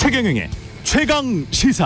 최경영의 최강 시사.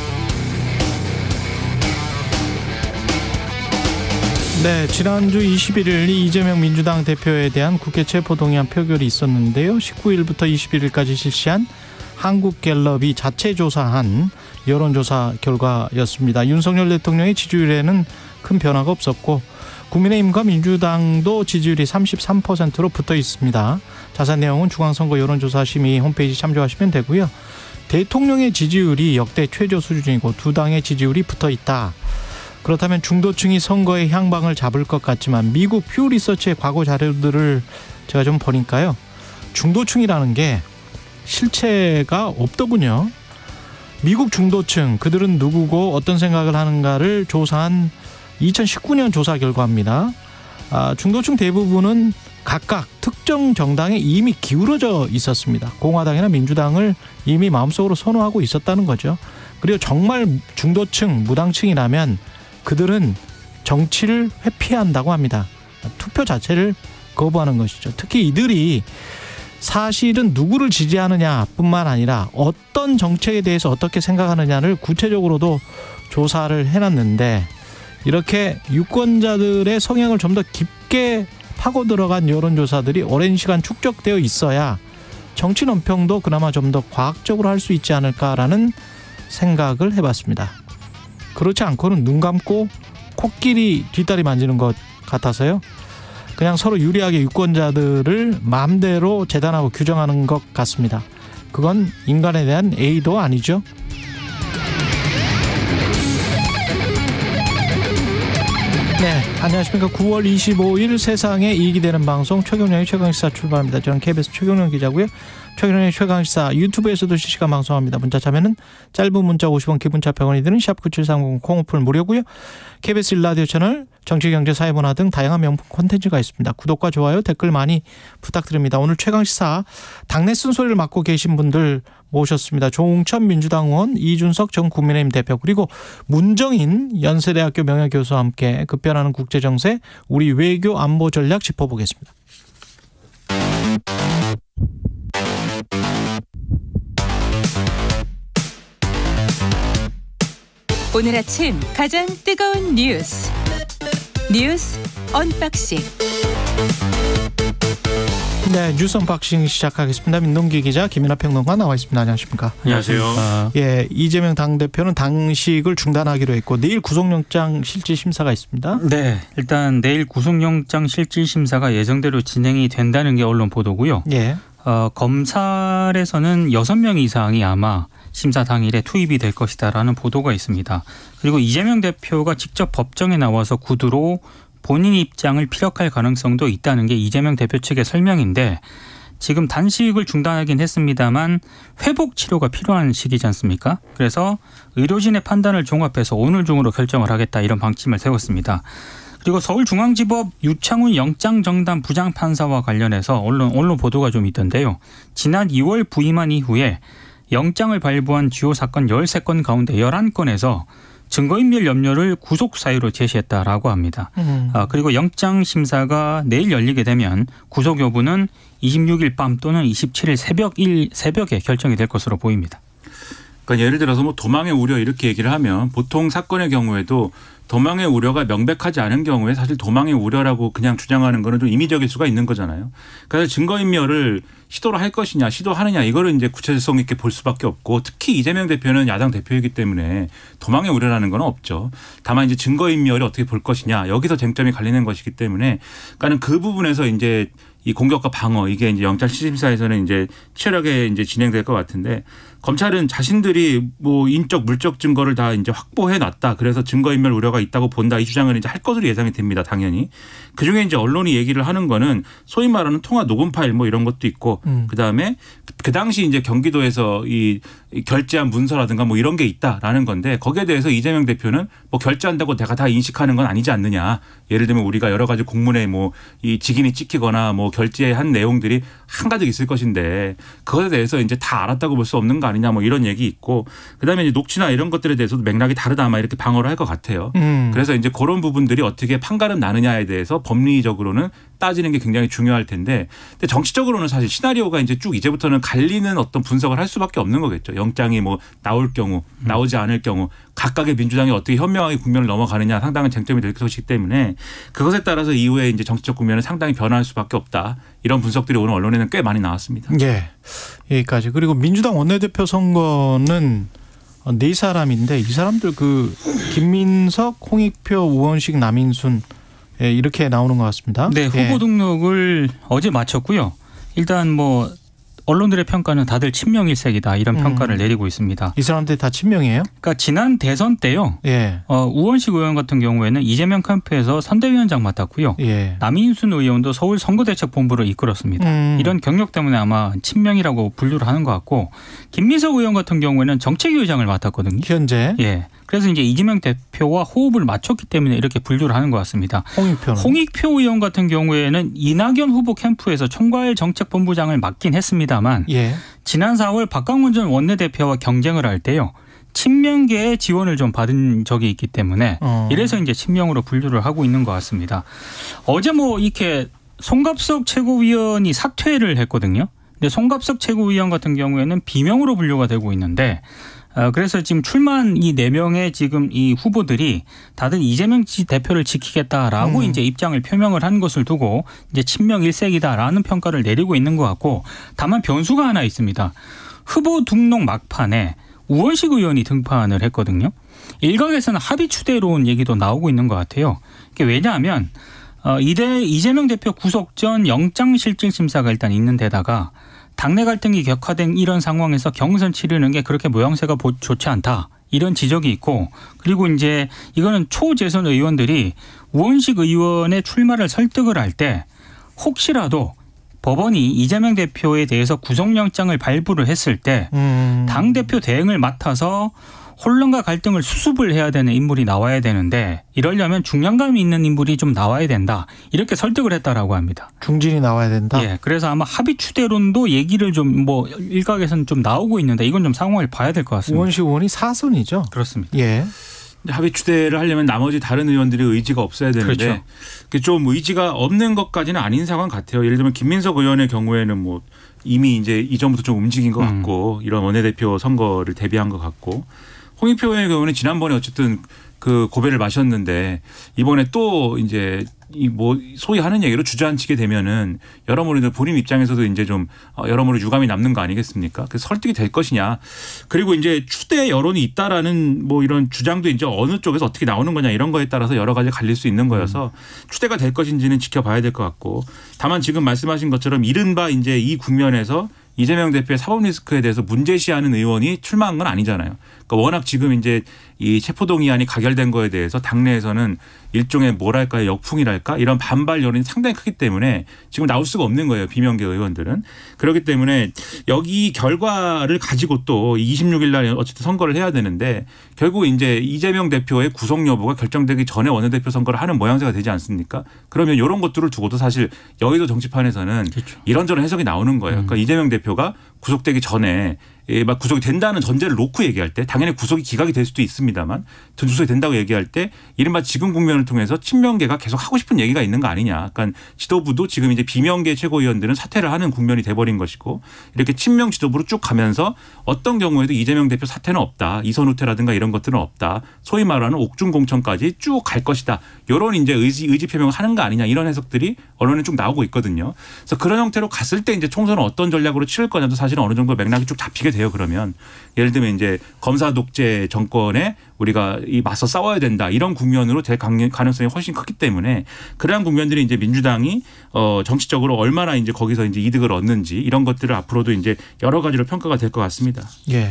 네, 지난주 21일 이재명 민주당 대표에 대한 국회 체포동의안 표결이 있었는데요. 19일부터 21일까지 실시한 한국갤럽이 자체 조사한 여론조사 결과였습니다. 윤석열 대통령의 지지율에는 큰 변화가 없었고 국민의힘과 민주당도 지지율이 33%로 붙어 있습니다. 자세한 내용은 중앙선거 여론조사심의 홈페이지 참조하시면 되고요. 대통령의 지지율이 역대 최저 수준이고 두 당의 지지율이 붙어 있다. 그렇다면 중도층이 선거의 향방을 잡을 것 같지만 미국 퓨 리서치의 과거 자료들을 제가 좀 보니까요. 중도층이라는 게 실체가 없더군요. 미국 중도층, 그들은 누구고 어떤 생각을 하는가를 조사한 2019년 조사 결과입니다. 중도층 대부분은 각각 특정 정당에 이미 기울어져 있었습니다. 공화당이나 민주당을 이미 마음속으로 선호하고 있었다는 거죠. 그리고 정말 중도층, 무당층이라면 그들은 정치를 회피한다고 합니다. 투표 자체를 거부하는 것이죠. 특히 이들이 사실은 누구를 지지하느냐뿐만 아니라 어떤 정책에 대해서 어떻게 생각하느냐를 구체적으로도 조사를 해놨는데 이렇게 유권자들의 성향을 좀 더 깊게 파고 들어간 여론조사들이 오랜 시간 축적되어 있어야 정치 논평도 그나마 좀 더 과학적으로 할 수 있지 않을까라는 생각을 해봤습니다. 그렇지 않고는 눈 감고 코끼리 뒷다리 만지는 것 같아서요. 그냥 서로 유리하게 유권자들을 마음대로 재단하고 규정하는 것 같습니다. 그건 인간에 대한 예의도 아니죠. 네, 안녕하십니까. 9월 25일 세상에 이익이 되는 방송 최경영의 최강시사 출발합니다. 저는 KBS 최경영 기자고요. 최경영의 최강시사 유튜브에서도 실시간 방송합니다. 문자 참여는 짧은 문자 50원, 기본자 100원이 드는 샵9730 콩오플 무료고요. KBS 1라디오 채널 정치, 경제, 사회문화 등 다양한 명품 콘텐츠가 있습니다. 구독과 좋아요, 댓글 많이 부탁드립니다. 오늘 최강시사 당내 쓴소리를 맡고 계신 분들 모셨습니다. 조홍천 민주당 의원, 이준석 전 국민의힘 대표, 그리고 문정인 연세대학교 명예교수와 함께 급변하는 국제정세, 우리 외교 안보 전략 짚어보겠습니다. 오늘 아침 가장 뜨거운 뉴스 언박싱. 네, 뉴스 언박싱 시작하겠습니다. 민동기 기자, 김연아 평론가 나와 있습니다. 안녕하십니까? 안녕하세요. 예, 이재명 당대표는 당식을 중단하기로 했고 내일 구속영장 실질 심사가 있습니다. 네, 일단 내일 구속영장 실질 심사가 예정대로 진행이 된다는 게 언론 보도고요. 예. 검찰에서는 6명 이상이 아마 심사 당일에 투입이 될 것이다라는 보도가 있습니다. 그리고 이재명 대표가 직접 법정에 나와서 구두로 본인 입장을 피력할 가능성도 있다는 게 이재명 대표 측의 설명인데 지금 단식을 중단하긴 했습니다만 회복 치료가 필요한 시기지 않습니까? 그래서 의료진의 판단을 종합해서 오늘 중으로 결정을 하겠다 이런 방침을 세웠습니다. 그리고 서울중앙지법 유창훈 영장정당 부장판사와 관련해서 언론 보도가 좀 있던데요. 지난 2월 부임한 이후에 영장을 발부한 주요 사건 13건 가운데 11건에서 증거인멸 염려를 구속 사유로 제시했다라고 합니다. 그리고 영장 심사가 내일 열리게 되면 구속 여부는 26일 밤 또는 27일 새벽에 결정이 될 것으로 보입니다. 그러니까 예를 들어서 뭐 도망의 우려 이렇게 얘기를 하면 보통 사건의 경우에도 도망의 우려가 명백하지 않은 경우에 사실 도망의 우려라고 그냥 주장하는 거는 좀 임의적일 수가 있는 거잖아요. 그래서 증거인멸을 시도를 할 것이냐 시도하느냐 이거를 이제 구체성 있게 볼 수밖에 없고 특히 이재명 대표는 야당 대표이기 때문에 도망의 우려라는 건 없죠. 다만 이제 증거인멸을 어떻게 볼 것이냐 여기서 쟁점이 갈리는 것이기 때문에 그러니까는 그 부분에서 이제 이 공격과 방어 이게 이제 영장 실질심사에서는 이제 치열하게 이제 진행될 것 같은데 검찰은 자신들이 뭐 인적 물적 증거를 다 이제 확보해 놨다. 그래서 증거인멸 우려가 있다고 본다. 이 주장을 이제 할 것으로 예상이 됩니다. 당연히. 그중에 이제 언론이 얘기를 하는 거는 소위 말하는 통화 녹음 파일 뭐 이런 것도 있고 그다음에 그 당시 이제 경기도에서 이 결제한 문서라든가 뭐 이런 게 있다라는 건데 거기에 대해서 이재명 대표는 뭐 결제한다고 내가 다 인식하는 건 아니지 않느냐. 예를 들면 우리가 여러 가지 공문에 뭐 이 직인이 찍히거나 뭐 결제한 내용들이 한가득 있을 것인데 그것에 대해서 이제 다 알았다고 볼 수 없는 거 아니냐 뭐 이런 얘기 있고 그다음에 이제 녹취나 이런 것들에 대해서도 맥락이 다르다 아마 이렇게 방어를 할 것 같아요. 그래서 이제 그런 부분들이 어떻게 판가름 나느냐에 대해서 법리적으로는 따지는 게 굉장히 중요할 텐데 근데 정치적으로는 사실 시나리오가 이제 쭉 이제부터는 갈리는 어떤 분석을 할 수밖에 없는 거겠죠. 영장이 뭐 나올 경우 나오지 않을 경우 각각의 민주당이 어떻게 현명하게 국면을 넘어가느냐 상당한 쟁점이 될 것이기 때문에 그것에 따라서 이후에 이제 정치적 국면은 상당히 변화할 수밖에 없다. 이런 분석들이 오늘 언론에는 꽤 많이 나왔습니다. 예. 여기까지. 그리고 민주당 원내대표 선거는 4사람인데 이 사람들 그 김민석, 홍익표, 우원식, 남인순 이렇게 나오는 것 같습니다. 네, 후보 등록을 어제 마쳤고요. 일단 뭐 언론들의 평가는 다들 친명일색이다 이런 평가를 내리고 있습니다. 이 사람들 다 친명이에요? 그러니까 지난 대선 때요. 예. 우원식 의원 같은 경우에는 이재명 캠프에서 선대위원장 맡았고요. 예. 남인순 의원도 서울 선거대책본부를 이끌었습니다. 이런 경력 때문에 아마 친명이라고 분류를 하는 것 같고 김민석 의원 같은 경우에는 정책위 의장을 맡았거든요. 현재. 예. 그래서 이제 이재명 대표와 호흡을 맞췄기 때문에 이렇게 분류를 하는 것 같습니다. 홍익표는? 홍익표 의원 같은 경우에는 이낙연 후보 캠프에서 총괄 정책본부장을 맡긴 했습니다만 예. 지난 4월 박광원 전 원내대표와 경쟁을 할 때요. 친명계의 지원을 좀 받은 적이 있기 때문에 이래서 이제 친명으로 분류를 하고 있는 것 같습니다. 어제 뭐 이렇게 송갑석 최고위원이 사퇴를 했거든요. 근데 송갑석 최고위원 같은 경우에는 비명으로 분류가 되고 있는데 그래서 지금 출마한 이 4명의 지금 이 후보들이 다들 이재명 대표를 지키겠다라고 이제 입장을 표명을 한 것을 두고 이제 친명 일색이다라는 평가를 내리고 있는 것 같고 다만 변수가 하나 있습니다. 후보 등록 막판에 우원식 의원이 등판을 했거든요. 일각에서는 합의 추대로운 얘기도 나오고 있는 것 같아요. 이게 왜냐하면 이재명 대표 구속 전 영장실질심사가 일단 있는 데다가 당내 갈등이 격화된 이런 상황에서 경선 치르는 게 그렇게 모양새가 좋지 않다. 이런 지적이 있고 그리고 이제 이거는 초재선 의원들이 우원식 의원의 출마를 설득을 할 때 혹시라도 법원이 이재명 대표에 대해서 구속영장을 발부를 했을 때 당대표 대행을 맡아서 혼란과 갈등을 수습을 해야 되는 인물이 나와야 되는데 이러려면 중량감이 있는 인물이 좀 나와야 된다. 이렇게 설득을 했다라고 합니다. 중진이 나와야 된다? 예, 그래서 아마 합의 추대론도 얘기를 좀 뭐 일각에서는 좀 나오고 있는데 이건 좀 상황을 봐야 될 것 같습니다. 우원식 의원이 4선이죠? 그렇습니다. 예. 합의 추대를 하려면 나머지 다른 의원들의 의지가 없어야 되는데 그렇죠. 좀 의지가 없는 것까지는 아닌 상황 같아요. 예를 들면 김민석 의원의 경우에는 뭐 이미 이제 이전부터 좀 움직인 것 같고 이런 원내대표 선거를 대비한 것 같고 홍익표 의원의 경우는 지난번에 어쨌든 그 고배를 마셨는데 이번에 또 이제 이 뭐 소위 하는 얘기로 주저앉히게 되면은 여러모로 본인 입장에서도 이제 좀 여러모로 유감이 남는 거 아니겠습니까? 그래서 설득이 될 것이냐. 그리고 이제 추대 여론이 있다라는 뭐 이런 주장도 이제 어느 쪽에서 어떻게 나오는 거냐 이런 거에 따라서 여러 가지 갈릴 수 있는 거여서 추대가 될 것인지는 지켜봐야 될 것 같고 다만 지금 말씀하신 것처럼 이른바 이제 이 국면에서 이재명 대표의 사법 리스크에 대해서 문제시하는 의원이 출마한 건 아니잖아요. 그러니까 워낙 지금 이제 이 체포동의안이 가결된 거에 대해서 당내에서는 일종의 뭐랄까요 역풍이랄까 이런 반발 여론이 상당히 크기 때문에 지금 나올 수가 없는 거예요. 비명계 의원들은. 그렇기 때문에 여기 결과를 가지고 또 26일 날 어쨌든 선거를 해야 되는데 결국 이제 이재명 대표의 구속 여부가 결정되기 전에 원내대표 선거를 하는 모양새가 되지 않습니까? 그러면 이런 것들을 두고도 사실 여의도 정치판에서는 그렇죠. 이런저런 해석이 나오는 거예요. 그러니까 이재명 대표가 구속되기 전에 막 구속이 된다는 전제를 놓고 얘기할 때 당연히 구속이 기각이 될 수도 있습니다만 구속이 된다고 얘기할 때 이른바 지금 국면을 통해서 친명계가 계속 하고 싶은 얘기가 있는 거 아니냐. 그러니까 지도부도 지금 이제 비명계 최고위원들은 사퇴를 하는 국면이 돼버린 것이고 이렇게 친명 지도부로 쭉 가면서 어떤 경우에도 이재명 대표 사퇴는 없다. 이선 후퇴라든가 이런 것들은 없다. 소위 말하는 옥중 공천까지 쭉 갈 것이다. 이런 이제 의지 표명을 하는 거 아니냐 이런 해석들이 언론에 쭉 나오고 있거든요. 그래서 그런 형태로 갔을 때 이제 총선은 어떤 전략으로 치를 거냐도 사실은 어느 정도 맥락이 쭉 잡히게 돼요. 그러면 예를 들면 이제 검사 독재 정권에 우리가 이 맞서 싸워야 된다 이런 국면으로 될 가능성이 훨씬 크기 때문에 그러한 국면들이 이제 민주당이 정치적으로 얼마나 이제 거기서 이제 이득을 얻는지 이런 것들을 앞으로도 이제 여러 가지로 평가가 될 것 같습니다. 예.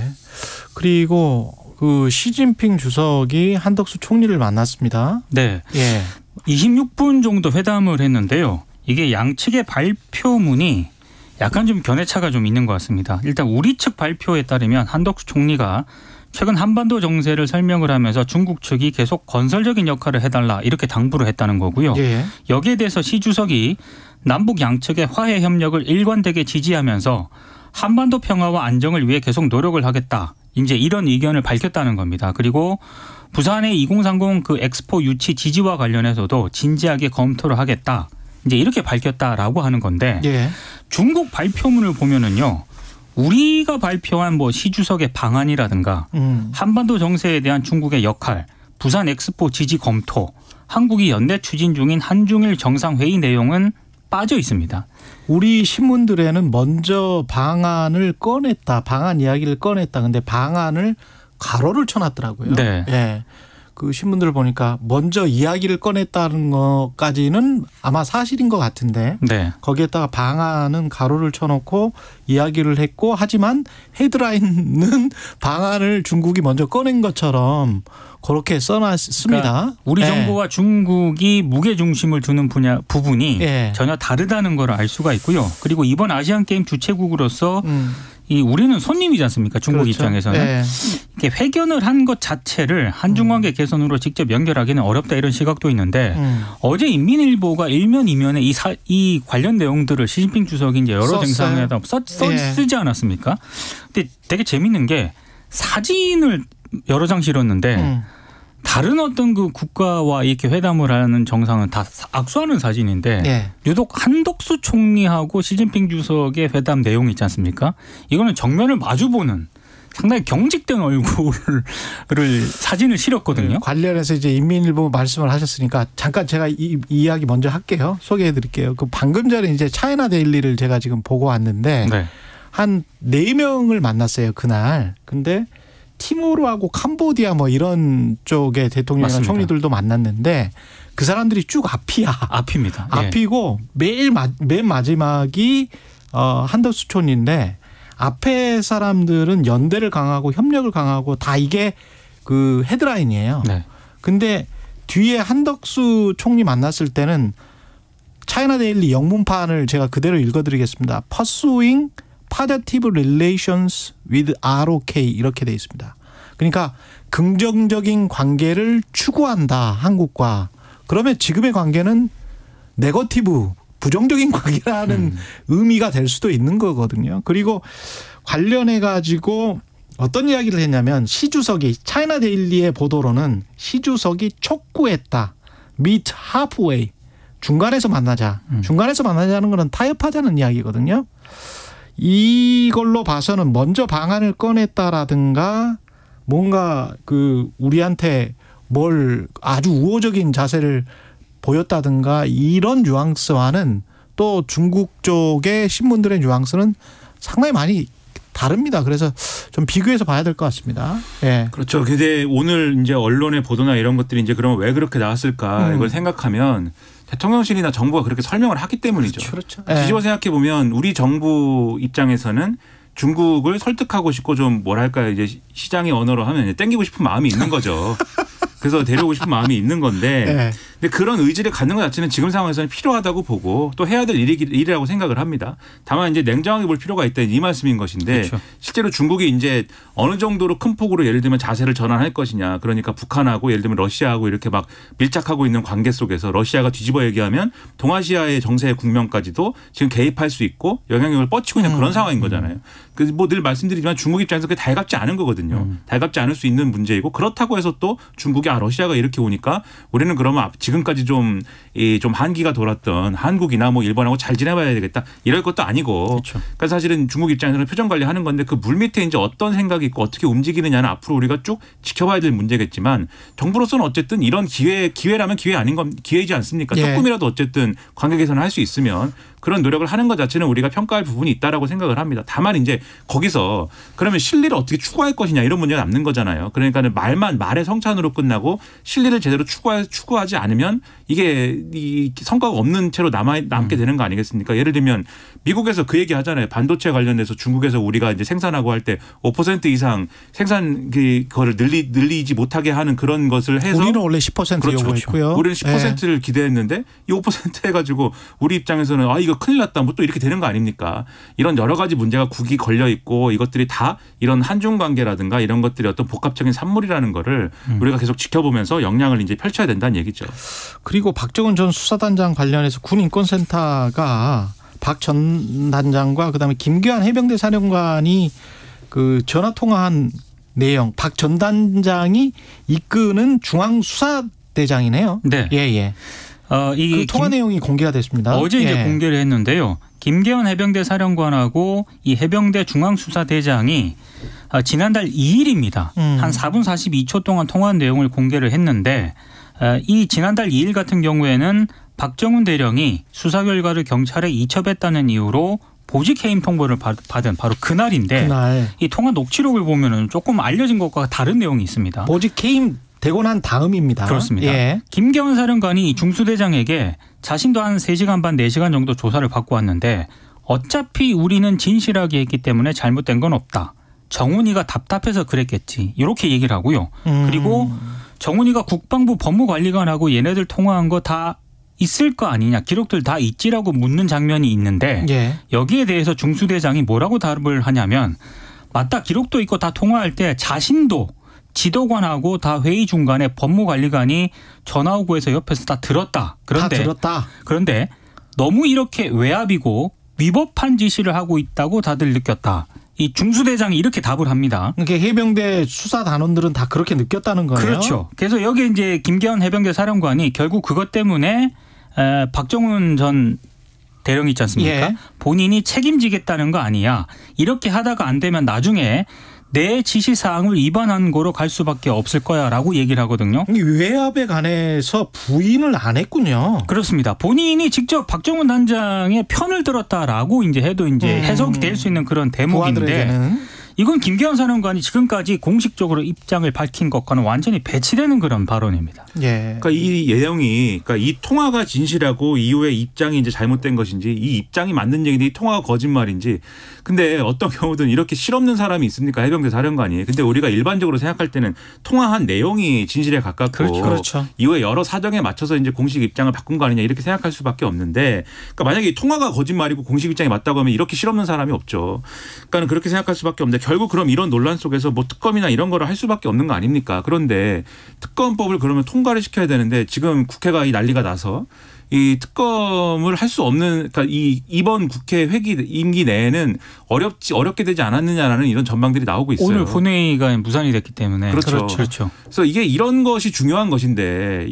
그리고 그 시진핑 주석이 한덕수 총리를 만났습니다. 네. 예. 26분 정도 회담을 했는데요. 이게 양측의 발표문이 약간 좀 견해차가 좀 있는 것 같습니다. 일단 우리 측 발표에 따르면 한덕수 총리가 최근 한반도 정세를 설명을 하면서 중국 측이 계속 건설적인 역할을 해달라 이렇게 당부를 했다는 거고요. 예. 여기에 대해서 시 주석이 남북 양측의 화해 협력을 일관되게 지지하면서 한반도 평화와 안정을 위해 계속 노력을 하겠다. 이제 이런 의견을 밝혔다는 겁니다. 그리고 부산의 2030 그 엑스포 유치 지지와 관련해서도 진지하게 검토를 하겠다. 이제 이렇게 밝혔다라고 하는 건데 예. 중국 발표문을 보면은요. 우리가 발표한 뭐 시 주석의 방안이라든가 한반도 정세에 대한 중국의 역할, 부산 엑스포 지지 검토, 한국이 연내 추진 중인 한중일 정상회의 내용은 빠져 있습니다. 우리 신문들에는 먼저 방안 이야기를 꺼냈다. 근데 방안을 가로를 쳐놨더라고요. 네. 예. 그 신문들을 보니까 먼저 이야기를 꺼냈다는 것까지는 아마 사실인 것 같은데 네. 거기에다가 방안은 가로를 쳐놓고 이야기를 했고 하지만 헤드라인은 방안을 중국이 먼저 꺼낸 것처럼 그렇게 써놨습니다. 그러니까 우리 정부와 중국이 무게중심을 두는 부분이 전혀 다르다는 걸 알 수가 있고요. 그리고 이번 아시안게임 주최국으로서 우리는 손님이지 않습니까? 중국 그렇죠. 입장에서는. 이렇게 회견을 한 것 자체를 한중관계 개선으로 직접 연결하기는 어렵다 이런 시각도 있는데 어제 인민일보가 일면 이면에 이 관련 내용들을 시진핑 주석이 이제 여러 정상회담 쓰지 않았습니까? 근데 되게 재밌는 게 사진을 여러 장 실었는데 다른 어떤 그 국가와 이렇게 회담을 하는 정상은 다 악수하는 사진인데 유독 한덕수 총리하고 시진핑 주석의 회담 내용이 있지 않습니까? 이거는 정면을 마주보는 상당히 경직된 얼굴을 사진을 실었거든요. 관련해서 이제 인민일보 말씀을 하셨으니까 잠깐 제가 이 이야기 먼저 할게요. 소개해 드릴게요. 그 방금 전에 이제 차이나 데일리를 제가 지금 보고 왔는데 한 4명을 만났어요. 그날. 근데 티모르하고 캄보디아 뭐 이런 쪽의 대통령이나 총리들도 만났는데 그 사람들이 쭉 앞이야. 앞입니다. 앞이고 맨 마지막이 한덕수 총리인데 앞에 사람들은 연대를 강하고 협력을 강하고 다 이게 그 헤드라인이에요. 근데 뒤에 한덕수 총리 만났을 때는 차이나 데일리 영문판을 제가 그대로 읽어드리겠습니다. Pursuing Positive Relations with ROK 이렇게 돼 있습니다. 그러니까 긍정적인 관계를 추구한다 한국과. 그러면 지금의 관계는 네거티브 부정적인 관계라는 의미가 될 수도 있는 거거든요. 그리고 관련해 가지고 어떤 이야기를 했냐면 시 주석이 차이나 데일리의 보도로는 시 주석이 촉구했다. Meet halfway. 중간에서 만나자. 중간에서 만나자는 거는 타협하자는 이야기거든요. 이걸로 봐서는 먼저 방안을 꺼냈다라든가 뭔가 그 우리한테 뭘 아주 우호적인 자세를 보였다든가 이런 뉘앙스와는 또 중국 쪽의 신문들의 뉘앙스는 상당히 많이 다릅니다. 그래서 좀 비교해서 봐야 될 것 같습니다. 그렇죠. 근데 오늘 이제 언론의 보도나 이런 것들이 이제 그러면 왜 그렇게 나왔을까 이걸 생각하면 대통령실이나 정부가 그렇게 설명을 하기 때문이죠. 그렇죠. 뒤집어 생각해 보면 우리 정부 입장에서는 중국을 설득하고 싶고 좀 뭐랄까요 이제 시장의 언어로 하면 땡기고 싶은 마음이 있는 거죠. 그래서 데려오고 싶은 마음이 있는 건데 근데 그런 의지를 갖는 것 자체는 지금 상황에서는 필요하다고 보고 또 해야 될 일이라고 생각을 합니다. 다만 이제 냉정하게 볼 필요가 있다 이 말씀인 것인데 그렇죠. 실제로 중국이 이제 어느 정도로 큰 폭으로 예를 들면 자세를 전환할 것이냐. 그러니까 북한하고 예를 들면 러시아하고 이렇게 막 밀착하고 있는 관계 속에서 러시아가 뒤집어 얘기하면 동아시아의 정세 국면까지도 지금 개입할 수 있고 영향력을 뻗치고 있는 그런 상황인 거잖아요. 그 뭐 늘 말씀드리지만 중국 입장에서 그게 달갑지 않은 거거든요. 달갑지 않을 수 있는 문제이고 그렇다고 해서 또 중국이 러시아가 이렇게 오니까 우리는 그러면 지금까지 좀 한기가 돌았던 한국이나 뭐 일본하고 잘 지내봐야 되겠다 이럴 것도 아니고. 그렇죠. 그러니까 사실은 중국 입장에서는 표정 관리하는 건데 그 물 밑에 이제 어떤 생각이 있고 어떻게 움직이느냐는 앞으로 우리가 쭉 지켜봐야 될 문제겠지만 정부로서는 어쨌든 이런 기회라면 기회 아닌 건 기회이지 않습니까? 조금이라도 어쨌든 관계 개선을 할 수 있으면 그런 노력을 하는 것 자체는 우리가 평가할 부분이 있다라고 생각을 합니다. 다만 이제 거기서 그러면 실리를 어떻게 추구할 것이냐 이런 문제가 남는 거잖아요. 그러니까는 말의 성찬으로 끝나고 실리를 제대로 추구하지 않으면 이게 이 성과가 없는 채로 남게 되는 거 아니겠습니까? 예를 들면 미국에서 그 얘기 하잖아요. 반도체 관련해서 중국에서 우리가 이제 생산하고 할 때 5% 이상 생산 그거를 늘리지 못하게 하는 그런 것을 해서 우리는 원래 10% 그렇죠. 요구했고요. 우리는 10%를 기대했는데 이 5% 해가지고 우리 입장에서는 이거 이거 큰일 났다. 뭐 또 이렇게 되는 거 아닙니까? 이런 여러 가지 문제가 국이 걸려 있고 이것들이 다 이런 한중 관계라든가 이런 것들이 어떤 복합적인 산물이라는 거를 우리가 계속 지켜보면서 역량을 이제 펼쳐야 된다는 얘기죠. 그리고 박정훈 전 수사단장 관련해서 군인권센터가 박 전 단장과 그다음에 김규환 해병대 사령관이 그 전화 통화한 내용, 박 전 단장이 이끄는 중앙수사대장이네요. 네. 예. 그 통화 내용이 공개가 됐습니다. 어제 이제 공개를 했는데요. 김계원 해병대 사령관하고 이 해병대 중앙수사대장이 지난달 2일입니다. 한 4분 42초 동안 통화한 내용을 공개를 했는데 이 지난달 2일 같은 경우에는 박정훈 대령이 수사 결과를 경찰에 이첩했다는 이유로 보직 해임 통보를 받은 바로 그날인데 이 통화 녹취록을 보면은 조금 알려진 것과 다른 내용이 있습니다. 보직 해임 되고 난 다음입니다. 그렇습니다. 예. 김계원 사령관이 중수대장에게 자신도 한 3시간 반 4시간 정도 조사를 받고 왔는데 어차피 우리는 진실하게 했기 때문에 잘못된 건 없다. 정훈이가 답답해서 그랬겠지. 이렇게 얘기를 하고요. 그리고 정훈이가 국방부 법무관리관하고 얘네들 통화한 거 다 있을 거 아니냐. 기록들 다 있지라고 묻는 장면이 있는데 예. 여기에 대해서 중수대장이 뭐라고 답을 하냐면 맞다. 기록도 있고 다 통화할 때 자신도 지도관하고 다 회의 중간에 법무관리관이 전화 오고 해서 옆에서 다 들었다. 그런데 너무 이렇게 외압이고 위법한 지시를 하고 있다고 다들 느꼈다. 이 중수대장이 이렇게 답을 합니다. 그러니까 해병대 수사 단원들은 다 그렇게 느꼈다는 거예요. 그렇죠. 그래서 여기 이제 김계원 해병대 사령관이 결국 그것 때문에 박정훈 전 대령이 있지 않습니까? 예. 본인이 책임지겠다는 거 아니야. 이렇게 하다가 안 되면 나중에 내 지시사항을 위반한 거로 갈 수밖에 없을 거야라고 얘기를 하거든요. 외압에 관해서 부인을 안 했군요. 그렇습니다. 본인이 직접 박정훈 단장의 편을 들었다라고 이제 해도 이제 해석이 될 수 있는 그런 대목인데 부하들에게는. 이건 김계원 사령관이 지금까지 공식적으로 입장을 밝힌 것과는 완전히 배치되는 그런 발언입니다. 예. 그러니까 이 내용이 그러니까 이 통화가 진실하고 이후에 입장이 이제 잘못된 것인지 이 입장이 맞는 얘기인데 이 통화가 거짓말인지 근데 어떤 경우든 이렇게 실없는 사람이 있습니까? 해병대 사령관이. 근데 우리가 일반적으로 생각할 때는 통화한 내용이 진실에 가깝고 그렇죠. 이후에 여러 사정에 맞춰서 이제 공식 입장을 바꾼 거 아니냐 이렇게 생각할 수밖에 없는데 그러니까 만약에 이 통화가 거짓말이고 공식 입장이 맞다고 하면 이렇게 실없는 사람이 없죠. 그러니까 그렇게 생각할 수밖에 없는데 결국 그럼 이런 논란 속에서 뭐 특검이나 이런 거를 할 수밖에 없는 거 아닙니까? 그런데 특검법을 그러면 통과를 시켜야 되는데 지금 국회가 이 난리가 나서 이 특검을 할 수 없는 그러니까 이번 국회 회기 임기 내에는 어렵게 되지 않았느냐라는 이런 전망들이 나오고 있어요. 오늘 본회의가 무산이 됐기 때문에 그렇죠. 그래서 이게 이런 것이 중요한 것인데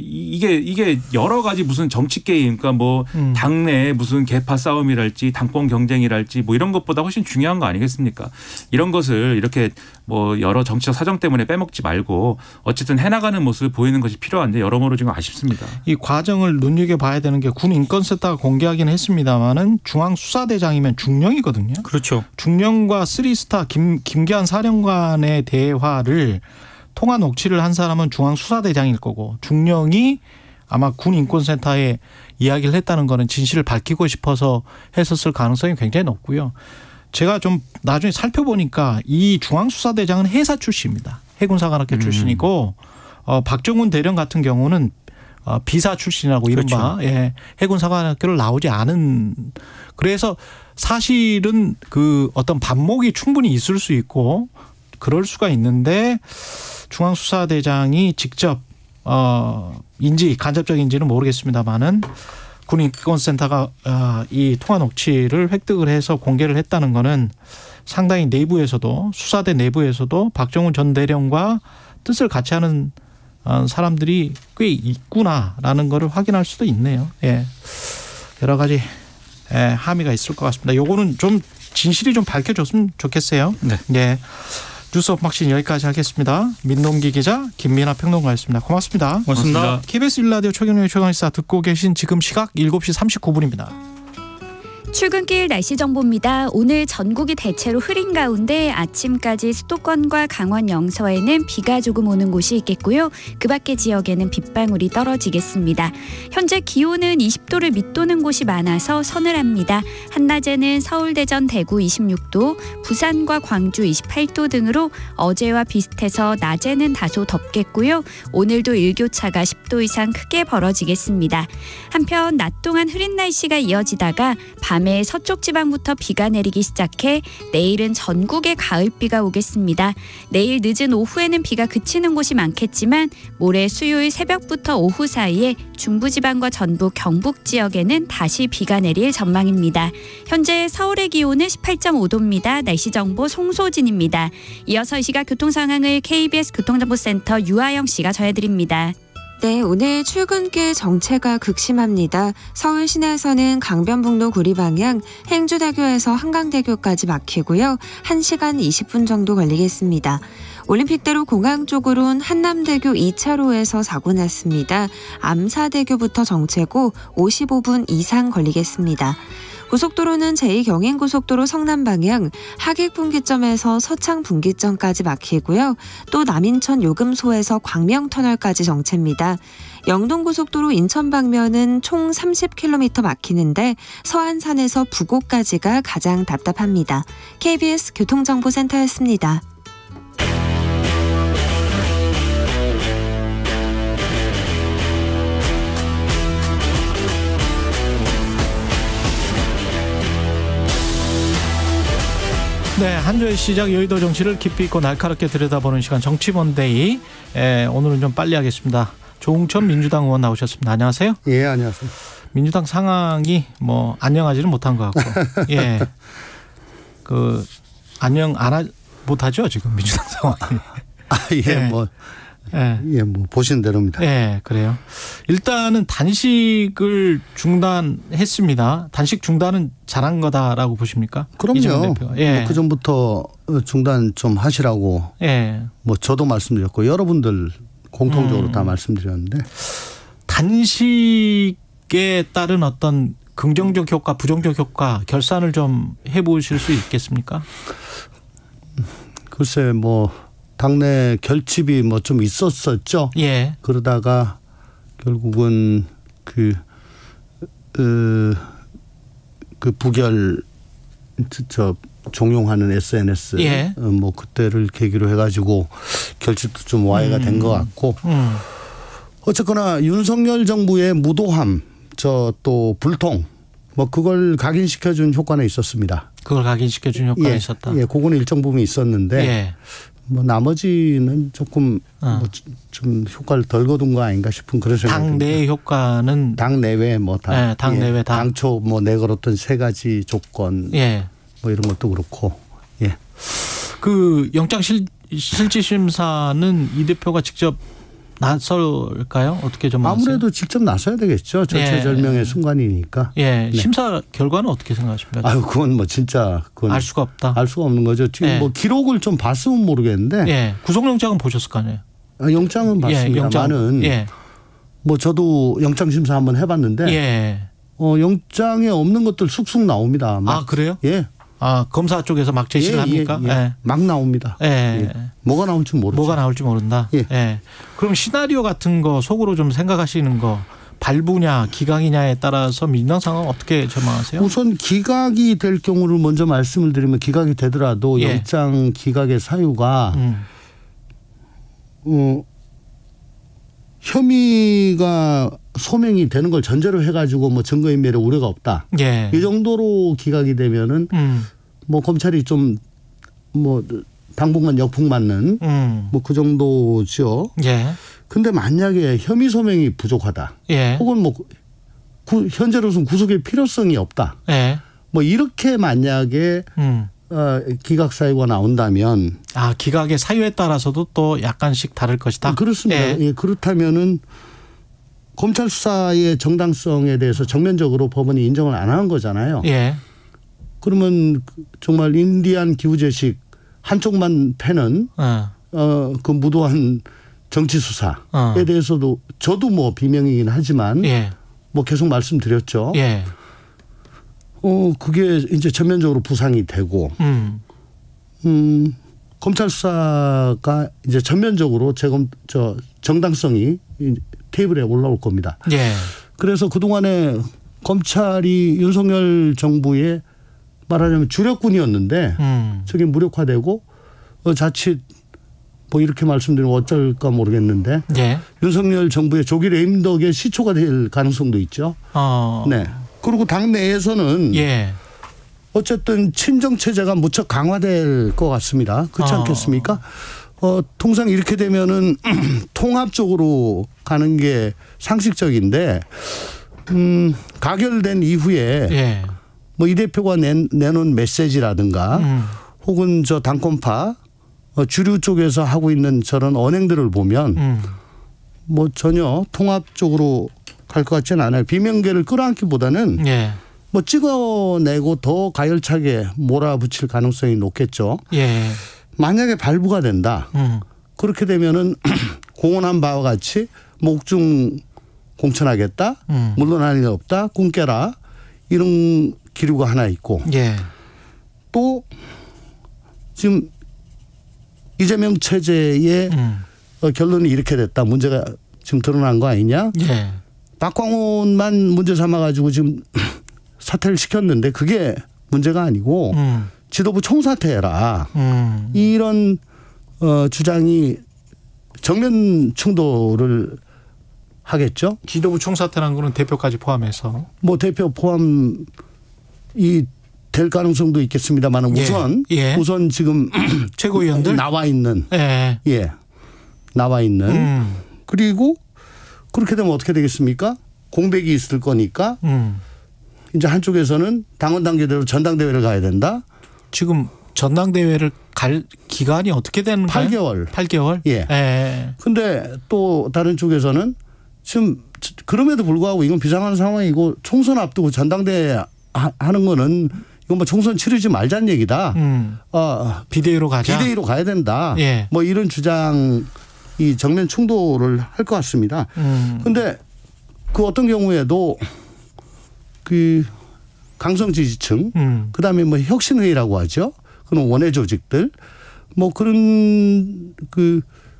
이게 여러 가지 무슨 정치 게임 그러니까 뭐 당내 무슨 계파 싸움이랄지 당권 경쟁이랄지 뭐 이런 것보다 훨씬 중요한 거 아니겠습니까? 이런 것을 이렇게 뭐 여러 정치적 사정 때문에 빼먹지 말고 어쨌든 해나가는 모습을 보이는 것이 필요한데 여러모로 지금 아쉽습니다. 이 과정을 눈여겨봐야 되는 게 군인권센터가 공개하긴 했습니다마는 중앙수사대장이면 중령이거든요. 그렇죠. 중령과 3스타 김계환 사령관의 대화를 통화 녹취를 한 사람은 중앙수사대장일 거고 중령이 아마 군인권센터에 이야기를 했다는 거는 진실을 밝히고 싶어서 했었을 가능성이 굉장히 높고요. 제가 좀 나중에 살펴보니까 이 중앙수사대장은 해사 출신입니다. 해군사관학교 출신이고 박정훈 대령 같은 경우는 비사 출신이라고 이른바 그렇죠. 예, 해군사관학교를 나오지 않은 그래서 사실은 그 어떤 반목이 충분히 있을 수 있고 그럴 수가 있는데 중앙수사대장이 직접 인지 간접적인지는 모르겠습니다만은 군인권센터가 이 통화 녹취를 획득을 해서 공개를 했다는 거는 상당히 내부에서도 수사대 내부에서도 박정훈 전 대령과 뜻을 같이 하는 사람들이 꽤 있구나라는 거를 확인할 수도 있네요. 예. 여러 가지 함의가 있을 것 같습니다. 요거는 좀 진실이 좀 밝혀졌으면 좋겠어요. 네. 예. 뉴스 언박싱 여기까지 하겠습니다. 민동기 기자 김민하 평론가였습니다. 고맙습니다. 고맙습니다. KBS 1라디오 최경영의 최강시사 듣고 계신 지금 시각 7시 39분입니다. 출근길 날씨 정보입니다. 오늘 전국이 대체로 흐린 가운데 아침까지 수도권과 강원 영서에는 비가 조금 오는 곳이 있겠고요. 그 밖의 지역에는 빗방울이 떨어지겠습니다. 현재 기온은 20도를 밑도는 곳이 많아서 서늘합니다. 한낮에는 서울, 대전, 대구 26도, 부산과 광주 28도 등으로 어제와 비슷해서 낮에는 다소 덥겠고요. 오늘도 일교차가 10도 이상 크게 벌어지겠습니다. 한편 낮 동안 흐린 날씨가 이어지다가 밤에 서쪽 지방부터 비가 내리기 시작해 내일은 전국에 가을비가 오겠습니다. 내일 늦은 오후에는 비가 그치는 곳이 많겠지만 모레 수요일 새벽부터 오후 사이에 중부지방과 전북, 경북 지역에는 다시 비가 내릴 전망입니다. 현재 서울의 기온은 18.5도입니다. 날씨 정보 송소진입니다. 이어서 이 시각 교통 상황을 KBS 교통정보센터 유아영 씨가 전해드립니다. 네, 오늘 출근길 정체가 극심합니다. 서울 시내에서는 강변북로 구리 방향 행주대교에서 한강대교까지 막히고요. 1시간 20분 정도 걸리겠습니다. 올림픽대로 공항 쪽으로는 한남대교 2차로에서 사고 났습니다. 암사대교부터 정체고 55분 이상 걸리겠습니다. 고속도로는 제2경인고속도로 성남방향 하객분기점에서 서창분기점까지 막히고요. 또 남인천 요금소에서 광명터널까지 정체입니다. 영동고속도로 인천 방면은 총 30km 막히는데 서안산에서 부곡까지가 가장 답답합니다. KBS 교통정보센터였습니다. 네, 한 주의 시작 여의도 정치를 깊이 있고 날카롭게 들여다보는 시간 정치본데이. 오늘은 좀 빨리 하겠습니다. 조웅천 민주당 의원 나오셨습니다. 안녕하세요. 예, 안녕하세요. 민주당 상황이 뭐 안녕하지는 못한 것 같고, 예, 그 안녕 못하죠 지금 민주당 상황이. 예, 뭐. 예, 뭐 보신 대로입니다. 예, 그래요. 일단은 단식을 중단했습니다. 단식 중단은 잘한 거다라고 보십니까? 그럼요. 예. 뭐 그 전부터 중단 좀 하시라고. 예. 뭐 저도 말씀드렸고 여러분들 공통적으로 다 말씀드렸는데 단식에 따른 어떤 긍정적 효과, 부정적 효과 결산을 좀 해보실 수 있겠습니까? 글쎄 뭐. 당내 결집이 뭐 좀 있었었죠. 예. 그러다가 결국은 그 부결 종용하는 SNS 예. 뭐 그때를 계기로 해가지고 결집도 좀 와해가 된 것 같고 어쨌거나 윤석열 정부의 무도함 또 불통 뭐 그걸 각인시켜준 효과는 있었습니다. 그걸 각인시켜준 효과가 예. 있었다. 예, 그거는 일정 부분 있었는데. 예. 뭐 나머지는 조금 뭐 좀 효과를 덜 거둔 거 아닌가 싶은 그런 생각이 듭니다. 당내 효과는 당 내외 뭐 다. 네, 당 내외 다. 당초 뭐 내걸었던 세 가지 조건. 예. 뭐 이런 것도 그렇고. 예. 그 영장 실질심사는 이 대표가 직접 나설까요? 어떻게 좀 아무래도 직접 나서야 되겠죠. 절체절명의 예. 순간이니까. 예. 네. 심사 결과는 어떻게 생각하십니까? 아유, 그건 뭐 진짜 그건 알 수가 없다. 알 수가 없는 거죠. 지금 예. 뭐 기록을 좀 봤으면 모르겠는데. 예. 구속영장은 보셨을 거 아니에요? 영장은 봤습니다만은. 예. 뭐 저도 영장 심사 한번 해봤는데. 예. 영장에 없는 것들 쑥쑥 나옵니다. 아, 그래요? 예. 아, 검사 쪽에서 막 제시를 합니까? 예. 예. 막 나옵니다. 예. 예. 뭐가 나올지 모르죠. 뭐가 나올지 모른다. 예. 예. 그럼 시나리오 같은 거 속으로 좀 생각하시는 거 발부냐 기각이냐에 따라서 민주당 상황 어떻게 전망하세요? 우선 기각이 될 경우를 먼저 말씀을 드리면 기각이 되더라도 예. 영장 기각의 사유가 혐의가 소명이 되는 걸 전제로 해가지고 뭐 증거인멸에 우려가 없다. 예. 이 정도로 기각이 되면은 뭐 검찰이 좀 뭐 당분간 역풍 맞는 뭐 그 정도죠. 예. 근데 만약에 혐의 소명이 부족하다. 예. 혹은 뭐 현재로서는 구속의 필요성이 없다. 예. 뭐 이렇게 만약에 기각 사유가 나온다면 기각의 사유에 따라서도 또 약간씩 다를 것이다. 그렇습니다. 예. 예, 그렇다면은 검찰 수사의 정당성에 대해서 정면적으로 법원이 인정을 안 한 거잖아요. 예. 그러면 정말 인디안 기후제식 한쪽만 패는 그 무도한 정치 수사에 대해서도 저도 뭐 비명이긴 하지만 예. 뭐 계속 말씀드렸죠. 예. 그게 이제 전면적으로 부상이 되고, 검찰 수사가 이제 전면적으로 정당성이 테이블에 올라올 겁니다. 예. 그래서 그동안에 검찰이 윤석열 정부의 말하자면 주력군이었는데 저게 무력화되고 자칫 뭐 이렇게 말씀드리면 어쩔까 모르겠는데 예. 윤석열 정부의 조기 레임덕의 시초가 될 가능성도 있죠. 네. 그리고 당내에서는 예. 어쨌든 친정 체제가 무척 강화될 것 같습니다. 그렇지 않겠습니까? 통상 이렇게 되면은 통합적으로 가는 게 상식적인데 가결된 이후에 예. 뭐 이 대표가 내놓은 메시지라든가 혹은 저 당권파 주류 쪽에서 하고 있는 저런 언행들을 보면 뭐 전혀 통합적으로 갈 것 같지는 않아요. 비명계를 끌어안기보다는 예. 뭐 찍어내고 더 가열차게 몰아붙일 가능성이 높겠죠. 예. 만약에 발부가 된다. 그렇게 되면은 공언한 바와 같이 옥중 공천하겠다. 물러날 일 없다. 꿈 깨라. 이런 기류가 하나 있고. 예. 또 지금 이재명 체제의 결론이 이렇게 됐다. 문제가 지금 드러난 거 아니냐. 예. 박광훈만 문제 삼아가지고 지금 사퇴를 시켰는데 그게 문제가 아니고 지도부 총사퇴해라. 이런 주장이 정면 충돌을 하겠죠. 지도부 총사퇴라는 거는 대표까지 포함해서. 뭐 대표 포함이 될 가능성도 있겠습니다만 우선 지금 최고위원들 나와 있는 나와 있는 그리고 그렇게 되면 어떻게 되겠습니까? 공백이 있을 거니까 이제 한쪽에서는 당원 단계대로 전당대회를 가야 된다. 지금 전당대회를 갈 기간이 어떻게 되는가요? 8개월. 8개월? 예. 근데 또 다른 쪽에서는 지금 그럼에도 불구하고 이건 비상한 상황이고 총선 앞두고 전당대회 하는 거는 이건 뭐 총선 치르지 말자는 얘기다. 비대위로 가자. 비대위로 가야 된다. 예. 뭐 이런 주장이 정면 충돌을 할 것 같습니다. 근데 그 어떤 경우에도 그 강성 지지층, 그다음에 뭐 혁신회의라고 하죠. 그런 원외 조직들, 뭐 그런 그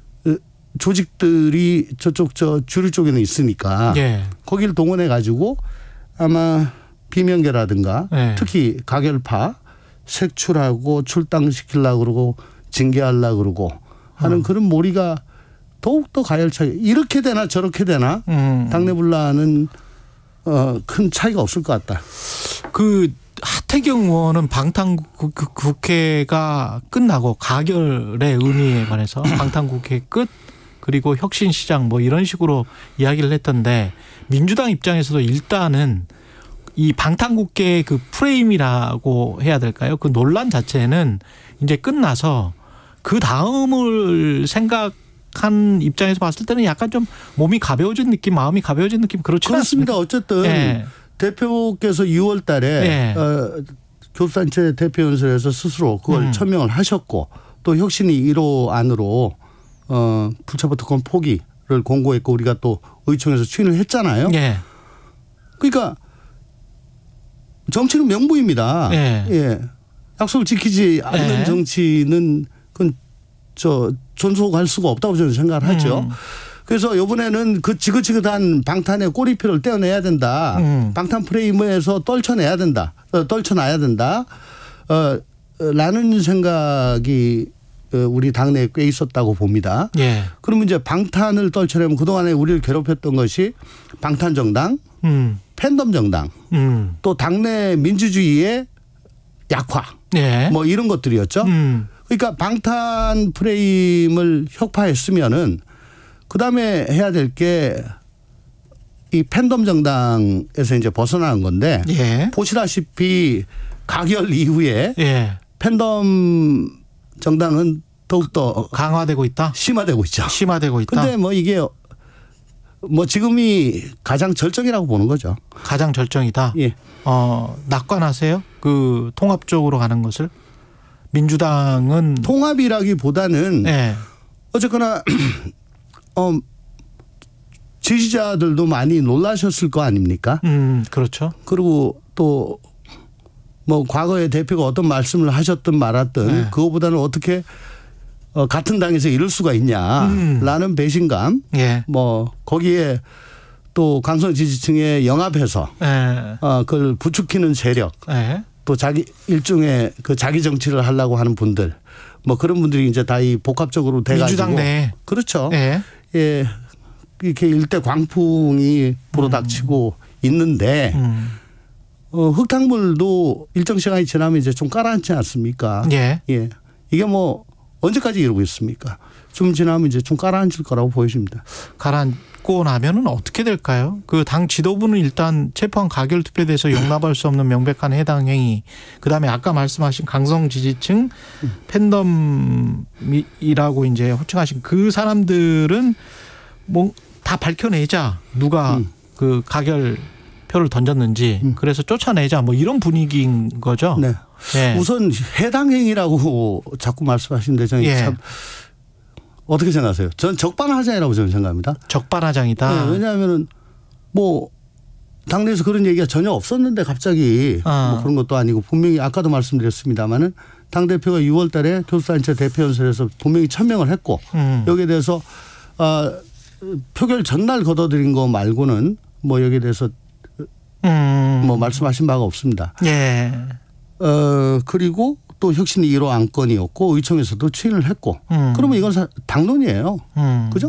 조직들이 저쪽 주류 쪽에는 있으니까 예. 거기를 동원해 가지고 아마 비명계라든가 특히 가결파 색출하고 출당시키려고 그러고 징계하려고 그러고 하는 그런 몰이가 더욱더 가열차게 이렇게 되나 저렇게 되나 당내 분란은 큰 차이가 없을 것 같다. 그 하태경 의원은 방탄국회가 끝나고 가결의 의미에 관해서 방탄국회 끝 그리고 혁신시장 뭐 이런 식으로 이야기를 했던데 민주당 입장에서도 일단은 이 방탄국회의 그 프레임이라고 해야 될까요? 그 논란 자체는 이제 끝나서 그 다음을 생각한 입장에서 봤을 때는 약간 좀 몸이 가벼워진 느낌, 마음이 가벼워진 느낌 그렇지 않습니까? 그렇습니다. 어쨌든 대표께서 6월 달에 교섭단체 대표연설에서 스스로 그걸 천명을 하셨고 또 혁신이 1호 안으로 불체포 특권 포기를 공고했고 우리가 또 의총에서 추인을 했잖아요. 그러니까 정치는 명분입니다. 약속을 지키지 않는 정치는 그건 존속할 수가 없다고 저는 생각을 하죠. 그래서 이번에는 그 지긋지긋한 방탄의 꼬리표를 떼어내야 된다. 방탄 프레임에서 떨쳐놔야 된다. 라는 생각이 우리 당내에 꽤 있었다고 봅니다. 그러면 이제 방탄을 떨쳐내면 그동안에 우리를 괴롭혔던 것이 방탄정당, 팬덤정당, 또 당내 민주주의의 약화, 뭐 이런 것들이었죠. 그러니까 방탄 프레임을 혁파했으면은 그 다음에 해야 될 게 이 팬덤 정당에서 이제 벗어나는 건데 보시다시피 가결 이후에 팬덤 정당은 더욱더 강화되고 있다. 심화되고 있죠. 심화되고 있다. 근데 뭐 이게 뭐 지금이 가장 절정이라고 보는 거죠. 가장 절정이다. 낙관하세요? 그 통합 쪽으로 가는 것을? 민주당은 통합이라기보다는 어쨌거나 지지자들도 많이 놀라셨을 거 아닙니까? 그렇죠. 그리고 또 뭐 과거에 대표가 어떤 말씀을 하셨든 말았든 네. 그거보다는 어떻게 같은 당에서 이럴 수가 있냐라는 배신감 예. 뭐 거기에 또 강성 지지층에 영합해서 예. 그걸 부추기는 세력 예. 또 자기 일종의 그 자기 정치를 하려고 하는 분들 뭐 그런 분들이 이제 다 이 복합적으로 돼가지고 민주당 내 그렇죠. 예. 예. 이렇게 일대 광풍이 불어닥치고 있는데 흙탕물도 일정 시간이 지나면 이제 좀 가라앉지 않습니까? 예. 예. 이게 뭐 언제까지 이러고 있습니까? 좀 지나면 이제 좀 가라앉을 거라고 보여집니다. 가라앉고 나면은 어떻게 될까요? 그 당 지도부는 일단 체포한 가결 투표에 대해서 용납할 수 없는 명백한 해당 행위. 그다음에 아까 말씀하신 강성 지지층 팬덤이라고 이제 호칭하신 그 사람들은 뭐 다 밝혀내자. 누가 그 가결 표를 던졌는지 그래서 쫓아내자 뭐 이런 분위기인 거죠. 네. 예. 우선 해당 행위라고 자꾸 말씀하시는데 저는 예. 참 어떻게 생각하세요? 전 적반하장이라고 저는 생각합니다. 적반하장이다. 네, 왜냐하면은 뭐 당내에서 그런 얘기가 전혀 없었는데 갑자기 뭐 그런 것도 아니고 분명히 아까도 말씀드렸습니다마는 당 대표가 6월달에 교수단체 대표연설에서 분명히 천명을 했고 여기에 대해서 표결 전날 걷어들인 거 말고는 뭐 여기에 대해서 뭐 말씀하신 바가 없습니다. 예. 그리고 또 혁신 1호 안건이었고 의총에서도 추인을 했고 그러면 이건 당론이에요. 그죠?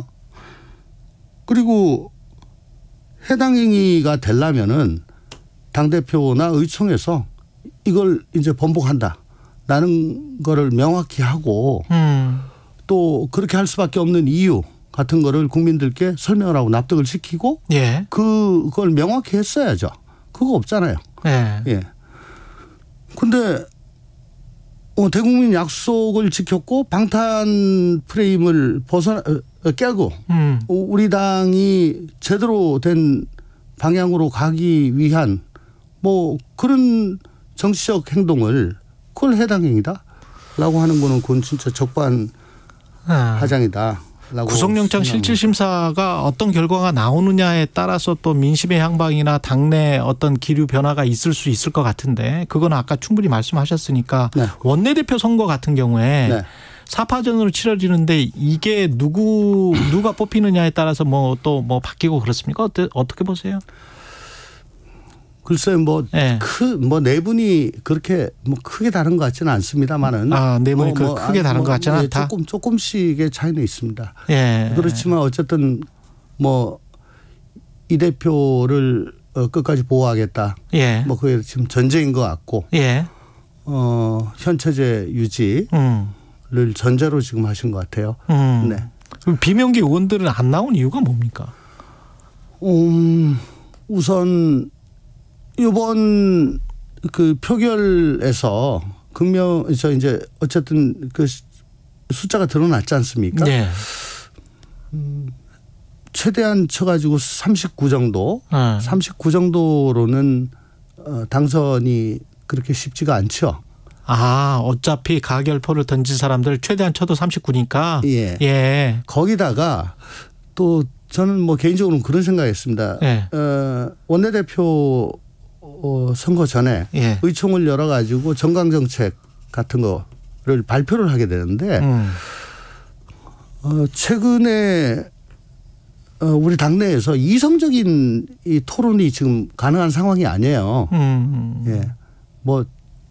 그리고 해당 행위가 되려면은 당대표나 의총에서 이걸 이제 번복한다라는 거를 명확히 하고 또 그렇게 할 수밖에 없는 이유 같은 거를 국민들께 설명을 하고 납득을 시키고 예. 그걸 명확히 했어야죠. 그거 없잖아요. 예. 예. 근데 대국민 약속을 지켰고 방탄 프레임을 깨고 우리 당이 제대로 된 방향으로 가기 위한 뭐 그런 정치적 행동을 그걸 해당 행위다라고 하는 거는 그건 진짜 적반하장이다. 구속영장 실질심사가 어떤 결과가 나오느냐에 따라서 또 민심의 향방이나 당내 어떤 기류 변화가 있을 수 있을 것 같은데 그건 아까 충분히 말씀하셨으니까 네. 원내대표 선거 같은 경우에 네. 4파전으로 치러지는데 이게 누가 뽑히느냐에 따라서 뭐 또 뭐 바뀌고 그렇습니까? 어떻게 보세요? 글쎄요, 뭐 네 분이 그렇게 뭐 크게 다른 것 같지는 않습니다만은. 네 분이 크게 다른 것 같지는 않다. 조금씩의 차이는 있습니다. 예. 그렇지만 어쨌든 뭐 이 대표를 끝까지 보호하겠다. 예. 뭐 그게 지금 전제인 것 같고. 예. 현 체제 유지를 전제로 지금 하신 것 같아요. 네. 비명계 의원들은 안 나온 이유가 뭡니까? 우선 이번 그 표결에서 이제 어쨌든 그 숫자가 드러났지 않습니까? 네. 최대한 쳐가지고 39 정도, 39 정도로는 당선이 그렇게 쉽지가 않죠. 어차피 가결표를 던진 사람들 최대한 쳐도 39니까. 예. 예. 거기다가 또 저는 뭐 개인적으로는 그런 생각했습니다. 예. 원내대표 선거 전에 예. 의총을 열어가지고 정강정책 같은 거를 발표를 하게 되는데 최근에 우리 당내에서 이성적인 이 토론이 지금 가능한 상황이 아니에요. 예. 뭐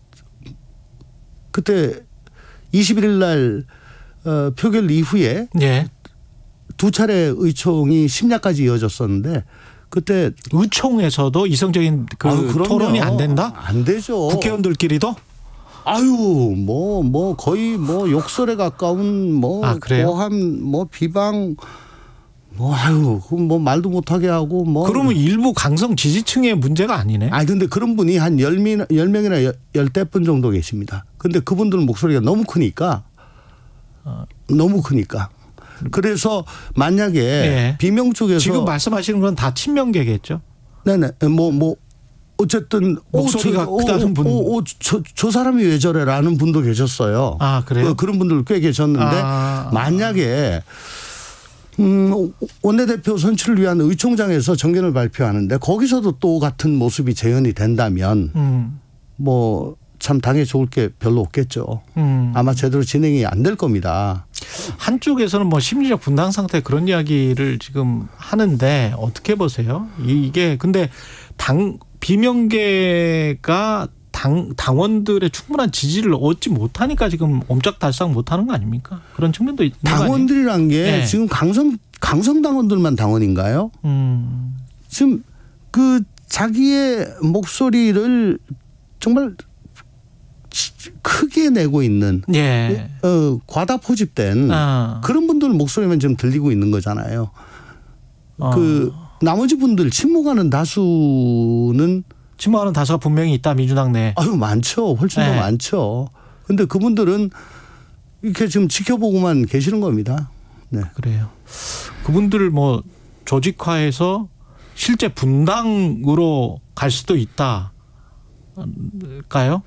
그때 21일 날 표결 이후에 예. 두 차례 의총이 심야까지 이어졌었는데 그때 의총에서도 이성적인 토론이 안 된다? 안 되죠. 국회의원들끼리도? 뭐 거의 뭐 욕설에 가까운 뭐 고함 뭐 비방 뭐 말도 못하게 하고 뭐. 그러면 일부 강성 지지층의 문제가 아니네. 근데 그런 분이 한 10명이나 10분 정도 계십니다. 근데 그분들은 목소리가 너무 크니까. 그래서 만약에 네. 비명 쪽에서 지금 말씀하시는 건 다 친명계겠죠? 네네. 뭐 어쨌든 목소리가 크다는 분. 저 사람이 왜 저래라는 분도 계셨어요. 그래요? 그런 분들 꽤 계셨는데 만약에 원내대표 선출을 위한 의총장에서 정견을 발표하는데 거기서도 또 같은 모습이 재현이 된다면 뭐 참 당에 좋을 게 별로 없겠죠. 아마 제대로 진행이 안 될 겁니다. 한쪽에서는 뭐 심리적 분당 상태 그런 이야기를 지금 하는데 어떻게 보세요? 이게 근데 비명계가 당원들의 충분한 지지를 얻지 못하니까 지금 옴짝달싹 못하는 거 아닙니까? 그런 측면도 있는 거 아니에요? 당원들이란 게 네. 지금 강성 당원들만 당원인가요? 지금 그 자기의 목소리를 정말 크게 내고 있는 예. 과다 포집된 그런 분들 목소리만 지금 들리고 있는 거잖아요. 그 나머지 분들 침묵하는 다수는 분명히 있다 민주당 내. 아유 많죠. 훨씬 더 많죠. 그런데 그분들은 이렇게 지금 지켜보고만 계시는 겁니다. 네. 그래요. 그분들을 뭐 조직화해서 실제 분당으로 갈 수도 있다까요?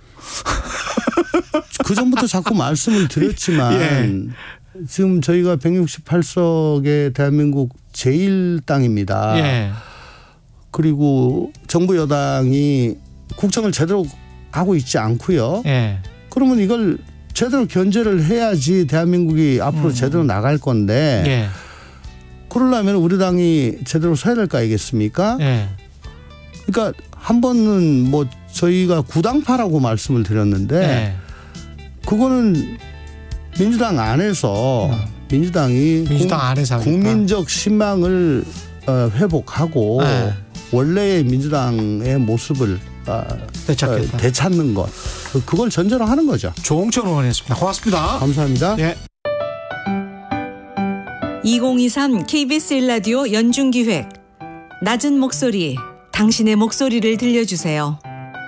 그 전부터 자꾸 말씀을 드렸지만 예. 지금 저희가 168석의 대한민국 제1당입니다. 예. 그리고 정부 여당이 국정을 제대로 하고 있지 않고요. 예. 그러면 이걸 제대로 견제를 해야지 대한민국이 앞으로 제대로 나갈 건데 예. 그러려면 우리 당이 제대로 서야 될 거 아니겠습니까? 예. 그러니까 한 번은 뭐 저희가 구당파라고 말씀을 드렸는데 예. 그거는 민주당 안에서 민주당 안에서 국민적 신망을 회복하고 네. 원래의 민주당의 모습을 되찾는 것 그걸 전제로 하는 거죠. 조홍천 의원이었습니다. 고맙습니다. 감사합니다. 예. 2023 KBS 1라디오 연중기획 낮은 목소리 당신의 목소리를 들려주세요.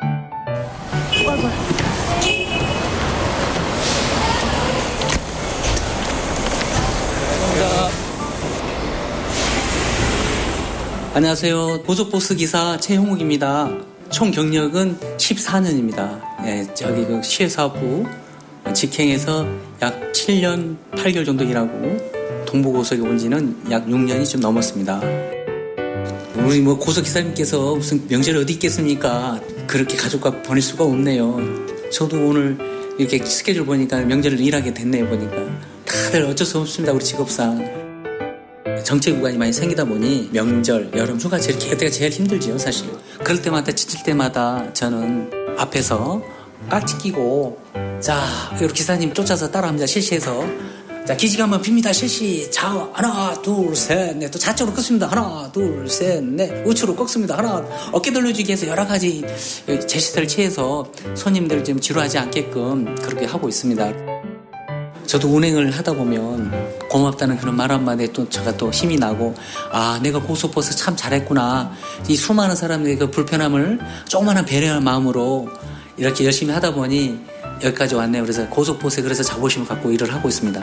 안녕하세요. 고속버스 기사 최형욱입니다. 총 경력은 14년입니다. 예, 저기 그 시외사업부 직행에서 약 7년 8개월 정도 일하고 동부고속에 온 지는 약 6년이 좀 넘었습니다. 우리 뭐 고속기사님께서 무슨 명절이 어디 있겠습니까? 그렇게 가족과 보낼 수가 없네요. 저도 오늘 이렇게 스케줄 보니까 명절을 일하게 됐네요. 보니까 다들 어쩔 수 없습니다. 우리 직업상. 정체 구간이 많이 생기다 보니 명절, 여름 휴가 그때가 제일 힘들죠, 사실. 그럴 때마다 지칠 때마다 저는 앞에서 깍지 끼고 자, 여기 기사님 쫓아서 따라합니다. 실시해서 자, 기지개 한번 핍니다. 실시. 자, 하나, 둘, 셋, 넷. 또 좌측으로 꺾습니다. 하나, 둘, 셋, 넷. 우측으로 꺾습니다. 하나, 어깨 돌려주기 해서 여러 가지 제시를 취해서 손님들 좀 지루하지 않게끔 그렇게 하고 있습니다. 저도 운행을 하다 보면 고맙다는 그런 말 한마디에 또 제가 또 힘이 나고 아 내가 고속버스 참 잘했구나. 이 수많은 사람들의 그 불편함을 조그마한 배려하는 마음으로 이렇게 열심히 하다 보니 여기까지 왔네요. 그래서 고속버스에 그래서 자부심을 갖고 일을 하고 있습니다.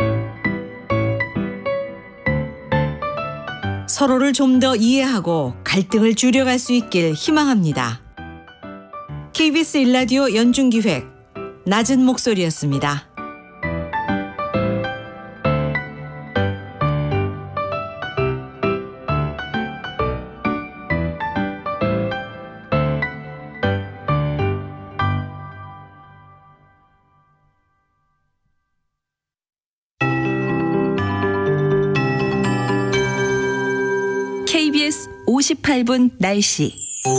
서로를 좀 더 이해하고 갈등을 줄여갈 수 있길 희망합니다. KBS 1라디오 연중기획 낮은 목소리였습니다. KBS 58분 날씨.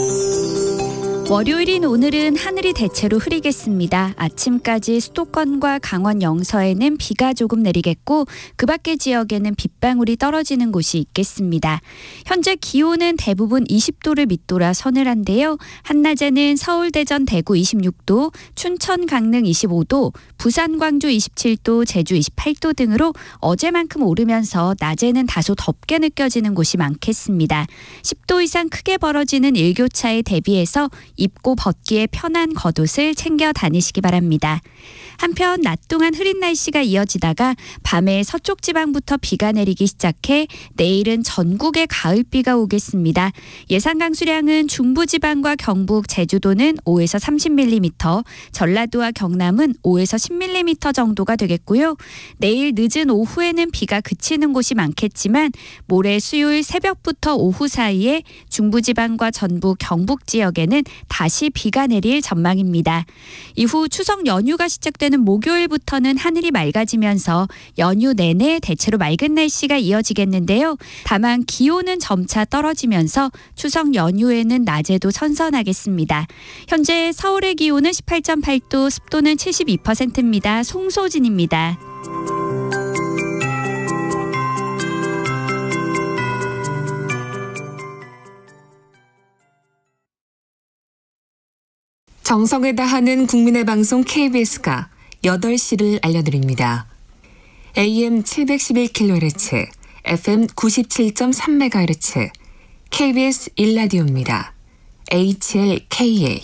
월요일인 오늘은 하늘이 대체로 흐리겠습니다. 아침까지 수도권과 강원 영서에는 비가 조금 내리겠고 그 밖의 지역에는 빗방울이 떨어지는 곳이 있겠습니다. 현재 기온은 대부분 20도를 밑돌아 서늘한데요. 한낮에는 서울, 대전, 대구 26도, 춘천, 강릉 25도, 부산, 광주 27도, 제주 28도 등으로 어제만큼 오르면서 낮에는 다소 덥게 느껴지는 곳이 많겠습니다. 10도 이상 크게 벌어지는 일교차에 대비해서 입고 벗기에 편한 겉옷을 챙겨 다니시기 바랍니다. 한편 낮 동안 흐린 날씨가 이어지다가 밤에 서쪽 지방부터 비가 내리기 시작해 내일은 전국에 가을비가 오겠습니다. 예상 강수량은 중부지방과 경북, 제주도는 5에서 30mm, 전라도와 경남은 5에서 10mm 정도가 되겠고요. 내일 늦은 오후에는 비가 그치는 곳이 많겠지만 모레 수요일 새벽부터 오후 사이에 중부지방과 전북, 경북 지역에는 다시 비가 내릴 전망입니다. 이후 추석 연휴가 시작되는 목요일부터는 하늘이 맑아지면서 연휴 내내 대체로 맑은 날씨가 이어지겠는데요. 다만 기온은 점차 떨어지면서 추석 연휴에는 낮에도 선선하겠습니다. 현재 서울의 기온은 18.8도, 습도는 72%입니다. 송소진입니다. 정성을 다하는 국민의 방송 KBS가 8시를 알려드립니다. AM 711kHz, FM 97.3MHz, KBS 1라디오입니다. HLKA.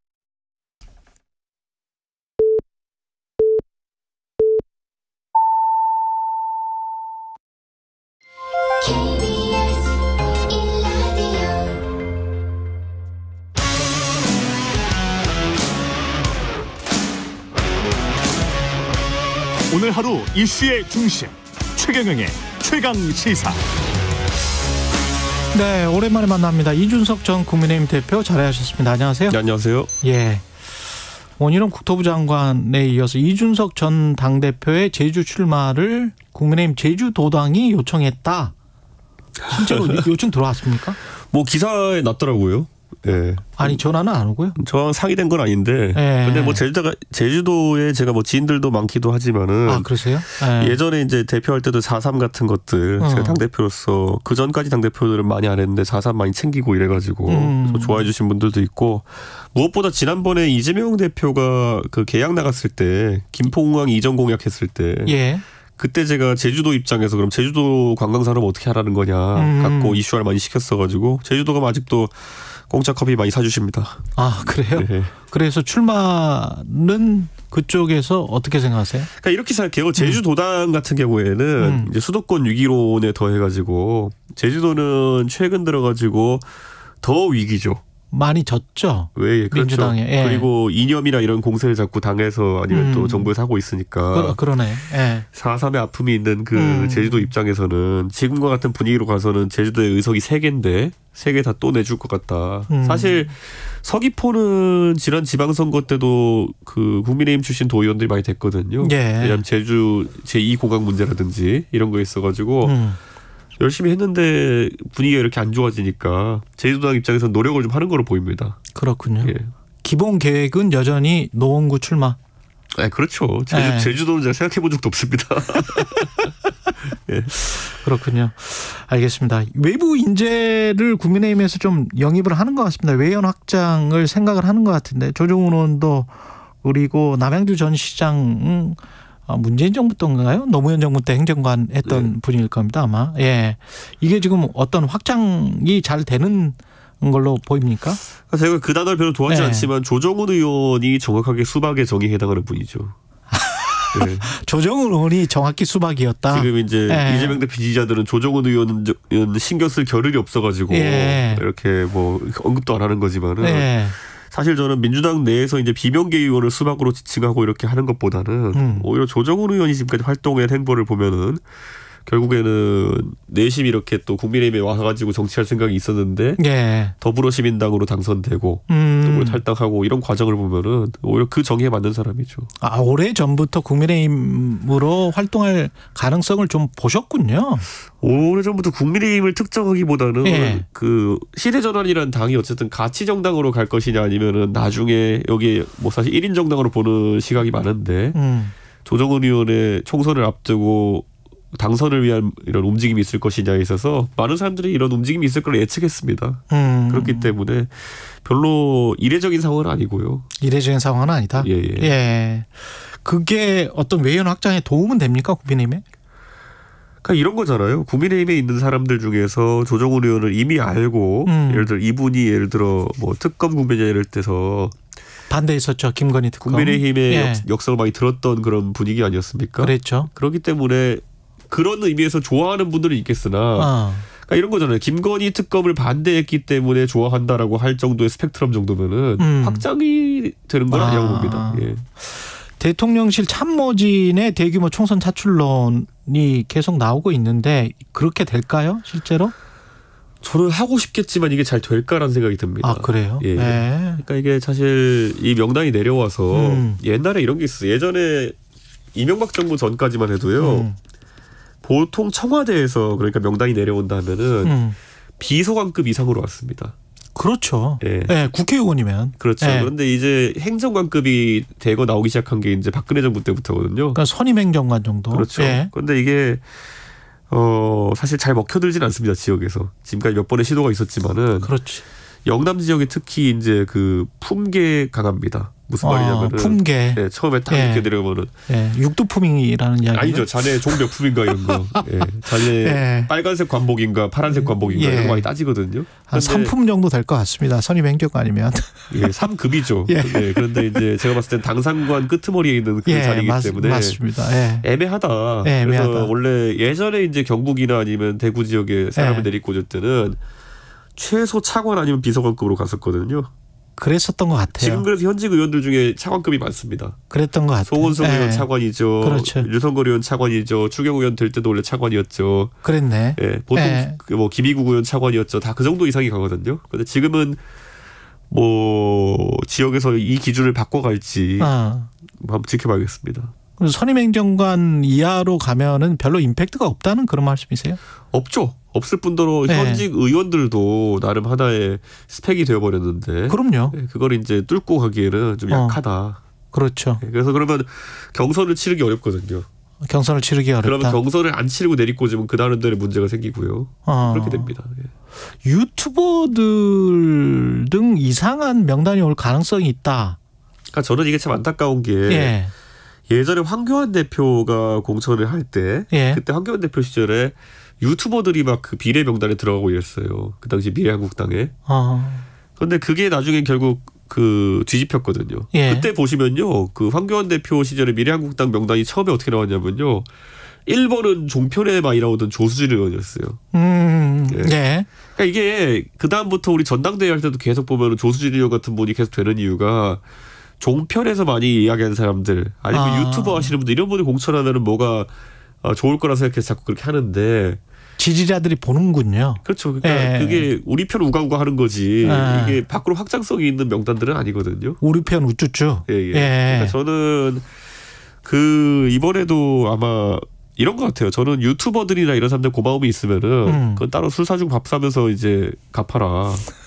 오늘 하루 이슈의 중심 최경영의 최강시사. 네, 오랜만에 만납니다. 이준석 전 국민의힘 대표 자리하셨습니다. 안녕하세요. 네, 안녕하세요. 예. 원희룡 국토부 장관에 이어서 이준석 전 당대표의 제주 출마를 국민의힘 제주도당이 요청했다. 실제로 요청 들어왔습니까? 뭐 기사에 났더라고요. 예. 아니 전화는 안 오고요. 저랑 상의된 건 아닌데. 예. 근데 뭐 제주도에 제가 뭐 지인들도 많기도 하지만은. 아 그러세요? 예. 예전에 이제 대표할 때도 4.3 같은 것들 제가 당 대표로서 그 전까지 당 대표들은 많이 안 했는데 4.3 많이 챙기고 이래가지고 좋아해 주신 분들도 있고 무엇보다 지난번에 이재명 대표가 그 계약 나갔을 때 김포공항 이전 공약했을 때. 예. 그때 제가 제주도 입장에서 그럼 제주도 관광산업 어떻게 하라는 거냐 갖고 이슈화를 많이 시켰어가지고 제주도가 아직도 공짜 커피 많이 사주십니다. 아 그래요? 네. 그래서 출마는 그쪽에서 어떻게 생각하세요? 그러니까 이렇게 생각해요. 제주도당 같은 경우에는 이제 수도권 위기론에 더해가지고 제주도는 최근 들어가지고 더 위기죠. 많이 졌죠. 왜? 그렇죠. 민주당에. 예. 그리고 이념이나 이런 공세를 자꾸 당해서 아니면 또 정부에서 하고 있으니까. 그러네. 예. 4.3의 아픔이 있는 그 제주도 입장에서는 지금과 같은 분위기로 가서는 제주도의 의석이 3개인데 3개 다 또 내줄 것 같다. 사실 서귀포는 지난 지방선거 때도 그 국민의힘 출신 도의원들이 많이 됐거든요. 예. 왜냐하면 제주 제2공항 문제라든지 이런 거 있어가지고 열심히 했는데 분위기가 이렇게 안 좋아지니까 제주도당 입장에서 노력을 좀 하는 거로 보입니다. 그렇군요. 예. 기본 계획은 여전히 노원구 출마. 네, 그렇죠. 제주도는 제가 생각해 본 적도 없습니다. 예. 그렇군요. 알겠습니다. 외부 인재를 국민의힘에서 좀 영입을 하는 것 같습니다. 외연 확장을 생각을 하는 것 같은데 조정훈 의원도 그리고 남양주 전 시장 문재인 정부 때인가요? 노무현 정부 때 행정관 했던 분일 겁니다 아마. 예, 이게 지금 어떤 확장이 잘 되는 걸로 보입니까? 제가 그 단어를 별로 좋아하지 않지만 조정훈 의원이 정확하게 수박에 정의에 해당하는 분이죠. 네. 조정훈 의원이 정확히 수박이었다. 지금 이제 이재명 대표 지지자들은 조정훈 의원은 신경 쓸 겨를이 없어가지고 이렇게 뭐 언급도 안 하는 거지만은 사실 저는 민주당 내에서 이제 비명계 의원을 수박으로 지칭하고 이렇게 하는 것보다는 오히려 조정훈 의원이 지금까지 활동한 행보를 보면은 결국에는 내심 이렇게 또 국민의힘에 와가지고 정치할 생각이 있었는데 더불어시민당으로 당선되고 또 탈당하고 이런 과정을 보면은 오히려 그 정의에 맞는 사람이죠. 아, 오래 전부터 국민의힘으로 활동할 가능성을 좀 보셨군요. 오래 전부터 국민의힘을 특정하기보다는 그 시대전환이라는 당이 어쨌든 가치 정당으로 갈 것이냐 아니면은 나중에 여기 뭐 사실 1인 정당으로 보는 시각이 많은데 조정훈 의원의 총선을 앞두고 당선을 위한 이런 움직임이 있을 것이냐에 있어서 많은 사람들이 이런 움직임이 있을 걸 예측했습니다. 그렇기 때문에 별로 이례적인 상황은 아니고요. 이례적인 상황은 아니다. 예. 그게 어떤 외연 확장에 도움은 됩니까 국민의힘에? 그러니까 이런 거잖아요. 국민의힘에 있는 사람들 중에서 조정훈 의원을 이미 알고 예를 들어 이분이 예를 들어 뭐 특검 국면이나 이럴 때서 반대했었죠. 김건희 특검. 국민의힘의 역사를 많이 들었던 그런 분위기 아니었습니까? 그렇죠. 그렇기 때문에 그런 의미에서 좋아하는 분들은 있겠으나 그러니까 이런 거잖아요. 김건희 특검을 반대했기 때문에 좋아한다라고 할 정도의 스펙트럼 정도면은 확장이 되는 건 아니라고 봅니다. 예. 대통령실 참모진의 대규모 총선 차출론이 계속 나오고 있는데 그렇게 될까요? 실제로? 저는 하고 싶겠지만 이게 잘 될까라는 생각이 듭니다. 아, 그래요? 예. 그러니까 이게 사실 이 명단이 내려와서 옛날에 이런 게 있어요. 예전에 이명박 정부 전까지만 해도요. 보통 청와대에서 그러니까 명단이 내려온다면은 비서관급 이상으로 왔습니다. 그렇죠. 예. 네, 국회의원이면. 그렇죠. 예. 그런데 이제 행정관급이 되고 나오기 시작한 게 이제 박근혜 정부 때부터거든요. 그러니까 선임행정관 정도. 그렇죠. 예. 그런데 이게 사실 잘 먹혀들진 않습니다. 지역에서. 지금까지 몇 번의 시도가 있었지만은. 그렇지. 영남 지역이 특히 이제 그 품계 강합니다. 무슨 말이냐면은 품계. 네, 처음에 딱 이렇게 내려오면은 육두품이라는 이야기. 아니죠. 자네 종 몇 품인가 이런 거. 자네 빨간색 관복인가 파란색 관복인가 이런 거 많이 따지거든요. 한 3품 정도 될 것 같습니다. 선임행정관이면. 3급이죠. 그런데 이제 제가 봤을 땐 당상관 끄트머리에 있는 그 자리이기 때문에 맞습니다. 애매하다. 그래서 원래 예전에 이제 경북이나 아니면 대구 지역에 사람을 내리꽂을 때는 최소 차관 아니면 비서관급으로 갔었거든요. 그랬었던 것 같아요. 지금 그래서 현직 의원들 중에 차관급이 많습니다. 그랬던 것 같아요. 송원석 의원 차관이죠. 그렇죠. 유성걸 의원 차관이죠. 추경 의원 될 때도 원래 차관이었죠. 그랬네. 보통 뭐 김희국 의원 차관이었죠. 다 그 정도 이상이 가거든요. 그런데 지금은 뭐 지역에서 이 기준을 바꿔갈지 한번 지켜봐야겠습니다. 선임행정관 이하로 가면은 별로 임팩트가 없다는 그런 말씀이세요? 없죠. 없을 뿐더러 현직 의원들도 나름 하나의 스펙이 되어버렸는데. 그럼요. 그걸 이제 뚫고 가기에는 좀 약하다. 그렇죠. 그래서 그러면 경선을 치르기 어렵거든요. 경선을 치르기 어렵다. 그러면 경선을 안 치르고 내리꽂으면 그 다른 데는 문제가 생기고요. 그렇게 됩니다. 유튜버들 등 이상한 명단이 올 가능성이 있다. 그러니까 저는 이게 참 안타까운 게 예전에 황교안 대표가 공천을 할 때 그때 황교안 대표 시절에 유튜버들이 막 그 비례 명단에 들어가고 이랬어요. 그 당시 미래한국당에. 그런데 그게 나중에 결국 그 뒤집혔거든요. 그때 보시면요. 그 황교안 대표 시절에 미래한국당 명단이 처음에 어떻게 나왔냐면요. 1번은 종편에 많이 나오던 조수진 의원이었어요. 그러니까 이게 그 다음부터 우리 전당대회 할 때도 계속 보면 조수진 의원 같은 분이 계속 되는 이유가 종편에서 많이 이야기하는 사람들 아니면 유튜버 하시는 분들 이런 분들 공천하면은 뭐가 좋을 거라 생각해서 자꾸 그렇게 하는데 지지자들이 보는군요. 그렇죠. 그러니까 그게 우리 편 우가우가 하는 거지 이게 밖으로 확장성이 있는 명단들은 아니거든요. 우리 편 우쭈쭈. 그러니까 저는 그 이번에도 아마 이런 것 같아요. 저는 유튜버들이나 이런 사람들 고마움이 있으면은 그건 따로 술 사주고 밥 사면서 이제 갚아라.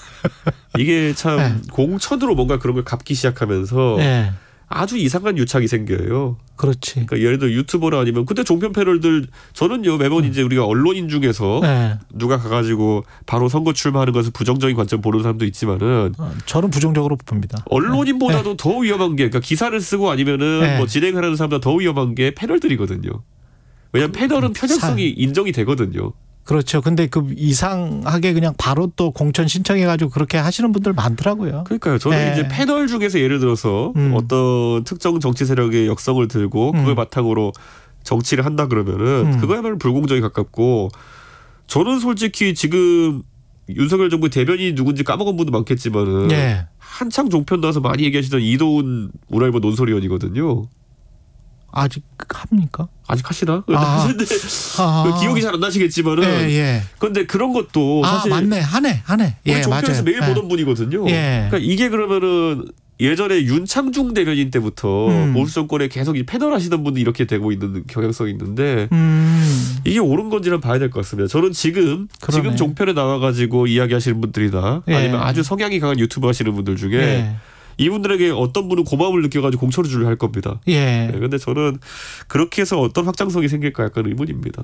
이게 참 공천으로 뭔가 그런 걸 갚기 시작하면서 아주 이상한 유착이 생겨요. 그렇지. 그러니까 예를 들어 유튜버나 아니면 그때 종편 패널들 저는요 매번 이제 우리가 언론인 중에서 누가 가가지고 바로 선거 출마하는 것을 부정적인 관점 보는 사람도 있지만은 저는 부정적으로 봅니다. 언론인보다도 더 위험한 게 그러니까 기사를 쓰고 아니면은 뭐 진행하는 사람보다 더 위험한 게 패널들이거든요. 왜냐하면 패널은 편향성이 인정이 되거든요. 그렇죠. 근데 그 이상하게 그냥 바로 또 공천 신청해가지고 그렇게 하시는 분들 많더라고요. 그러니까요. 저는 이제 패널 중에서 예를 들어서 어떤 특정 정치 세력의 역성을 들고 그걸 바탕으로 정치를 한다 그러면은 그거야말로 불공정에 가깝고 저는 솔직히 지금 윤석열 정부 대변인이 누군지 까먹은 분도 많겠지만은 한창 종편 나와서 많이 얘기하시던 이도훈 문화일보 논설위원이거든요. 아직 합니까? 아직 하시나? 근데 기억이 잘 안 나시겠지만은. 그런데 그런 것도 사실 맞네 하네. 우리 종편에서 매일 보던 분이거든요. 그러니까 이게 그러면은 예전에 윤창중 대변인 때부터 보수 정권에 계속 패널 하시던 분이 이렇게 되고 있는 경향성이 있는데 이게 옳은 건지는 봐야 될 것 같습니다. 저는 지금 종편에 나와가지고 이야기하시는 분들이나 아니면 아주 성향이 강한 유튜브 하시는 분들 중에. 이분들에게 어떤 분은 고마움을 느껴가지고 공천을 주려 할 겁니다. 그런데 저는 그렇게 해서 어떤 확장성이 생길까 약간 의문입니다.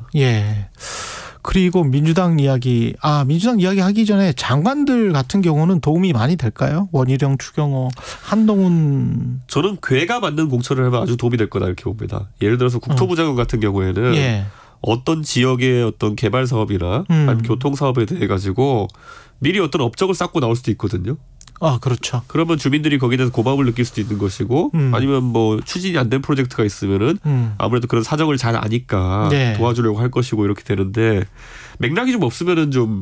그리고 민주당 이야기 하기 전에 장관들 같은 경우는 도움이 많이 될까요? 원희룡, 추경호, 한동훈. 저는 괴가 맞는 공천을 하면 아주 도움이 될 거다 이렇게 봅니다. 예를 들어서 국토부 장관 같은 경우에는 어떤 지역의 어떤 개발 사업이나 아니면 교통 사업에 대해 가지고 미리 어떤 업적을 쌓고 나올 수도 있거든요. 그렇죠. 그러면 주민들이 거기에 대해서 고마움을 느낄 수도 있는 것이고 아니면 뭐 추진이 안 된 프로젝트가 있으면은 아무래도 그런 사정을 잘 아니까 도와주려고 할 것이고 이렇게 되는데 맥락이 좀 없으면은 좀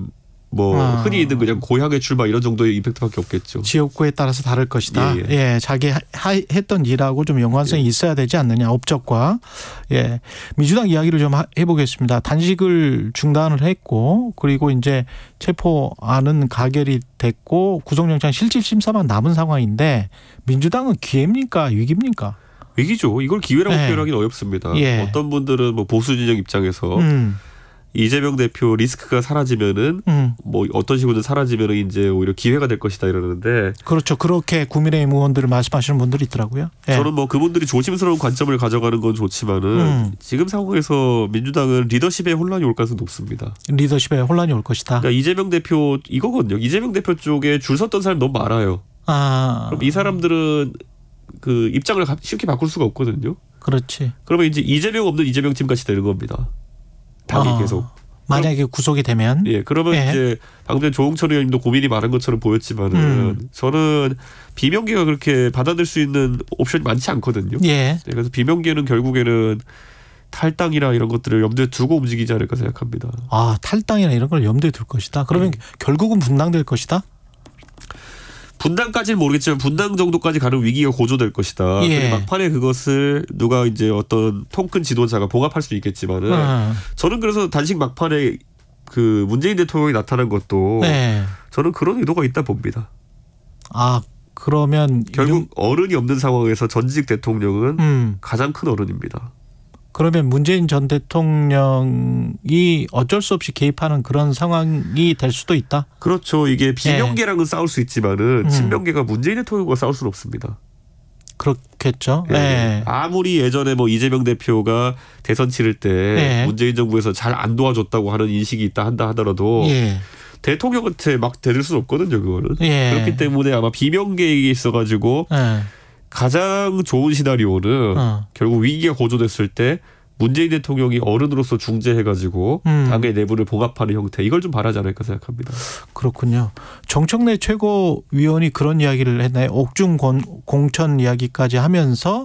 흔히 있는 그냥 고향의 출마 이런 정도의 임팩트밖에 없겠죠. 지역구에 따라서 다를 것이다. 자기 했던 일하고 좀 연관성이 있어야 되지 않느냐, 업적과. 민주당 이야기를 좀 해보겠습니다. 단식을 중단을 했고, 그리고 이제 체포안은 가결이 됐고 구속영장 실질 심사만 남은 상황인데 민주당은 기회입니까, 위기입니까? 위기죠. 이걸 기회라고 표현하기는 어렵습니다. 어떤 분들은 보수 진영 입장에서 이재명 대표 리스크가 사라지면은 어떤 식으로든 사라지면은 이제 오히려 기회가 될 것이다 이러는데, 그렇죠. 그렇게 국민의힘 의원들을 말씀하시는 분들이 있더라고요. 저는 그분들이 조심스러운 관점을 가져가는 건 좋지만은 지금 상황에서 민주당은 리더십에 혼란이 올 가능성이 높습니다. 리더십에 혼란이 올 것이다. 그러니까 이재명 대표 이거거든요. 이재명 대표 쪽에 줄 섰던 사람 너무 많아요. 그럼 이 사람들은 그 입장을 쉽게 바꿀 수가 없거든요. 그렇지. 그러면 이제 이재명 없는 이재명 팀 같이 되는 겁니다. 당이 계속. 만약에 구속이 되면. 그러면 이제 방금 전에 조홍천 의원님도 고민이 많은 것처럼 보였지만은 저는 비명계가 그렇게 받아들일 수 있는 옵션이 많지 않거든요. 그래서 비명계는 결국에는 탈당이나 이런 것들을 염두에 두고 움직이지 않을까 생각합니다. 탈당이나 이런 걸 염두에 둘 것이다. 그러면 결국은 분당될 것이다. 분당까지는 모르겠지만 분당 정도까지 가는 위기가 고조될 것이다. 막판에 그것을 누가 이제 어떤 통큰 지도자가 봉합할 수 있겠지만은 저는 그래서 단식 막판에 그 문재인 대통령이 나타난 것도 저는 그런 의도가 있다 봅니다. 그러면 결국 어른이 없는 상황에서 전직 대통령은 가장 큰 어른입니다. 그러면 문재인 전 대통령이 어쩔 수 없이 개입하는 그런 상황이 될 수도 있다? 그렇죠. 이게 비명계랑은 싸울 수 있지만은 친명계가 문재인 대통령과 싸울 수는 없습니다. 그렇겠죠. 아무리 예전에 이재명 대표가 대선 치를 때 문재인 정부에서 잘 안 도와줬다고 하는 인식이 있다 한다 하더라도 대통령한테 막 대들 수는 없거든요. 그거는. 그렇기 때문에 아마 비명계에 있어가지고 가장 좋은 시나리오는 결국 위기가 고조됐을 때 문재인 대통령이 어른으로서 중재해가지고 당의 내부를 봉합하는 형태, 이걸 좀 바라지 않을까 생각합니다. 그렇군요. 정청래 최고위원이 그런 이야기를 했나요? 옥중 공천 이야기까지 하면서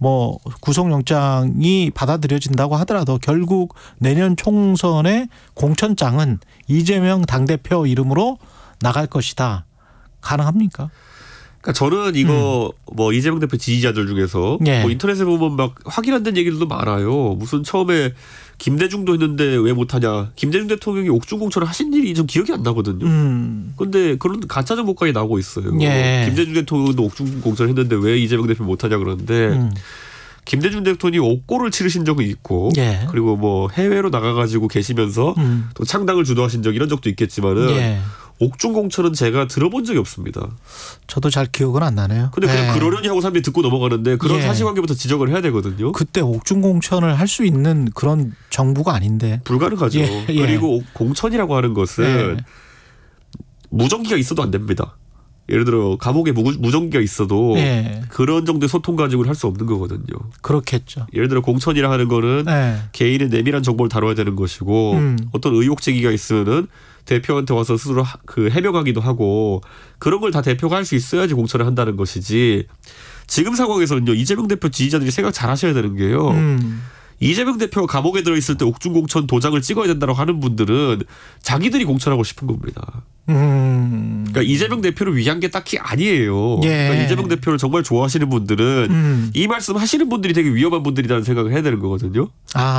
구속영장이 받아들여진다고 하더라도 결국 내년 총선의 공천장은 이재명 당대표 이름으로 나갈 것이다. 가능합니까? 그러니까 저는 이거 이재명 대표 지지자들 중에서 인터넷에 보면 막 확인 안 된 얘기들도 많아요. 무슨 처음에 김대중도 했는데 왜 못하냐. 김대중 대통령이 옥중 공천을 하신 일이 좀 기억이 안 나거든요. 그런데 그런 가짜 정보까지 나오고 있어요. 김대중 대통령도 옥중 공천을 했는데 왜 이재명 대표 못하냐 그러는데 김대중 대통령이 옥고를 치르신 적이 있고 그리고 해외로 나가가지고 계시면서 또 창당을 주도하신 적 이런 적도 있겠지만은 옥중 공천은 제가 들어본 적이 없습니다. 저도 잘 기억은 안 나네요. 근데 그냥 그러려니 하고 사람들이 듣고 넘어가는데 그런 사실관계부터 지적을 해야 되거든요. 그때 옥중 공천을 할 수 있는 그런 정부가 아닌데. 불가능하죠. 그리고 공천이라고 하는 것은 무전기가 있어도 안 됩니다. 예를 들어 감옥에 무전기가 있어도 그런 정도의 소통 가지고는 할 수 없는 거거든요. 그렇겠죠. 예를 들어 공천이라 하는 거는 개인의 내밀한 정보를 다뤄야 되는 것이고 어떤 의혹 제기가 있으면은 대표한테 와서 스스로 해명하기도 하고 그런 걸 다 대표가 할 수 있어야지 공천을 한다는 것이지, 지금 상황에서는요 이재명 대표 지지자들이 생각 잘 하셔야 되는 게요. 이재명 대표가 감옥에 들어있을 때 옥중 공천 도장을 찍어야 된다고 하는 분들은 자기들이 공천하고 싶은 겁니다. 그러니까 이재명 대표를 위한 게 딱히 아니에요. 그러니까 이재명 대표를 정말 좋아하시는 분들은 이 말씀 하시는 분들이 되게 위험한 분들이라는 생각을 해야 되는 거거든요.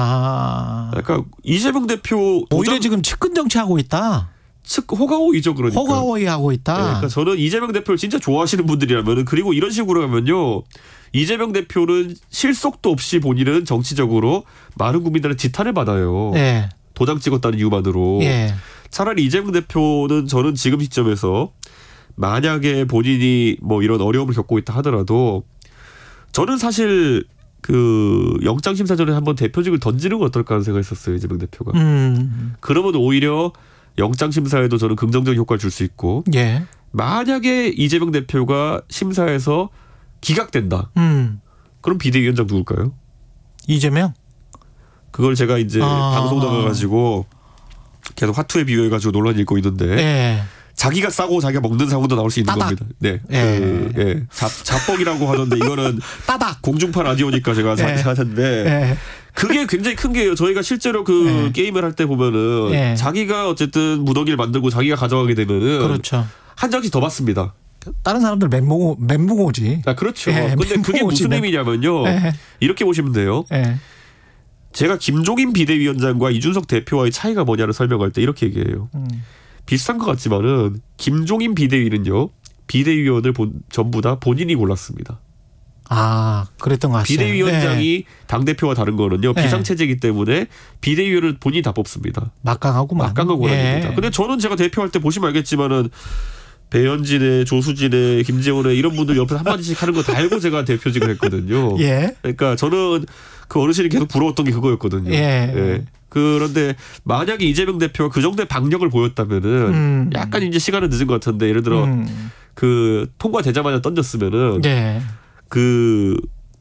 그러니까 이재명 대표 오히려 지금 측근 정치하고 있다. 호가호이죠. 그러니까. 호가호이 하고 있다. 그러니까 저는 이재명 대표를 진짜 좋아하시는 분들이라면, 그리고 이런 식으로 하면요 이재명 대표는 실속도 없이 본인은 정치적으로 많은 국민들의 지탄을 받아요. 도장 찍었다는 이유만으로. 차라리 이재명 대표는 저는 지금 시점에서 만약에 본인이 이런 어려움을 겪고 있다 하더라도 저는 사실 영장 심사 전에 한번 대표직을 던지는 건 어떨까 하는 생각을 했었어요. 이재명 대표가. 그러면 오히려 영장 심사에도 저는 긍정적인 효과를 줄 수 있고 만약에 이재명 대표가 심사에서 기각된다. 그럼 비대위원장 누굴까요? 이재명? 그걸 제가 이제 방송 나가가지고 계속 화투에 비교해가지고 논란이 일고 있는데 자기가 싸고 자기가 먹는 상황도 나올 수 있는 겁니다. 자뻑이라고 하던데 이거는 따닥 공중파 라디오니까 제가 하는데 그게 굉장히 큰 게요. 저희가 실제로 그 게임을 할 때 보면은 자기가 어쨌든 무더기를 만들고 자기가 가져가게 되면은 그렇죠. 한 장씩 더 받습니다. 다른 사람들 멘붕오지. 그렇죠. 근데 그게 무슨 의미냐면요. 이렇게 보시면 돼요. 제가 김종인 비대위원장과 이준석 대표와의 차이가 뭐냐를 설명할 때 이렇게 얘기해요. 비슷한 것 같지만은 김종인 비대위는요. 비대위원을 전부 다 본인이 골랐습니다. 그랬던 것 같아요. 비대위원장이 당대표와 다른 거는요. 비상체제이기 때문에 비대위원을 본인이 다 뽑습니다. 막강하고만. 막강하고 합니다. 근데 저는 제가 대표할 때 보시면 알겠지만은 배현진의, 조수진의, 김재원의 이런 분들 옆에서 한마디씩 하는 거 다 알고 제가 대표직을 했거든요. 그러니까 저는 그 어르신이 계속 부러웠던 게 그거였거든요. 그런데 만약에 이재명 대표가 그 정도의 박력을 보였다면은 약간 이제 시간은 늦은 것 같은데 예를 들어 그 통과되자마자 던졌으면은 그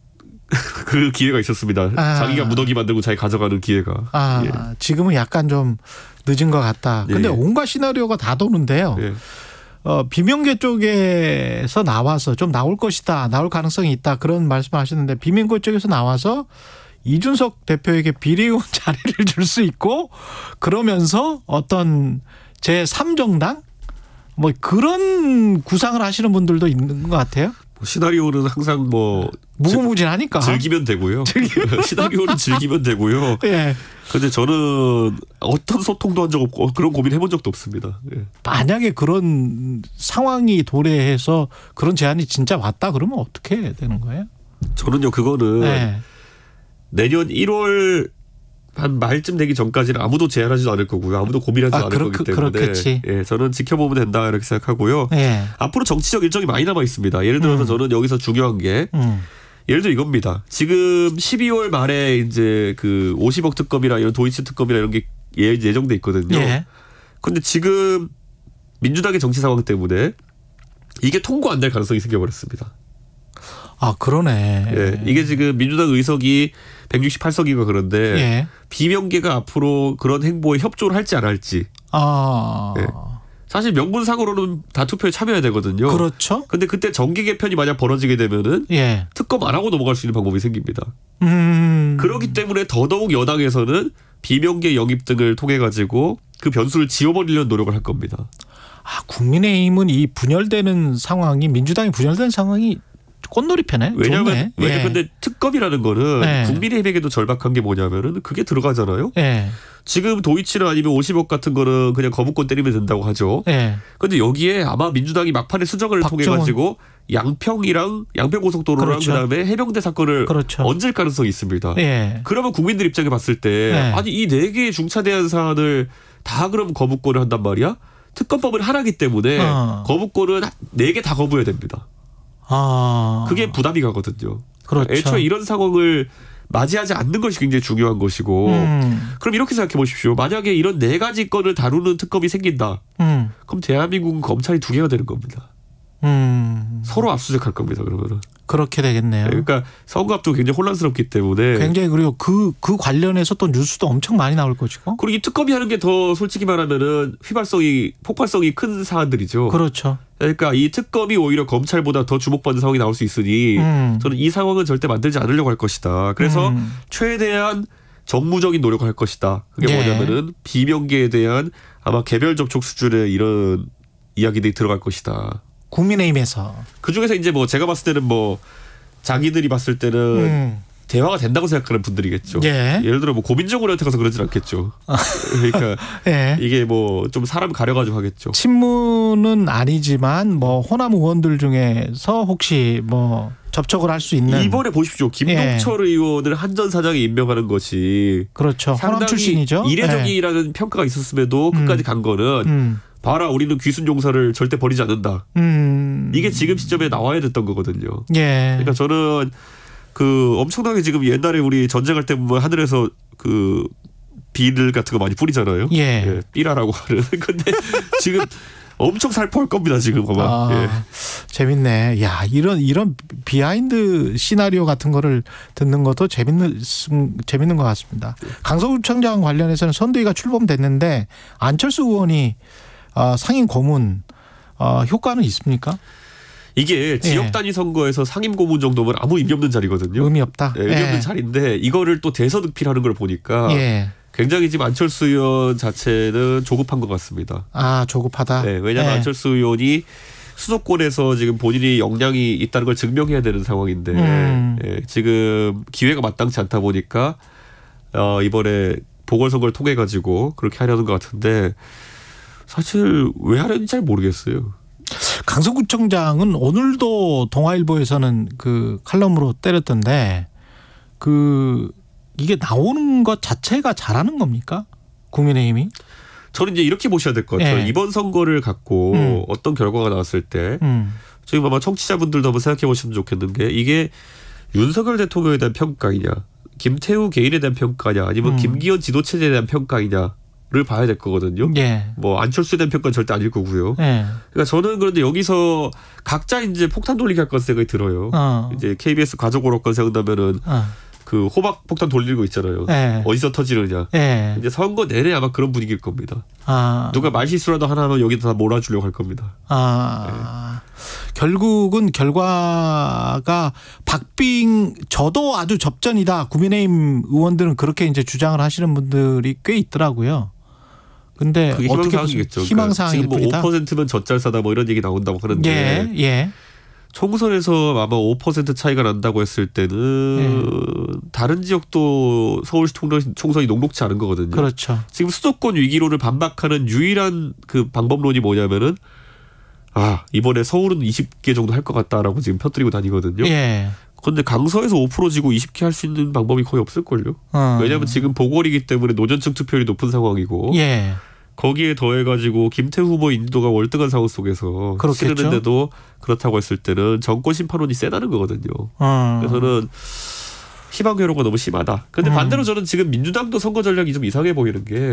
기회가 있었습니다. 자기가 무더기 만들고 자기 가져가는 기회가. 지금은 약간 좀 늦은 것 같다. 근데 온갖 시나리오가 다 도는데요. 비명계 쪽에서 나와서 좀 나올 것이다. 나올 가능성이 있다. 그런 말씀을 하셨는데 비명계 쪽에서 나와서 이준석 대표에게 비례의원 자리를 줄 수 있고 그러면서 어떤 제3정당 뭐 그런 구상을 하시는 분들도 있는 것 같아요. 시나리오는 항상 뭐 무궁무진하니까 즐기면 되고요. 시나리오는 즐기면 되고요. 그런데 저는 어떤 소통도 한 적 없고 그런 고민 해본 적도 없습니다. 만약에 그런 상황이 도래해서 그런 제안이 진짜 왔다 그러면 어떻게 되는 거예요? 저는요 그거는 내년 1월 한 말쯤 되기 전까지는 아무도 제안하지도 않을 거고요. 아무도 고민하지도 않을 거기 때문에 저는 지켜보면 된다 이렇게 생각하고요. 앞으로 정치적 일정이 많이 남아 있습니다. 예를 들어서 저는 여기서 중요한 게 예를 들어 이겁니다. 지금 12월 말에 이제 그 50억 특검이나 이런 도이치 특검이나 이런 게 예정돼 있거든요. 그런데 지금 민주당의 정치 상황 때문에 이게 통과 안 될 가능성이 생겨버렸습니다. 그러네. 이게 지금 민주당 의석이 168석이고 그런데 비명계가 앞으로 그런 행보에 협조를 할지 안 할지. 사실 명분상으로는 다 투표에 참여해야 되거든요. 그렇죠. 근데 그때 정계 개편이 만약 벌어지게 되면은 특검 안 하고 넘어갈 수 있는 방법이 생깁니다. 그렇기 때문에 더더욱 여당에서는 비명계 영입 등을 통해 가지고 그 변수를 지워버리려는 노력을 할 겁니다. 국민의힘은 이 분열되는 상황이 민주당이 분열된 상황이 꽃놀이패네. 왜냐하면 근데 특검이라는 거는 국민의힘에게도 절박한 게 뭐냐면은 그게 들어가잖아요. 지금 도이치나 아니면 50억 같은 거는 그냥 거부권 때리면 된다고 하죠. 그런데 여기에 아마 민주당이 막판에 수정을 통해 가지고 양평고속도로랑 그다음에 해병대 사건을 얹을 가능성이 있습니다. 그러면 국민들 입장에 봤을 때 아니 이 4개의 중차대한 사안을 다 그럼 거부권을 한단 말이야? 특검법은 하나이기 때문에 거부권은 4개 다 거부해야 됩니다. 그게 부담이 가거든요. 애초에 이런 상황을 맞이하지 않는 것이 굉장히 중요한 것이고 그럼 이렇게 생각해 보십시오. 만약에 이런 4가지 건을 다루는 특검이 생긴다. 그럼 대한민국은 검찰이 2개가 되는 겁니다. 서로 압수수색할 겁니다. 그러면은. 그렇게 되겠네요. 그러니까 선거 앞두고 굉장히 혼란스럽기 때문에 굉장히 그리고 그 관련해서 또 뉴스도 엄청 많이 나올 것이고. 그리고 이 특검이 하는 게 더 솔직히 말하면은 폭발성이 큰 사안들이죠. 그렇죠. 그러니까 이 특검이 오히려 검찰보다 더 주목받는 상황이 나올 수 있으니 저는 이 상황은 절대 만들지 않으려고 할 것이다. 그래서 최대한 정무적인 노력을 할 것이다. 그게 뭐냐면은 비명계에 대한 아마 개별 접촉 수준의 이런 이야기들이 들어갈 것이다. 국민의힘에서 그중에서 이제 뭐 제가 봤을 때는 뭐 자기들이 봤을 때는 대화가 된다고 생각하는 분들이겠죠. 예를 들어 뭐 고민정 의원한테 가서 그러진 않겠죠. 그러니까 이게 뭐 좀 사람 가려가지고 하겠죠. 친문은 아니지만 뭐 호남 의원들 중에서 혹시 뭐 접촉을 할 수 있는 이번에 보십시오. 김동철 의원을 한전사장에 임명하는 것이 호남 출신이죠. 이례적이라는 평가가 있었음에도 끝까지 간 거는 봐라 우리는 귀순 용사를 절대 버리지 않는다. 이게 지금 시점에 나와야 됐던 거거든요. 그러니까 저는 그 엄청나게 지금 옛날에 우리 전쟁할 때 보면 하늘에서 그 비를 같은 거 많이 뿌리잖아요. 삐라라고 하는. 근데 지금 엄청 살포할 겁니다. 지금 아마. 재밌네. 야 이런 비하인드 시나리오 같은 거를 듣는 것도 재밌는 것 같습니다. 강서구청장 관련해서는 선대위가 출범됐는데 안철수 의원이 상임 고문 효과는 있습니까? 이게 지역 단위 선거에서 상임 고문 정도면 아무 의미 없는 자리거든요. 의미 없다. 네, 의미 없는 자리인데 이거를 또 대선 득필하는 걸 보니까 굉장히 지금 안철수 의원 자체는 조급한 것 같습니다. 아, 조급하다. 네, 왜냐하면 안철수 의원이 수도권에서 지금 본인이 역량이 있다는 걸 증명해야 되는 상황인데 지금 기회가 마땅치 않다 보니까 이번에 보궐선거를 통해 가지고 그렇게 하려는 것 같은데 사실 왜 하려는지 잘 모르겠어요. 강서구청장은 오늘도 동아일보에서는 그 칼럼으로 때렸던데 이게 나오는 것 자체가 잘하는 겁니까? 국민의힘이? 저는 이제 이렇게 보셔야 될 것 같아요. 이번 선거를 갖고 어떤 결과가 나왔을 때 지금 아마 청취자분들도 한번 생각해 보시면 좋겠는 게 이게 윤석열 대통령에 대한 평가이냐 김태우 개인에 대한 평가냐 아니면 김기현 지도체제에 대한 평가이냐 를 봐야 될 거거든요. 뭐 안철수에 대한 평가는 절대 아닐 거고요. 그러니까 저는 그런데 여기서 각자 이제 폭탄 돌리기 할 것 생각이 들어요. 이제 KBS 가족 오락관 생각나면은 그 호박 폭탄 돌리는 거 있잖아요. 어디서 터지느냐. 이제 선거 내내 아마 그런 분위기일 겁니다. 누가 말실수라도 하나 하면 여기다 다 몰아주려고 할 겁니다. 결국은 결과가 저도 아주 접전이다. 국민의힘 의원들은 그렇게 이제 주장을 하시는 분들이 꽤 있더라고요. 근데 그게 어떻게 희망사항이겠죠. 희망사항일 그러니까 지금 뭐 5%면 젖잘싸다 뭐 이런 얘기 나온다고 하는데 총선에서 아마 5% 차이가 난다고 했을 때는 다른 지역도 서울시 총선이 녹록지 않은 거거든요. 그렇죠. 지금 수도권 위기론을 반박하는 유일한 그 방법론이 뭐냐면은 이번에 서울은 20개 정도 할 것 같다라고 지금 펴뜨리고 다니거든요. 그런데 강서에서 5% 지고 20개 할 수 있는 방법이 거의 없을걸요. 왜냐하면 지금 보궐이기 때문에 노년층 투표율이 높은 상황이고 거기에 더해가지고 김태우 후보 인지도가 월등한 상황 속에서 치르는데도 그렇다고 했을 때는 정권 심판론이 세다는 거거든요. 그래서는 희망 회로가 너무 심하다. 근데 반대로 저는 지금 민주당도 선거 전략이 좀 이상해 보이는 게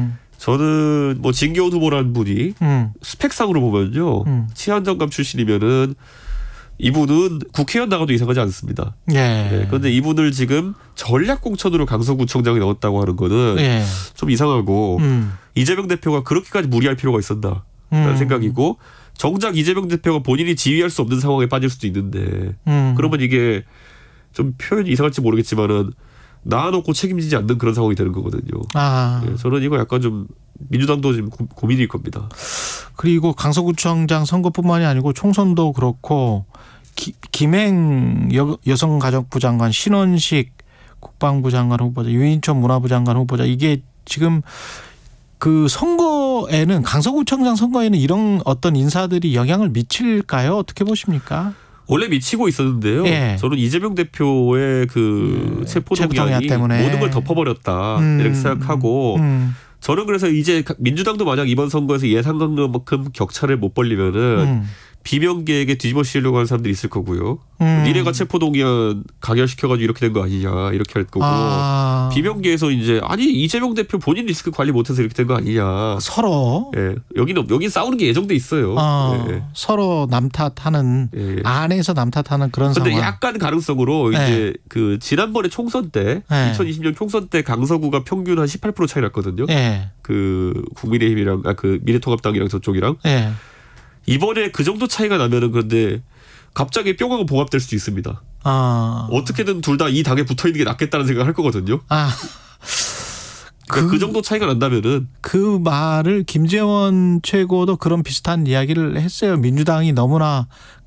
저는 뭐 진교훈 후보라는 분이 스펙상으로 보면요. 치안정감 출신이면은 이분은 국회의원 나가도 이상하지 않습니다. 그런데 이분을 지금 전략공천으로 강서구청장에 넣었다고 하는 거는 좀 이상하고 이재명 대표가 그렇게까지 무리할 필요가 있었나라는 생각이고 정작 이재명 대표가 본인이 지휘할 수 없는 상황에 빠질 수도 있는데 그러면 이게 좀 표현이 이상할지 모르겠지만은 놔놓고 책임지지 않는 그런 상황이 되는 거거든요. 저는 이거 약간 좀 민주당도 지금 고민일 겁니다. 그리고 강서구청장 선거뿐만이 아니고 총선도 그렇고 김행 여성가족부 장관, 신원식 국방부 장관 후보자, 유인천 문화부 장관 후보자 이게 지금 그 선거에는 강서구청장 선거에는 이런 어떤 인사들이 영향을 미칠까요? 어떻게 보십니까? 원래 미치고 있었는데요. 저는 이재명 대표의 그 체포동의안이 모든 걸 덮어버렸다 이렇게 생각하고 저는 그래서 이제 민주당도 만약 이번 선거에서 예상만큼 격차를 못 벌리면은 비명계에게 뒤집어 씌우려고 하는 사람들이 있을 거고요. 니네가 체포동의안 가결시켜가지고 이렇게 된 거 아니냐 이렇게 할 거고 비명계에서 이제 아니 이재명 대표 본인 리스크 관리 못해서 이렇게 된 거 아니냐 서로 여기 싸우는 게 예정돼 있어요. 서로 남 탓하는 안에서 남 탓하는 그런 상황. 근데 약간 가능성으로 이제 그 지난번에 총선 때 2020년 총선 때 강서구가 평균 한 18% 차이 났거든요. 그 국민의힘이랑 그 미래통합당이랑 저쪽이랑. 이번에 그 정도 차이가 나면은 그런데 갑자기 뿅하고 봉합될 수도 있습니다. 어떻게든 둘 다 이 당에 붙어 있는 게 낫겠다는 생각을 할 거거든요. 그 정도 차이가 난다면은 그 말을 김재원 최고도 그런 비슷한 이야기를 했어요. 민주당이 너무나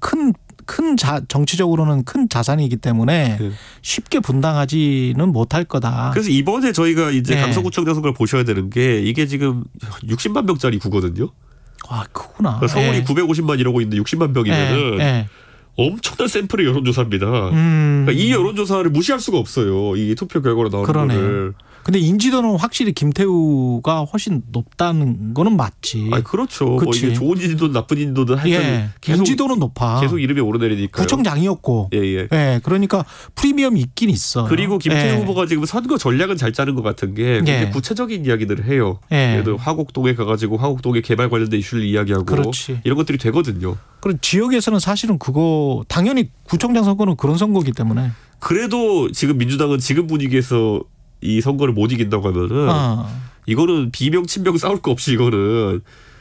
정치적으로는 큰 자산이기 때문에 쉽게 분당하지는 못할 거다. 그래서 이번에 저희가 이제 강서구청장 선거를 보셔야 되는 게 이게 지금 60만 명짜리 구거든요. 크구나. 서울이 950만 이러고 있는데 60만 명이면은 엄청난 샘플의 여론조사입니다. 그러니까 이 여론조사를 무시할 수가 없어요. 이 투표 결과로 나오는 거를. 근데 인지도는 확실히 김태우가 훨씬 높다는 거는 맞지. 그렇죠. 뭐 이게 좋은 인지도든 나쁜 인지도든 하여튼 계속 인지도는 높아. 계속 이름이 오르내리니까요. 구청장이었고. 그러니까 프리미엄이 있긴 있어. 그리고 김태우 후보가 지금 선거 전략은 잘 짜는 것 같은 게 굉장히 구체적인 이야기들을 해요. 예를 들어 화곡동에 가가지고 화곡동의 개발 관련된 이슈를 이야기하고 이런 것들이 되거든요. 그리고 지역에서는 사실은 그거 당연히 구청장 선거는 그런 선거기 때문에. 그래도 지금 민주당은 지금 분위기에서 이 선거를 못 이긴다고 하면은 이거는 비명 친명 싸울 거 없이 이거는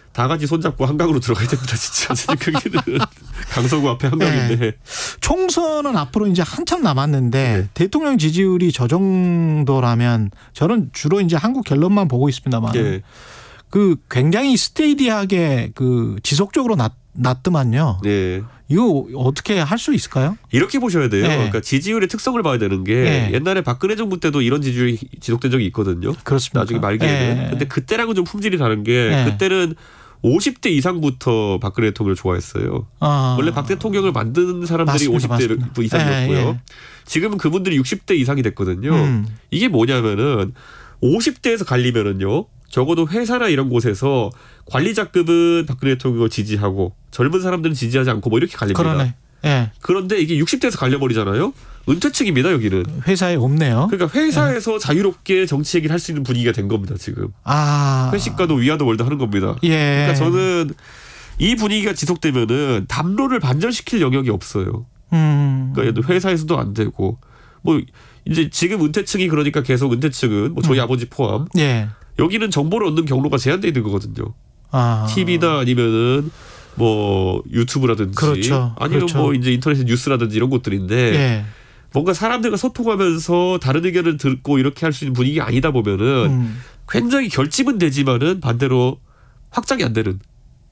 다 같이 손잡고 한강으로 들어가야 됩니다. 진짜. 거기는 강서구 앞에 한강인데. 네. 총선은 앞으로 이제 한참 남았는데 대통령 지지율이 저 정도라면 저는 주로 이제 한국 갤럽만 보고 있습니다만 그 굉장히 스테이디하게 그 지속적으로 낮더만요. 이거 어떻게 할 수 있을까요? 이렇게 보셔야 돼요. 그러니까 지지율의 특성을 봐야 되는 게 옛날에 박근혜 정부 때도 이런 지지율이 지속된 적이 있거든요. 그렇습니다. 나중에 말기에는. 근데 그때랑은 좀 품질이 다른 게 그때는 50대 이상부터 박근혜 대통령을 좋아했어요. 원래 박 대통령을 만드는 사람들이 맞습니다. 50대 맞습니다. 이상이었고요. 지금은 그분들이 60대 이상이 됐거든요. 이게 뭐냐면은 50대에서 갈리면은요. 적어도 회사나 이런 곳에서 관리자급은 박근혜 대통령을 지지하고 젊은 사람들은 지지하지 않고 뭐 이렇게 갈립니다. 그러네. 그런데 이게 60대에서 갈려버리잖아요. 은퇴층입니다. 여기는. 회사에 없네요. 그러니까 회사에서 자유롭게 정치 얘기를 할 수 있는 분위기가 된 겁니다. 지금. 회식과도 위아더 월드 하는 겁니다. 그러니까 저는 이 분위기가 지속되면은 담론을 반전시킬 영역이 없어요. 그러니까 회사에서도 안 되고 뭐 이제 지금 은퇴층이 그러니까 계속 은퇴층은 뭐 저희 아버지 포함 여기는 정보를 얻는 경로가 제한되어 있는 거거든요. TV나 아니면은 뭐 유튜브라든지 아니면 뭐 이제 인터넷 뉴스라든지 이런 것들인데 뭔가 사람들과 소통하면서 다른 의견을 듣고 이렇게 할 수 있는 분위기가 아니다 보면은 굉장히 결집은 되지만은 반대로 확장이 안 되는.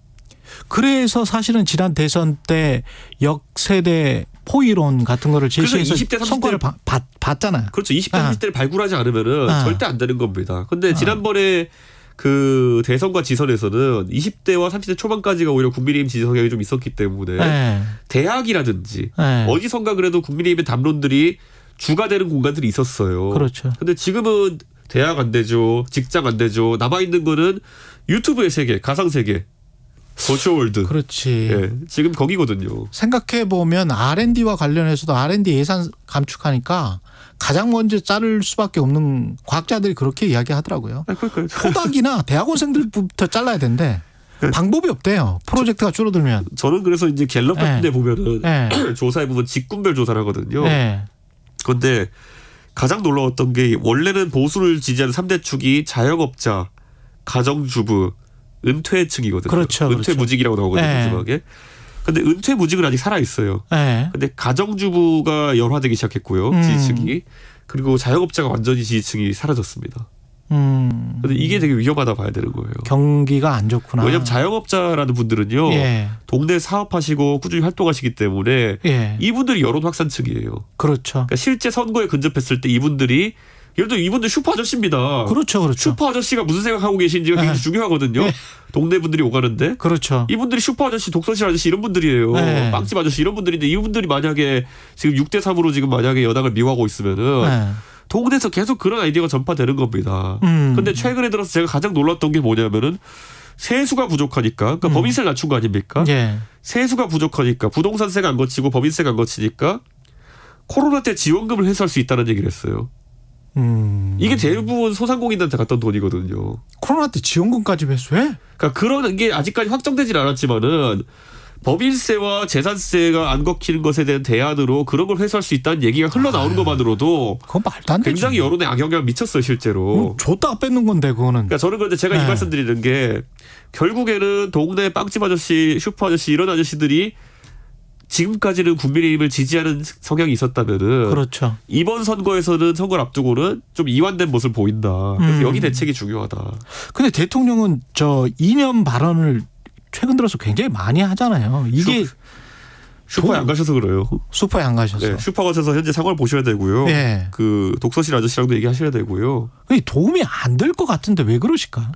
그래서 사실은 지난 대선 때 역세대 포이론 같은 거를 제시해서 20대, 30대를 성과를 봤잖아요. 그렇죠. 20대, 30대를 발굴하지 않으면은 절대 안 되는 겁니다. 근데 지난번에 그 대선과 지선에서는 20대와 30대 초반까지가 오히려 국민의힘 지지 성향이 좀 있었기 때문에 대학이라든지 어디선가 그래도 국민의힘의 담론들이 주가 되는 공간들이 있었어요. 그렇죠. 근데 지금은 대학 안 되죠. 직장 안 되죠. 남아있는 거는 유튜브의 세계, 가상 세계. 버추어월드. 그렇지. 지금 거기거든요. 생각해 보면 R&D와 관련해서도 R&D 예산 감축하니까 가장 먼저 자를 수밖에 없는 과학자들이 그렇게 이야기하더라고요. 포닥이나 대학원생들부터 잘라야 된대. 방법이 없대요. 프로젝트가 줄어들면. 저는 그래서 이제 갤럽 같은 데 보면은 조사해 보면 직군별 조사를 하거든요. 그런데 가장 놀라웠던 게 원래는 보수를 지지하는 3대 축이 자영업자, 가정주부, 은퇴층이거든요. 그렇죠. 은퇴무직이라고 나오거든요. 마지막에. 근데 은퇴무직은 아직 살아있어요. 근데 가정주부가 열화되기 시작했고요. 지지층이. 그리고 자영업자가 완전히 지지층이 사라졌습니다. 근데 이게 되게 위험하다 봐야 되는 거예요. 경기가 안 좋구나. 왜냐하면 자영업자라는 분들은요. 동네 사업하시고 꾸준히 활동하시기 때문에 이분들이 여론 확산층이에요. 그렇죠. 그러니까 실제 선거에 근접했을 때 이분들이 예를 들어 이분들 슈퍼 아저씨입니다. 그렇죠. 슈퍼 아저씨가 무슨 생각하고 계신지가 굉장히 중요하거든요. 동네 분들이 오가는데. 그렇죠. 이분들이 슈퍼 아저씨, 독서실 아저씨 이런 분들이에요. 빵집 아저씨 이런 분들인데 이분들이 만약에 지금 6대3으로 지금 만약에 여당을 미워하고 있으면은 동네에서 계속 그런 아이디어가 전파되는 겁니다. 근데 최근에 들어서 제가 가장 놀랐던 게 뭐냐면은 세수가 부족하니까, 그러니까 법인세를 낮춘 거 아닙니까? 세수가 부족하니까 부동산세가 안 거치고 법인세가 안 거치니까 코로나 때 지원금을 회수할 수 있다는 얘기를 했어요. 이게 대부분 소상공인한테 갔던 돈이거든요. 코로나 때 지원금까지 회수해? 그러니까 그런 게 아직까지 확정되질 않았지만은 법인세와 재산세가 안 걷히는 것에 대한 대안으로 그런 걸 회수할 수 있다는 얘기가 흘러나오는 것만으로도 그건 말도 안 되지. 굉장히 여론에 악영향을 미쳤어요, 실제로. 줬다가 뺏는 건데 그거는. 그러니까 저는 그런데 제가 이 말씀 드리는 게 결국에는 동네 빵집 아저씨, 슈퍼 아저씨 이런 아저씨들이 지금까지는 국민의힘을 지지하는 성향이 있었다면은 그렇죠. 이번 선거에서는 선거를 앞두고는 좀 이완된 모습을 보인다. 그래서 여기 대책이 중요하다. 근데 대통령은 저 이념 발언을 최근 들어서 굉장히 많이 하잖아요. 이게 슈퍼에 안 가셔서 그래요. 슈퍼에 안 가셔서. 슈퍼 가셔서 현재 상황을 보셔야 되고요. 그 독서실 아저씨랑도 얘기하셔야 되고요. 도움이 안 될 것 같은데 왜 그러실까?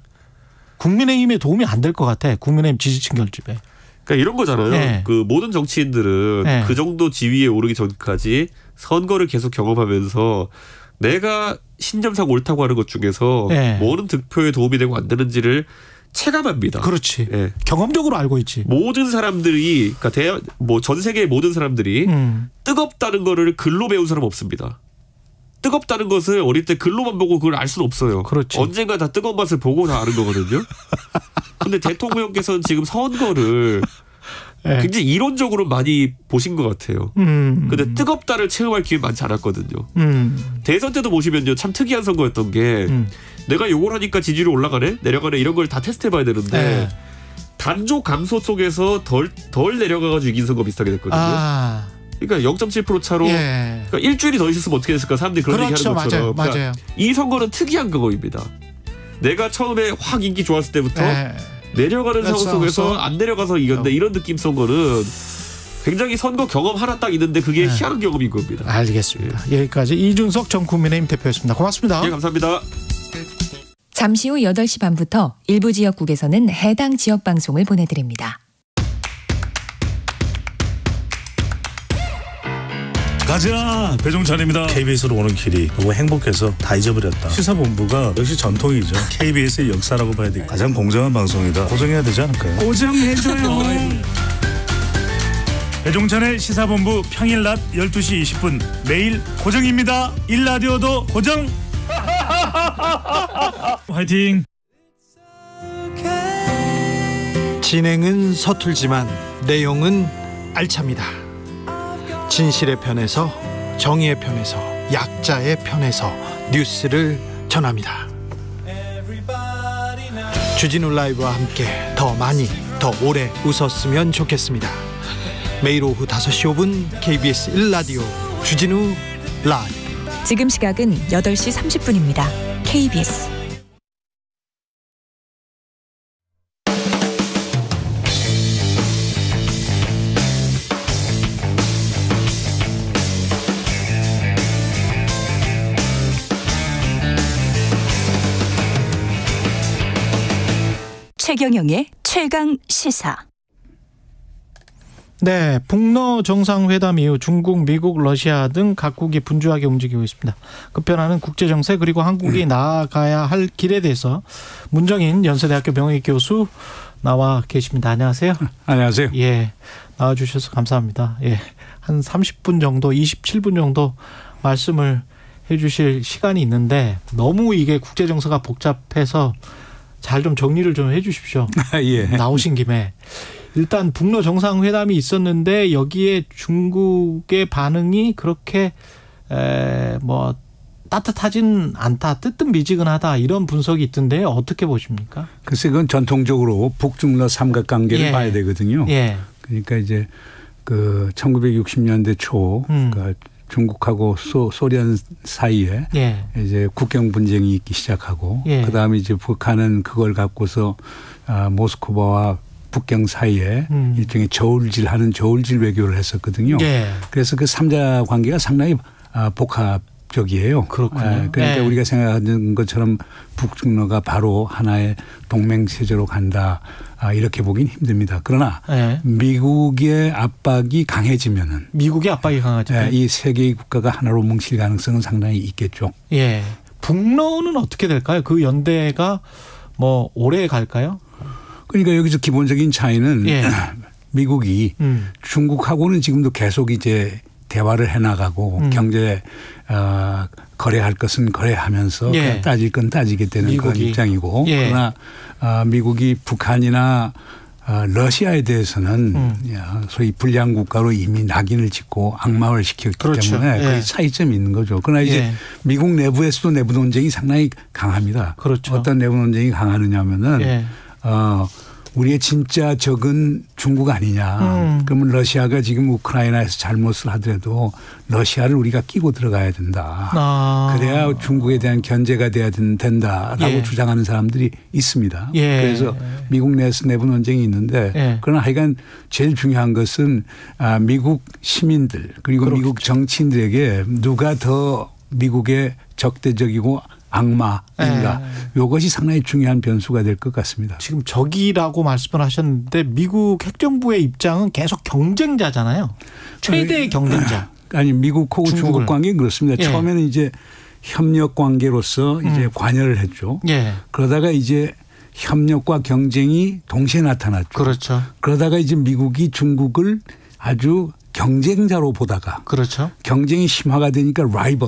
국민의힘에 도움이 안 될 것 같아. 국민의힘 지지층 결집에. 그러니까 이런 거잖아요. 그 모든 정치인들은 그 정도 지위에 오르기 전까지 선거를 계속 경험하면서 내가 신념상 옳다고 하는 것 중에서 모든 득표에 도움이 되고 안 되는지를 체감합니다. 그렇지. 경험적으로 알고 있지. 모든 사람들이, 그러니까 뭐 전 세계의 모든 사람들이 뜨겁다는 거를 글로 배운 사람 없습니다. 뜨겁다는 것을 어릴 때 글로만 보고 그걸 알 수는 없어요. 그렇지. 언젠가 다 뜨거운 맛을 보고 다 아는 거거든요. 근데 대통령께서는 지금 선거를 굉장히 이론적으로 많이 보신 것 같아요. 근데 뜨겁다를 체험할 기회 많지 않았거든요. 대선 때도 보시면요, 참 특이한 선거였던 게 내가 요걸 하니까 지지율이 올라가네, 내려가네 이런 걸 다 테스트해봐야 되는데 단조 감소 속에서 덜 내려가가지고 이긴 선거 비슷하게 됐거든요. 그러니까 0.7% 차로 그러니까 일주일이 더 있었으면 어떻게 됐을까 사람들이 그런 얘기하는 것처럼. 맞아요. 그러니까 이 선거는 특이한 거입니다. 내가 처음에 확 인기 좋았을 때부터 내려가는 상황 속에서 안 내려가서 이겼는데 이런 느낌 선거는 굉장히 선거 경험 하나 딱 있는데 그게 희한한 경험인 겁니다. 알겠습니다. 여기까지 이준석 전 국민의힘 대표였습니다. 고맙습니다. 예, 감사합니다. 잠시 후 8시 반부터 일부 지역국에서는 해당 지역 방송을 보내드립니다. 가자! 배종찬입니다. KBS로 오는 길이 너무 행복해서 다 잊어버렸다. 시사본부가 역시 전통이죠. KBS의 역사라고 봐야 돼. 가장 공정한 방송이다. 고정해야 되지 않을까요? 고정해줘요. 배종찬의 시사본부 평일 낮 12시 20분 매일 고정입니다. 일라디오도 고정. 화이팅. 진행은 서툴지만 내용은 알찹니다. 진실의 편에서 정의의 편에서 약자의 편에서 뉴스를 전합니다. 주진우 라이브와 함께 더 많이 더 오래 웃었으면 좋겠습니다. 매일 오후 5시 5분 KBS 1라디오 주진우 라이브. 지금 시각은 8시 30분입니다. KBS 최경영의 최강 시사. 네, 북러 정상회담 이후 중국, 미국, 러시아 등 각국이 분주하게 움직이고 있습니다. 급변하는 국제정세 그리고 한국이 나아가야 할 길에 대해서 문정인 연세대학교 명예학 교수 나와 계십니다. 안녕하세요. 안녕하세요. 예, 나와주셔서 감사합니다. 예, 한 30분 정도, 27분 정도 말씀을 해주실 시간이 있는데 너무 이게 국제정세가 복잡해서 잘 좀 정리를 좀 해주십시오. 예. 나오신 김에. 일단 북러 정상회담이 있었는데 여기에 중국의 반응이 그렇게 뭐 따뜻하진 않다, 뜨뜻미지근하다 이런 분석이 있던데요. 어떻게 보십니까? 글쎄 그건 전통적으로 북중러 삼각관계를 봐야 되거든요. 그러니까 이제 그 1960년대 초 그러니까 중국하고 소련 사이에 이제 국경 분쟁이 있기 시작하고 그다음에 이제 북한은 그걸 갖고서 모스크바와 북경 사이에 일종의 저울질하는 저울질 외교를 했었거든요. 그래서 그 3자 관계가 상당히 복합적이에요. 그렇군요. 그러니까 우리가 생각하는 것처럼 북중러가 바로 하나의 동맹체제로 간다 이렇게 보긴 힘듭니다. 그러나 미국의 압박이 강해지면은 이 세 개의 국가가 하나로 뭉칠 가능성은 상당히 있겠죠. 예. 북러는 어떻게 될까요? 그 연대가 뭐 오래 갈까요? 그러니까 여기서 기본적인 차이는 미국이 중국하고는 지금도 계속 이제 대화를 해나가고 경제 거래할 것은 거래하면서 따질 건 따지게 되는 그런 입장이고 그러나 미국이 북한이나 러시아에 대해서는 소위 불량 국가로 이미 낙인을 찍고 악마화를 시켰기 때문에 그게 차이점이 있는 거죠. 그러나 이제 미국 내부에서도 내부 논쟁이 상당히 강합니다. 어떤 내부 논쟁이 강하느냐 하면은 우리의 진짜 적은 중국 아니냐. 그러면 러시아가 지금 우크라이나에서 잘못을 하더라도 러시아를 우리가 끼고 들어가야 된다. 그래야 중국에 대한 견제가 돼야 된다라고 주장하는 사람들이 있습니다. 그래서 미국 내에서 내부 논쟁이 있는데 그러나 하여간 제일 중요한 것은 미국 시민들 그리고 미국 정치인들에게 누가 더 미국의 적대적이고 악마인가 이것이 상당히 중요한 변수가 될 것 같습니다. 지금 적이라고 말씀을 하셨는데 미국 핵정부의 입장은 계속 경쟁자잖아요. 최대의 경쟁자. 아니 미국하고 중국 관계는 그렇습니다. 처음에는 이제 협력 관계로서 이제 관여를 했죠. 그러다가 이제 협력과 경쟁이 동시에 나타났죠. 그렇죠. 그러다가 이제 미국이 중국을 아주 경쟁자로 보다가 경쟁이 심화가 되니까 라이벌.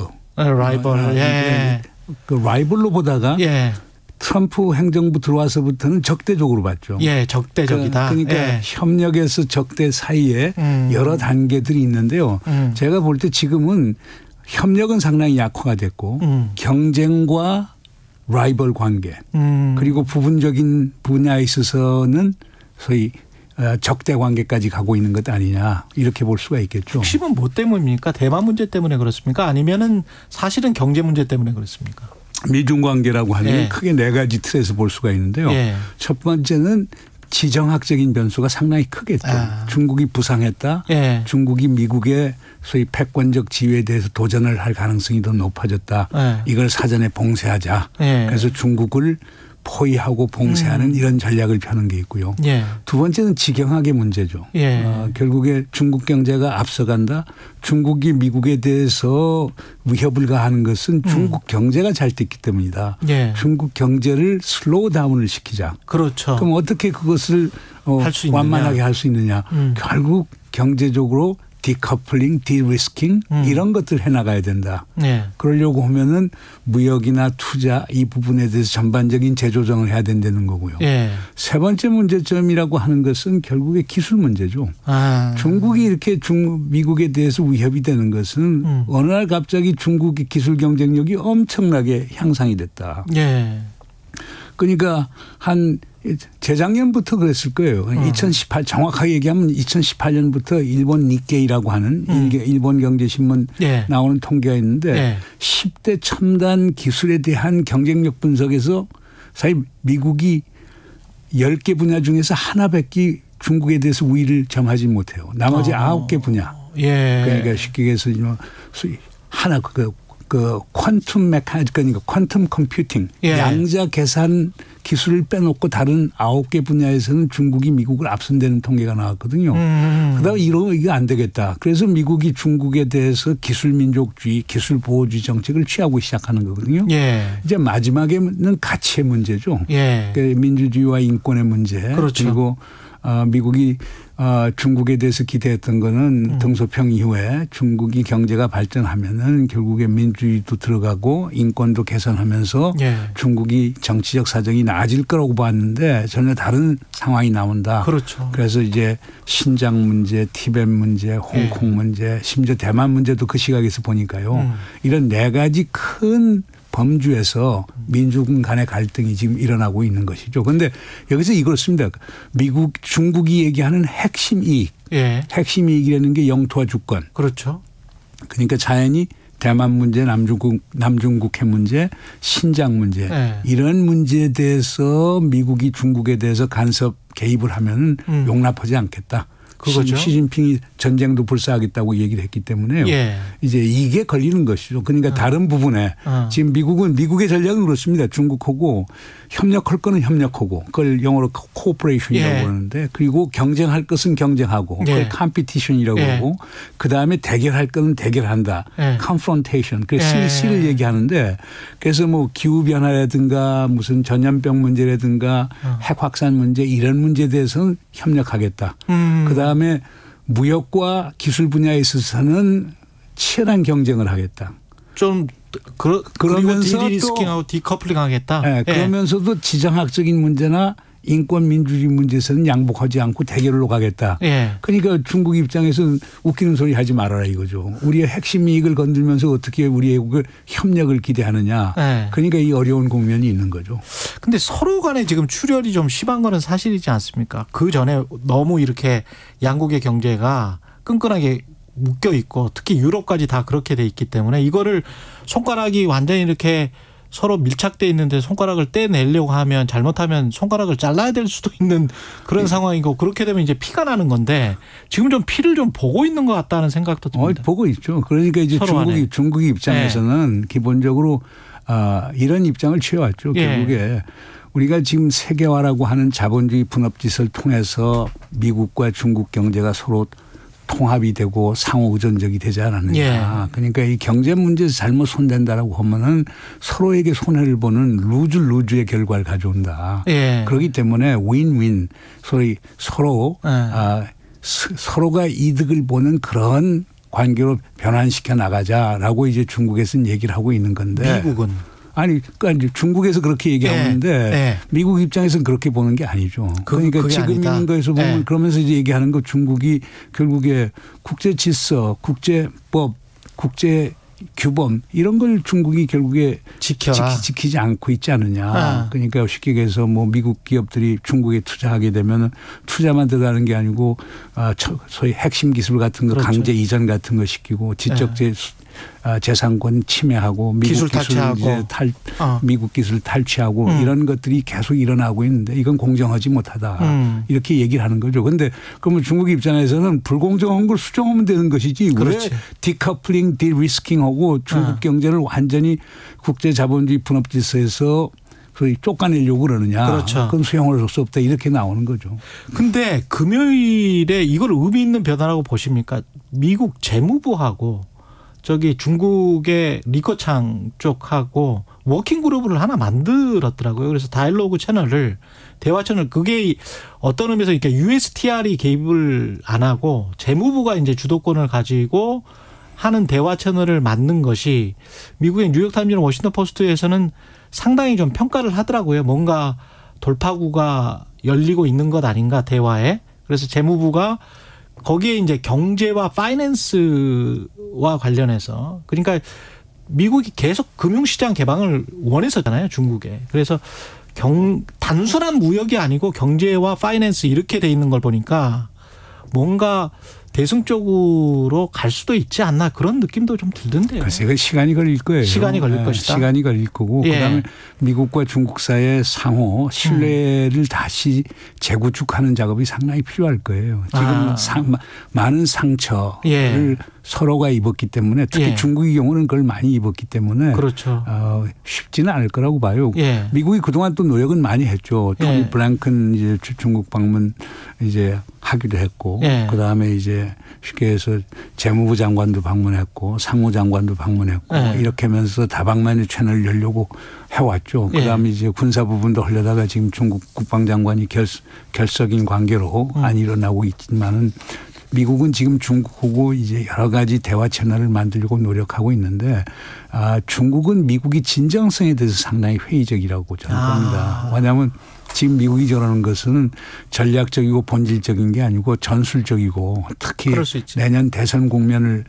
그 라이벌로 보다가 트럼프 행정부 들어와서부터는 적대적으로 봤죠. 적대적이다. 그러니까 협력에서 적대 사이에 여러 단계들이 있는데요. 제가 볼 때 지금은 협력은 상당히 약화가 됐고 경쟁과 라이벌 관계 그리고 부분적인 분야에 있어서는 소위 적대 관계까지 가고 있는 것 아니냐 이렇게 볼 수가 있겠죠. 핵심은 뭐 때문입니까? 대만 문제 때문에 그렇습니까? 아니면은 사실은 경제 문제 때문에 그렇습니까? 미중 관계라고 하면 예. 크게 네 가지 틀에서 볼 수가 있는데요. 예. 첫 번째는 지정학적인 변수가 상당히 크겠죠. 중국이 부상했다. 예. 중국이 미국의 소위 패권적 지위에 대해서 도전을 할 가능성이 더 높아졌다. 예. 이걸 사전에 봉쇄하자. 예. 그래서 중국을 포위하고 봉쇄하는 이런 전략을 펴는 게 있고요. 예. 두 번째는 직영학의 문제죠. 예. 결국에 중국 경제가 앞서간다. 중국이 미국에 대해서 위협을 가하는 것은 중국 경제가 잘 됐기 때문이다. 예. 중국 경제를 슬로우 다운을 시키자. 그렇죠. 그럼 어떻게 그것을 할 수 있느냐. 완만하게 할 수 있느냐. 결국 경제적으로 디커플링, 디리스킹 이런 것들 해나가야 된다. 네. 그러려고 하면은 무역이나 투자 이 부분에 대해서 전반적인 재조정을 해야 된다는 거고요. 네. 세 번째 문제점이라고 하는 것은 결국에 기술 문제죠. 중국이 이렇게 미국에 대해서 위협이 되는 것은 어느 날 갑자기 중국의 기술 경쟁력이 엄청나게 향상이 됐다. 네. 그러니까 한 재작년부터 그랬을 거예요. 2018 정확하게 얘기하면 2018년부터 일본 니케이라고 하는 일본 경제신문 예. 나오는 통계가 있는데 예. 10대 첨단 기술에 대한 경쟁력 분석에서 사실 미국이 10개 분야 중에서 하나밖에 중국에 대해서 우위를 점하지 못해요. 나머지 9개 분야. 예. 그러니까 쉽게 얘기해서 하나 그 퀀텀 메카니즘 그러니까 퀀텀 컴퓨팅 예. 양자 계산 기술을 빼놓고 다른 9개 분야에서는 중국이 미국을 앞선다는 통계가 나왔거든요. 그다음에 이거 안 되겠다. 그래서 미국이 중국에 대해서 기술 민족주의, 기술 보호주의 정책을 취하고 시작하는 거거든요. 예. 이제 마지막에는 가치의 문제죠. 예. 그러니까 민주주의와 인권의 문제. 그렇죠. 그리고 미국이 중국에 대해서 기대했던 거는 등소평 이후에 중국이 경제가 발전하면은 결국에 민주주의도 들어가고 인권도 개선하면서 예. 중국이 정치적 사정이 나아질 거라고 봤는데 전혀 다른 상황이 나온다. 그렇죠. 그래서 이제 신장 문제, 티벳 문제, 홍콩 예. 문제, 심지어 대만 문제도 그 시각에서 보니까요. 이런 네 가지 큰 범주에서 민중 간의 갈등이 지금 일어나고 있는 것이죠. 그런데 여기서 이렇습니다. 중국이 얘기하는 핵심 이익. 예. 핵심 이익이라는 게 영토와 주권. 그렇죠. 그러니까 자연히 대만 문제, 남중국 핵 문제, 신장 문제 예. 이런 문제에 대해서 미국이 중국에 대해서 간섭 개입을 하면 용납하지 않겠다. 그거죠. 시진핑이 전쟁도 불사하겠다고 얘기를 했기 때문에요. 예. 이제 이게 걸리는 것이죠. 그러니까 다른 부분에 지금 미국의 전략은 그렇습니다. 중국하고 협력할 거는 협력하고 그걸 영어로 코오퍼레이션이라고 예. 하는데 그리고 경쟁할 것은 경쟁하고 그걸 예. 컴피티션이라고 예. 하고 그다음에 대결할 거는 대결한다. 예. 컨프론테이션. 그래서 예. C를 얘기하는데 그래서 뭐 기후변화라든가 무슨 전염병 문제라든가 핵 확산 문제 이런 문제에 대해서는 협력하겠다. 그다음에 무역과 기술 분야에 있어서는 치열한 경쟁을 하겠다. 좀 그러면서 디리스킹하고 디커플링하겠다. 네, 그러면서도 지정학적인 문제나 인권 민주주의 문제에서는 양복하지 않고 대결로 가겠다. 예. 그러니까 중국 입장에서는 웃기는 소리 하지 말아라 이거죠. 우리의 핵심 이익을 건들면서 어떻게 우리의 협력을 기대하느냐. 예. 그러니까 이 어려운 국면이 있는 거죠. 근데 서로 간에 지금 출혈이 좀 심한 거는 사실이지 않습니까? 그 전에 너무 이렇게 양국의 경제가 끈끈하게 묶여 있고 특히 유럽까지 다 그렇게 돼 있기 때문에 이거를 손가락이 완전히 이렇게 서로 밀착돼 있는데 손가락을 떼내려고 하면 잘못하면 손가락을 잘라야 될 수도 있는 그런 상황이고 그렇게 되면 이제 피가 나는 건데 지금 좀 피를 좀 보고 있는 것 같다는 생각도 듭니다. 보고 있죠. 그러니까 이제 중국이 입장에서는 네. 기본적으로 이런 입장을 취해왔죠. 예. 결국에 우리가 지금 세계화라고 하는 자본주의 분업짓을 통해서 미국과 중국 경제가 서로 통합이 되고 상호 의존적이 되지 않았느냐. 예. 그러니까 이 경제 문제에서 잘못 손댄다라고 하면은 서로에게 손해를 보는 루즈의 결과를 가져온다. 예. 그렇기 때문에 윈윈 서로가 이득을 보는 그런 관계로 변환시켜 나가자라고 이제 중국에서는 얘기를 하고 있는 건데. 미국은. 아니, 그러니까 중국에서 그렇게 얘기하는데 네. 미국 입장에서는 그렇게 보는 게 아니죠. 그러니까 지금 아니다. 있는 거에서 보면 네. 그러면서 이제 얘기하는 거 중국이 결국에 국제 질서, 국제법, 국제 규범 이런 걸 중국이 결국에 지키지 않고 있지 않느냐. 그러니까 쉽게 얘기해서 뭐 미국 기업들이 중국에 투자하게 되면 투자만 들어가는 게 아니고 소위 핵심 기술 같은 거 강제 이전 같은 거 시키고 지적 재산권 침해하고 미국 미국 기술 탈취하고 이런 것들이 계속 일어나고 있는데 이건 공정하지 못하다. 이렇게 얘기를 하는 거죠. 그런데 그러면 중국 입장에서는 불공정한 걸 수정하면 되는 것이지. 그렇지. 왜 디커플링, 디리스킹하고 중국 경제를 완전히 국제자본주의 분업질서에서 소위 쫓아내려고 그러느냐. 그렇죠. 그건 수용할 수 없다. 이렇게 나오는 거죠. 근데 금요일에 이걸 의미 있는 변화라고 보십니까? 미국 재무부하고 저기 중국의 리커창 쪽하고 워킹 그룹을 하나 만들었더라고요. 그래서 다이alogue 채널을 대화 채널 그게 어떤 의미에서 이렇게 USTR이 개입을 안 하고 재무부가 이제 주도권을 가지고 하는 대화 채널을 만든 것이 미국의 뉴욕타임즈나 워싱턴 포스트에서는 상당히 좀 평가를 하더라고요. 뭔가 돌파구가 열리고 있는 것 아닌가 대화에. 그래서 재무부가 거기에 이제 경제와 파이낸스와 관련해서 그러니까 미국이 계속 금융시장 개방을 원했었잖아요. 중국에. 그래서 단순한 무역이 아니고 경제와 파이낸스 이렇게 돼 있는 걸 보니까 뭔가 대승적으로 갈 수도 있지 않나 그런 느낌도 좀 들던데요. 글쎄 시간이 걸릴 거예요. 시간이 걸릴 것이다. 시간이 걸릴 거고 그다음에 미국과 중국 사이의 상호 신뢰를 다시 재구축하는 작업이 상당히 필요할 거예요. 지금 많은 상처를 서로가 입었기 때문에 특히 중국의 경우는 그걸 많이 입었기 때문에 그렇죠. 쉽지는 않을 거라고 봐요. 미국이 그동안 또 노력은 많이 했죠. 토니 블랭큰 이제 중국 방문 이제 하기도 했고 그다음에 이제 쉽게 해서 재무부 장관도 방문했고 상무장관도 방문했고 이렇게 하면서 다방면의 채널을 열려고 해왔죠. 그다음에 이제 군사 부분도 하려다가 지금 중국 국방장관이 결석인 관계로 안 일어나고 있지만은 미국은 지금 중국하고 이제 여러 가지 대화 채널을 만들려고 노력하고 있는데 중국은 미국의 진정성에 대해서 상당히 회의적이라고 저는 봅니다. 왜냐하면 지금 미국이 저러는 것은 전략적이고 본질적인 게 아니고 전술적이고 특히 내년 대선 국면을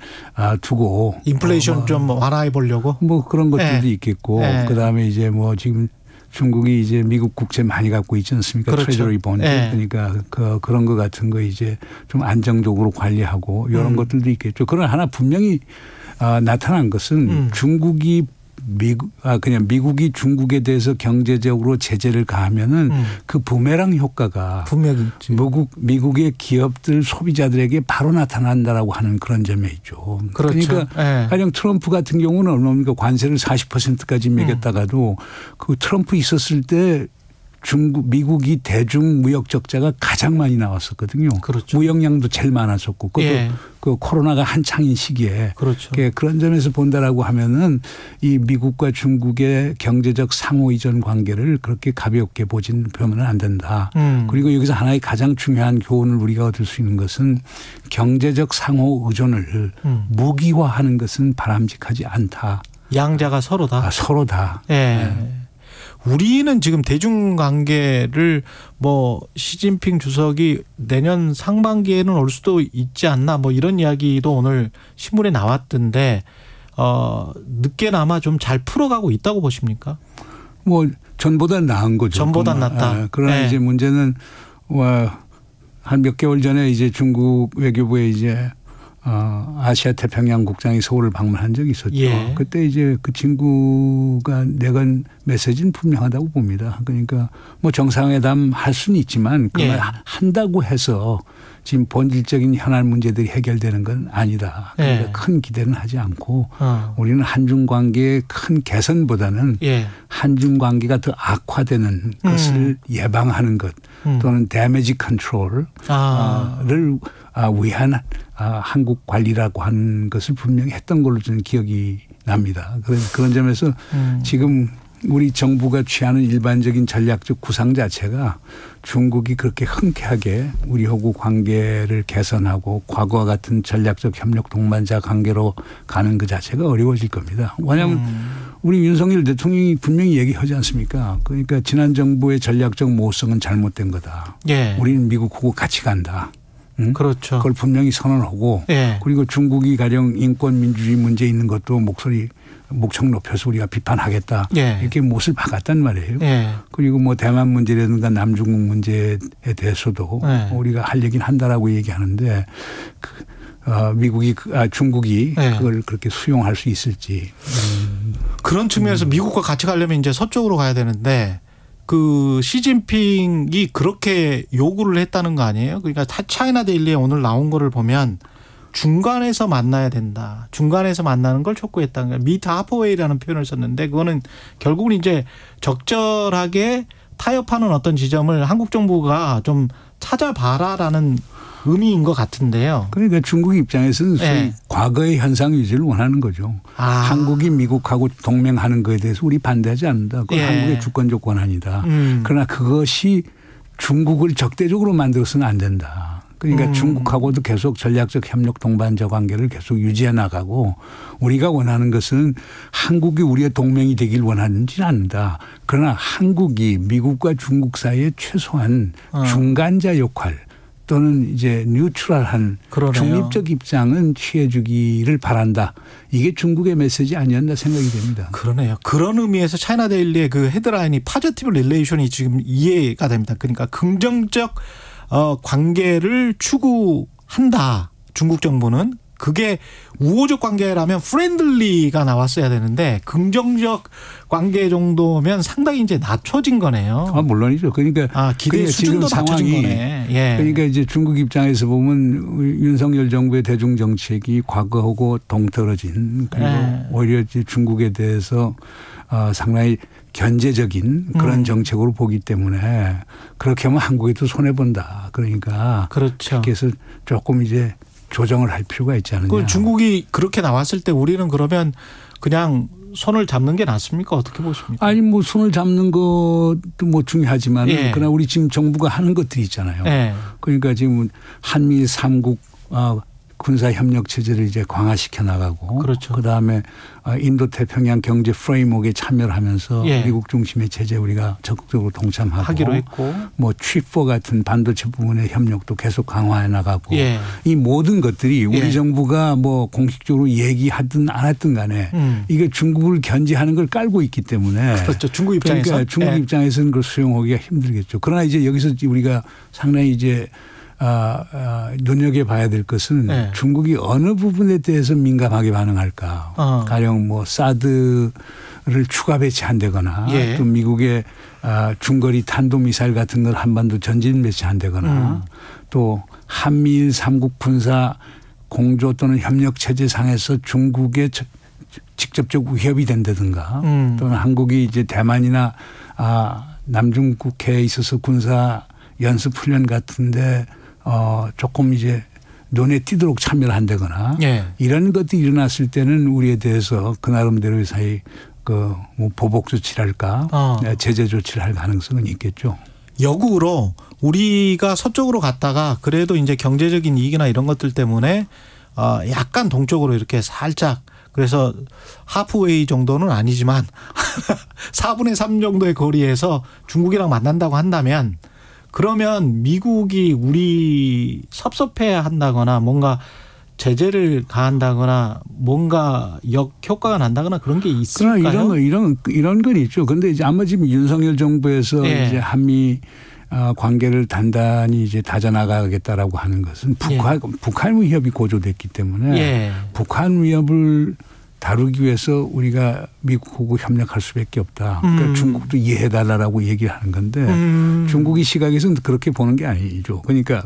두고 인플레이션 좀 완화해 보려고 뭐 그런 것들도 있겠고 그다음에 이제 뭐 지금 중국이 이제 미국 국채 많이 갖고 있지 않습니까? 그렇죠. 트레저리 본드. 그러니까 그런 거 같은 거 이제 좀 안정적으로 관리하고 이런 것들도 있겠죠. 그러나 하나 분명히 나타난 것은 중국이 그냥 미국이 중국에 대해서 경제적으로 제재를 가하면은 그 부메랑 효과가 분명히 미국의 기업들 소비자들에게 바로 나타난다라고 하는 그런 점에 있죠. 그렇죠. 그러니까 가령 트럼프 같은 경우는 얼마입니까? 관세를 40%까지 매겼다가도 그 트럼프 있었을 때 미국이 대중 무역 적자가 가장 많이 나왔었거든요. 그렇죠. 무역량도 제일 많았었고 그 코로나가 한창인 시기에 그렇죠. 그런 점에서 본다라고 하면은 이 미국과 중국의 경제적 상호 이전 관계를 그렇게 가볍게 보면 안 된다. 그리고 여기서 하나의 가장 중요한 교훈을 우리가 얻을 수 있는 것은 경제적 상호 의존을 무기화하는 것은 바람직하지 않다. 양자가 서로다. 서로다. 우리는 지금 대중관계를 뭐 시진핑 주석이 내년 상반기에는 올 수도 있지 않나 뭐 이런 이야기도 오늘 신문에 나왔던데 늦게나마 좀 잘 풀어가고 있다고 보십니까? 뭐 전보다 나은 거죠. 전보다 낫다. 그러나 이제 문제는 한 몇 개월 전에 이제 중국 외교부에 이제 아시아 태평양 국장이 서울을 방문한 적이 있었죠. 그때 이제 그 친구가 내건 메시지는 분명하다고 봅니다. 그러니까 뭐 정상회담 할 수는 있지만 그걸 한다고 해서 지금 본질적인 현안 문제들이 해결되는 건 아니다. 그러니까 큰 기대는 하지 않고 우리는 한중 관계의 큰 개선보다는 한중 관계가 더 악화되는 것을 예방하는 것 또는 데미지 컨트롤을 위한 한국 관리라고 하는 것을 분명히 했던 걸로 저는 기억이 납니다. 그래서 그런 점에서 지금 우리 정부가 취하는 일반적인 전략적 구상 자체가 중국이 그렇게 흔쾌하게 우리하고 관계를 개선하고 과거와 같은 전략적 협력 동반자 관계로 가는 그 자체가 어려워질 겁니다. 왜냐하면 우리 윤석열 대통령이 분명히 얘기하지 않습니까? 그러니까 지난 정부의 전략적 모호성은 잘못된 거다. 우리는 미국하고 같이 간다. 그렇죠. 그걸 분명히 선언하고 예. 그리고 중국이 가령 인권 민주주의 문제 있는 것도 목청 높여서 우리가 비판하겠다. 예. 이렇게 못을 박았단 말이에요. 예. 그리고 뭐 대만 문제라든가 남중국 문제에 대해서도 예. 우리가 할 얘기는 한다라고 얘기하는데 중국이 예. 그걸 그렇게 수용할 수 있을지. 그런 측면에서 미국과 같이 가려면 이제 서쪽으로 가야 되는데 그 시진핑이 그렇게 요구를 했다는 거 아니에요? 그러니까 차이나 데일리에 오늘 나온 거를 보면 중간에서 만나야 된다. 중간에서 만나는 걸 촉구했다는 거예요. 미트 하퍼웨이라는 표현을 썼는데 그거는 결국은 이제 적절하게 타협하는 어떤 지점을 한국 정부가 좀 찾아봐라라는 의미인 것 같은데요. 그러니까 중국 입장에서는 소위 과거의 현상 유지를 원하는 거죠. 한국이 미국하고 동맹하는 것에 대해서 우리 반대하지 않는다. 그건 한국의 주권적 권한이다. 그러나 그것이 중국을 적대적으로 만들어서는 안 된다. 그러니까 중국하고도 계속 전략적 협력 동반자 관계를 계속 유지해 나가고 우리가 원하는 것은 한국이 우리의 동맹이 되길 원하는지는 않는다. 그러나 한국이 미국과 중국 사이에 최소한 중간자 역할 또는 이제 뉴트럴한 중립적 입장은 취해주기를 바란다. 이게 중국의 메시지 아니었나 생각이 됩니다. 그러네요. 그런 의미에서 차이나 데일리의 그 헤드라인이 파지티브 릴레이션이 지금 이해가 됩니다. 그러니까 긍정적 관계를 추구한다. 중국 정부는. 그게 우호적 관계라면 프렌들리가 나왔어야 되는데 긍정적 관계 정도면 상당히 이제 낮춰진 거네요. 물론이죠. 그러니까 기대 수준도 낮춰진 거네. 예. 그러니까 이제 중국 입장에서 보면 윤석열 정부의 대중 정책이 과거하고 동떨어진 그리고 오히려 이제 중국에 대해서 상당히 견제적인 그런 정책으로 보기 때문에 그렇게 하면 한국에도 손해 본다. 그러니까 그렇죠. 그래서 조금 이제 조정을 할 필요가 있지 않느냐. 그 중국이 그렇게 나왔을 때 우리는 그러면 그냥 손을 잡는 게 낫습니까? 어떻게 보십니까? 아니 뭐 손을 잡는 것도 뭐 중요하지만 그러나 우리 지금 정부가 하는 것들이 있잖아요. 그러니까 지금 한미 3국 군사 협력 체제를 이제 강화시켜 나가고 그렇죠. 그다음에 인도 태평양 경제 프레임워크에 참여를 하면서 미국 중심의 체제 우리가 적극적으로 동참하고 하기로 했고 뭐 취포 같은 반도체 부분의 협력도 계속 강화해 나가고 이 모든 것들이 우리 정부가 뭐 공식적으로 얘기하든 안 했든 간에 이게 중국을 견제하는 걸 깔고 있기 때문에 그렇죠. 중국 입장에서 그러니까 중국 입장에서는 그걸 수용하기가 힘들겠죠. 그러나 이제 여기서 우리가 상당히 이제 눈여겨봐야 될 것은 중국이 어느 부분에 대해서 민감하게 반응할까. 가령 뭐 사드를 추가 배치한다거나 또 미국의 중거리 탄도미사일 같은 걸 한반도 전진 배치한다거나 또 한미일 3국 군사 공조 또는 협력 체제상에서 중국의 직접적 위협이 된다든가 또는 한국이 이제 대만이나 남중국해에 있어서 군사 연습 훈련 같은데 조금 이제 눈에 띄도록 참여를 한다거나 이런 것들이 일어났을 때는 우리에 대해서 그 나름대로의 사이 그 뭐 보복 조치랄까 제재 조치를 할 가능성은 있겠죠. 역으로 우리가 서쪽으로 갔다가 그래도 이제 경제적인 이익이나 이런 것들 때문에 약간 동쪽으로 이렇게 살짝 그래서 하프웨이 정도는 아니지만 4분의 3 정도의 거리에서 중국이랑 만난다고 한다면 그러면 미국이 우리 섭섭해 한다거나 뭔가 제재를 가한다거나 뭔가 역효과가 난다거나 그런 게 있을까요? 이런 건 있죠. 그런데 이제 아마 지금 윤석열 정부에서 이제 한미 관계를 단단히 이제 다져나가겠다라고 하는 것은 북한 위협이 고조됐기 때문에 북한 위협을 다루기 위해서 우리가 미국하고 협력할 수밖에 없다. 그러니까 중국도 이해해달라고 얘기를 하는 건데 중국이 시각에서는 그렇게 보는 게 아니죠. 그러니까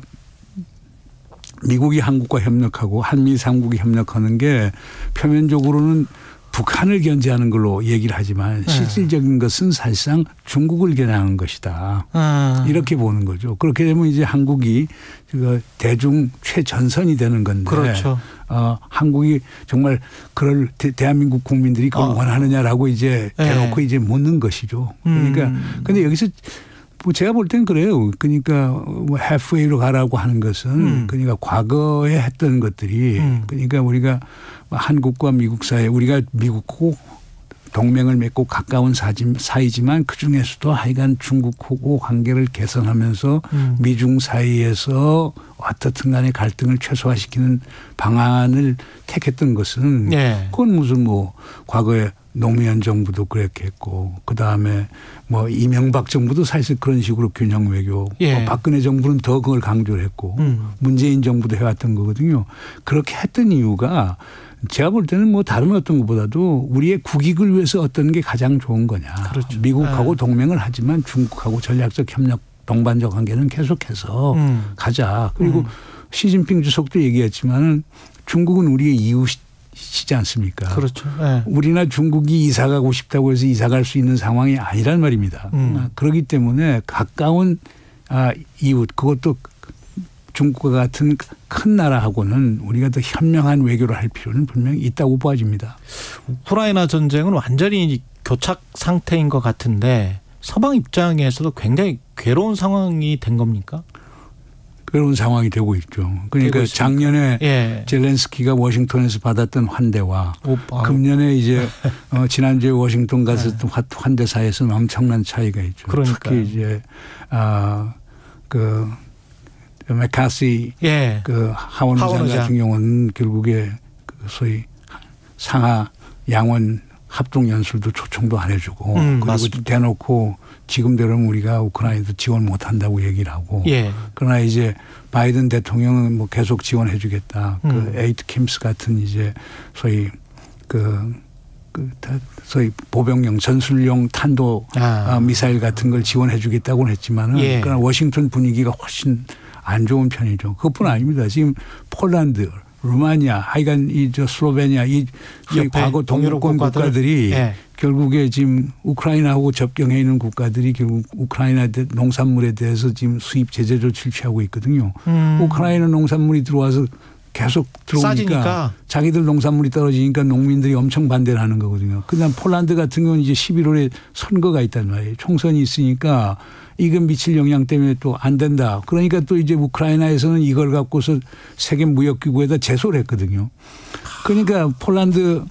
미국이 한국과 협력하고 한미 3국이 협력하는 게 표면적으로는 북한을 견제하는 걸로 얘기를 하지만 실질적인 것은 사실상 중국을 겨냥한 것이다. 이렇게 보는 거죠. 그렇게 되면 이제 한국이 대중 최전선이 되는 건데 그렇죠. 한국이 정말 그럴 대한민국 국민들이 그걸 원하느냐라고 이제 대놓고 이제 묻는 것이죠. 그러니까 근데 여기서 뭐 제가 볼 땐 그래요. 그러니까 뭐 halfway로 가라고 하는 것은 그러니까 과거에 했던 것들이 그러니까 우리가 한국과 미국 사이에 우리가 미국하고 동맹을 맺고 가까운 사이지만 그중에서도 하여간 중국하고 관계를 개선하면서 미중 사이에서 어떻든 간에 갈등을 최소화시키는 방안을 택했던 것은 그건 무슨 뭐 과거에 노무현 정부도 그렇게 했고 그다음에 뭐 이명박 정부도 사실 그런 식으로 균형 외교 박근혜 정부는 더 그걸 강조를 했고 문재인 정부도 해왔던 거거든요. 그렇게 했던 이유가 제가 볼 때는 뭐 다른 어떤 것보다도 우리의 국익을 위해서 어떤 게 가장 좋은 거냐. 그렇죠. 미국하고 동맹을 하지만 중국하고 전략적 협력 동반적 관계는 계속해서 가자. 그리고 시진핑 주석도 얘기했지만 중국은 우리의 이웃이지 않습니까? 그렇죠. 우리나 중국이 이사 가고 싶다고 해서 이사 갈 수 있는 상황이 아니란 말입니다. 그렇기 때문에 가까운 이웃 그것도 중국과 같은 큰 나라하고는 우리가 더 현명한 외교를 할 필요는 분명히 있다고 보아집니다. 우크라이나 전쟁은 완전히 교착 상태인 것 같은데 서방 입장에서도 굉장히 괴로운 상황이 된 겁니까? 괴로운 상황이 되고 있죠. 그러니까 작년에 젤렌스키가 워싱턴에서 받았던 환대와 금년에 이제 지난주에 워싱턴 가서 환대사에서는 엄청난 차이가 있죠. 그러니까요. 특히 이제 그 메카시 그 하원의장 같은 경우는 결국에 그 소위 상하 양원 합동 연설도 초청도 안 해주고 그리고 맞습니다. 대놓고 지금대로는 우리가 우크라이나도 지원 못한다고 얘기를 하고 그러나 이제 바이든 대통령은 뭐 계속 지원해 주겠다. 그 에이트 킴스 같은 이제 소위 소위 보병용 전술용 탄도 미사일 같은 걸 지원해 주겠다고는 했지만은 그러나 워싱턴 분위기가 훨씬 안 좋은 편이죠. 그것뿐 아닙니다. 지금 폴란드, 루마니아, 하여간 슬로베니아 이 과거 동유럽권 국가들이 결국에 지금 우크라이나하고 접경해 있는 국가들이 결국 우크라이나 농산물에 대해서 지금 수입 제재 조치를 취하고 있거든요. 우크라이나 농산물이 들어와서 계속 들어오니까 싸지니까. 자기들 농산물이 떨어지니까 농민들이 엄청 반대를 하는 거거든요. 그다음 폴란드 같은 경우는 이제 11월에 선거가 있단 말이에요. 총선이 있으니까 이건 미칠 영향 때문에 또 안 된다. 그러니까 또 이제 우크라이나에서는 이걸 갖고서 세계 무역기구에다 제소를 했거든요. 그러니까 폴란드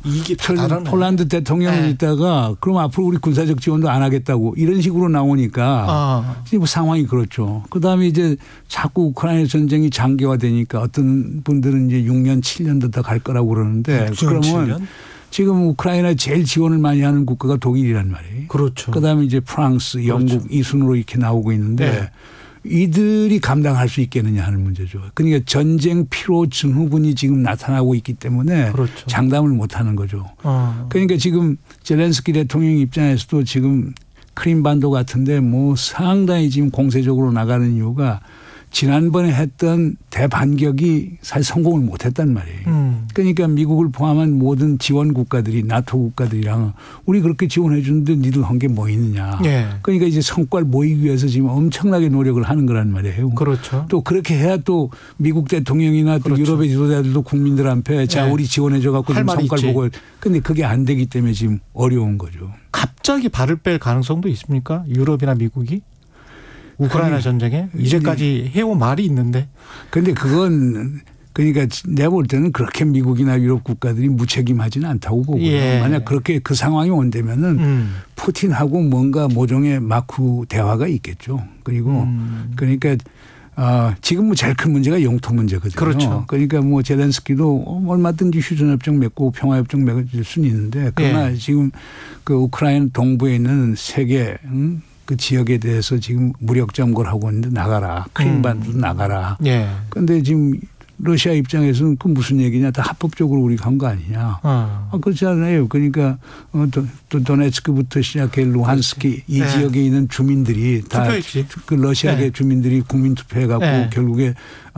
대통령이 있다가 그럼 앞으로 우리 군사적 지원도 안 하겠다고 이런 식으로 나오니까 뭐 상황이 그렇죠. 그다음에 이제 자꾸 우크라이나 전쟁이 장기화되니까 어떤 분들은 이제 6년 7년도 더 갈 거라고 그러는데 그러면 7년? 지금 우크라이나에 제일 지원을 많이 하는 국가가 독일이란 말이에요. 그렇죠. 그다음에 이제 프랑스, 영국 이 순으로 이렇게 나오고 있는데 이들이 감당할 수 있겠느냐 하는 문제죠. 그러니까 전쟁 피로 증후군이 지금 나타나고 있기 때문에 장담을 못 하는 거죠. 그러니까 지금 젤렌스키 대통령 입장에서도 지금 크림반도 같은데 뭐 상당히 지금 공세적으로 나가는 이유가 지난번에 했던 대반격이 사실 성공을 못했단 말이에요. 그러니까 미국을 포함한 모든 지원 국가들이 나토 국가들이랑 우리 그렇게 지원해 주는데 니들 한 게 뭐 있느냐. 그러니까 이제 성과를 모이기 위해서 지금 엄청나게 노력을 하는 거란 말이에요. 그렇죠. 또 그렇게 해야 또 미국 대통령이나 또 유럽의 지도자들도 국민들한테 자 우리 지원해 줘 갖고 성과를 보고. 근데 그게 안 되기 때문에 지금 어려운 거죠. 갑자기 발을 뺄 가능성도 있습니까? 유럽이나 미국이? 우크라이나 전쟁에 이제까지 해온 말이 있는데. 그런데 그건 그러니까 내가 볼 때는 그렇게 미국이나 유럽 국가들이 무책임하지는 않다고 보고요. 만약 그렇게 그 상황이 온다면은 푸틴하고 뭔가 모종의 마크 대화가 있겠죠. 그리고 그러니까 지금 뭐 제일 큰 문제가 영토 문제거든요. 그렇죠. 그러니까 뭐 젤렌스키도 얼마든지 휴전협정 맺고 평화협정 맺을 수는 있는데 그러나 지금 그 우크라이나 동부에 있는 세계 그 지역에 대해서 지금 무력 점거를 하고 있는데 나가라. 크림반도도 나가라. 그런데 지금 러시아 입장에서는 그 무슨 얘기냐. 다 합법적으로 우리가 한 거 아니냐. 그렇지 않아요. 그러니까 또 도네츠크부터 시작해 루한스키 이 지역에 있는 주민들이 다 그 러시아계 주민들이 국민투표해 갖고 결국에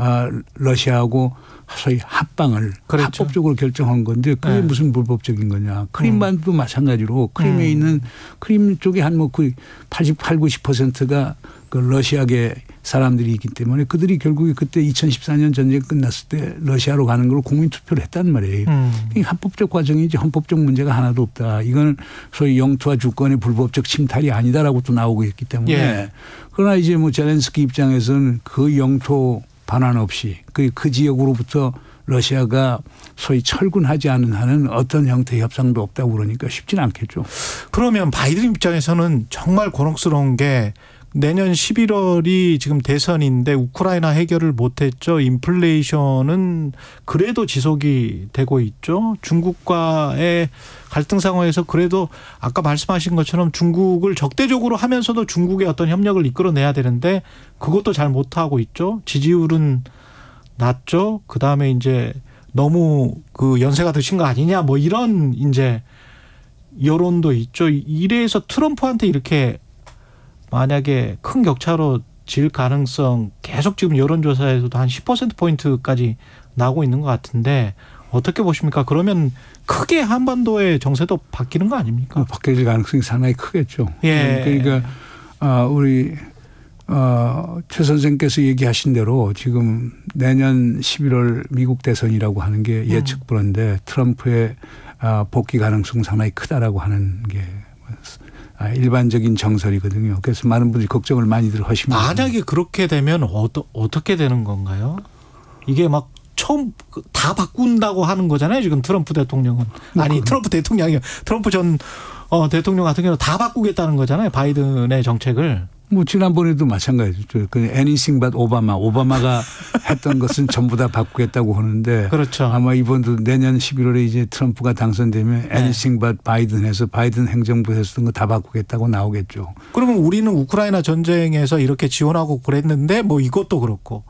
러시아하고 소위 합방을 합법적으로 결정한 건데 그게 무슨 불법적인 거냐. 크림반도도 마찬가지로 크림에 있는 크림 쪽에 한 뭐 그 88, 90%가 그 러시아계 사람들이 있기 때문에 그들이 결국에 그때 2014년 전쟁 끝났을 때 러시아로 가는 걸 국민투표를 했단 말이에요. 합법적 과정이지 헌법적 문제가 하나도 없다. 이건 소위 영토와 주권의 불법적 침탈이 아니다라고 또 나오고 있기 때문에 그러나 이제 뭐 젤렌스키 입장에서는 그 영토 반환 없이 그 지역으로부터 러시아가 소위 철군하지 않은 한은 어떤 형태의 협상도 없다고 그러니까 쉽지는 않겠죠. 그러면 바이든 입장에서는 정말 곤혹스러운 게 내년 11월이 지금 대선인데 우크라이나 해결을 못했죠. 인플레이션은 그래도 지속이 되고 있죠. 중국과의 갈등 상황에서 그래도 아까 말씀하신 것처럼 중국을 적대적으로 하면서도 중국의 어떤 협력을 이끌어내야 되는데 그것도 잘 못하고 있죠. 지지율은 낮죠. 그다음에 이제 너무 그 연세가 드신 거 아니냐 뭐 이런 이제 여론도 있죠. 이래서 트럼프한테 이렇게 만약에 큰 격차로 질 가능성 계속 지금 여론조사에서도 한 10%포인트까지 나오고 있는 것 같은데 어떻게 보십니까? 그러면 크게 한반도의 정세도 바뀌는 거 아닙니까? 바뀔 가능성이 상당히 크겠죠. 예. 그러니까 우리 최 선생께서 얘기하신 대로 지금 내년 11월 미국 대선이라고 하는 게 예측 불허인데 트럼프의 복귀 가능성 상당히 크다라고 하는 게 일반적인 정설이거든요. 그래서 많은 분들이 걱정을 많이들 하십니다. 만약에 그렇게 되면 어떻게 되는 건가요? 이게 막 처음 다 바꾼다고 하는 거잖아요. 지금 트럼프 대통령은. 아니 트럼프 대통령이 트럼프 전 대통령 같은 경우는 다 바꾸겠다는 거잖아요. 바이든의 정책을. 뭐 지난번에도 마찬가지죠. 그 anything but 오바마가 했던 것은 전부 다 바꾸겠다고 하는데 그렇죠. 아마 이번도 내년 11월에 이제 트럼프가 당선되면 anything but 바이든 해서 바이든 행정부 했던 거 다 바꾸겠다고 나오겠죠. 그러면 우리는 우크라이나 전쟁에서 이렇게 지원하고 그랬는데 뭐 이것도 그렇고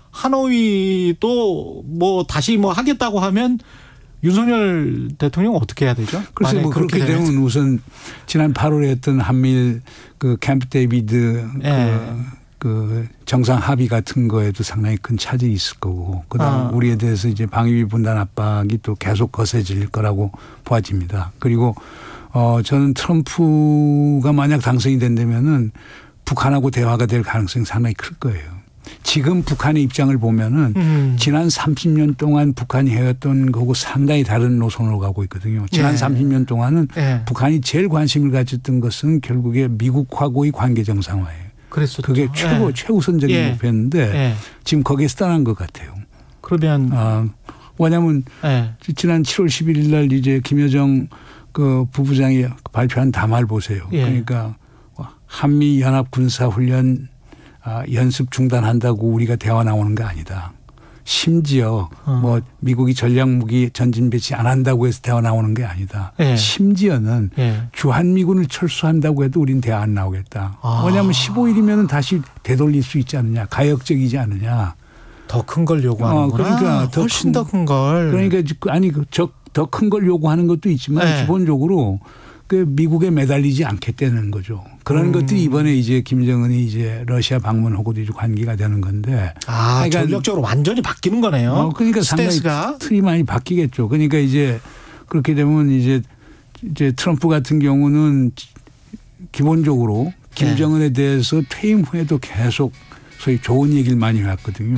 하노이도 뭐 다시 뭐 하겠다고 하면 윤석열 대통령은 어떻게 해야 되죠? 글쎄 뭐 그렇게 되면 우선 지난 8월에 했던 한미일 그 캠프 데이비드 그 정상 합의 같은 거에도 상당히 큰 차질이 있을 거고 그다음 우리에 대해서 이제 방위비 분담 압박이 또 계속 거세질 거라고 보아집니다. 그리고 저는 트럼프가 만약 당선이 된다면은 북한하고 대화가 될 가능성이 상당히 클 거예요. 지금 북한의 입장을 보면은 지난 30년 동안 북한이 해왔던 거고 상당히 다른 노선으로 가고 있거든요. 지난 30년 동안은 북한이 제일 관심을 가졌던 것은 결국에 미국하고의 관계 정상화예요. 그랬었죠. 그게 최우선적인 목표였는데 지금 거기에서 떠난 것 같아요. 그러면 왜냐하면 지난 7월 11일 날 이제 김여정 그 부부장이 발표한 담화를 보세요. 그러니까 한미 연합 군사 훈련 연습 중단한다고 우리가 대화 나오는 거 아니다. 심지어 뭐 미국이 전략무기 전진 배치 안 한다고 해서 대화 나오는 게 아니다. 심지어는 주한미군을 철수한다고 해도 우린 대화 안 나오겠다. 왜냐하면 15일이면 다시 되돌릴 수 있지 않느냐. 가역적이지 않느냐. 더 큰 걸 요구하는구나. 그러니까 훨씬 더 큰 걸. 그러니까 아니 더 큰 걸 요구하는 것도 있지만 기본적으로 그 미국에 매달리지 않겠다는 거죠. 그런 것들이 이번에 이제 김정은이 이제 러시아 방문하고도 이제 관계가 되는 건데. 그러니까 전략적으로 완전히 바뀌는 거네요. 그러니까 스탠스가. 상당히 틀이 많이 바뀌겠죠. 그러니까 이제 그렇게 되면 이제 트럼프 같은 경우는 기본적으로 김정은에 대해서 퇴임 후에도 계속 소위 좋은 얘기를 많이 해왔거든요.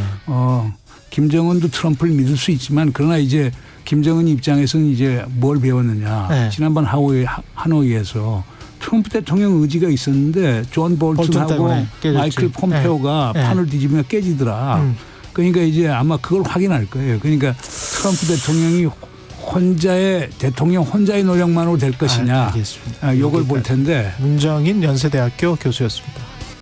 김정은도 트럼프를 믿을 수 있지만 그러나 이제 김정은 입장에서는 이제 뭘 배웠느냐. 지난번 하노이에서 트럼프 대통령 의지가 있었는데 존 볼튼하고 마이클 폼페오가 판을 뒤집으면 깨지더라. 그러니까 이제 아마 그걸 확인할 거예요. 그러니까 트럼프 대통령이 대통령 혼자의 노력만으로 될 것이냐. 알겠습니다. 이걸 볼 텐데. 문정인 연세대학교 교수였습니다.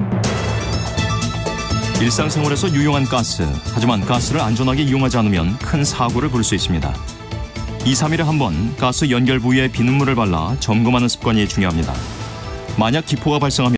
일상생활에서 유용한 가스. 하지만 가스를 안전하게 이용하지 않으면 큰 사고를 부를 수 있습니다. 2, 3일에 한 번 가스 연결 부위에 비눗물을 발라 점검하는 습관이 중요합니다. 만약 기포가 발생하면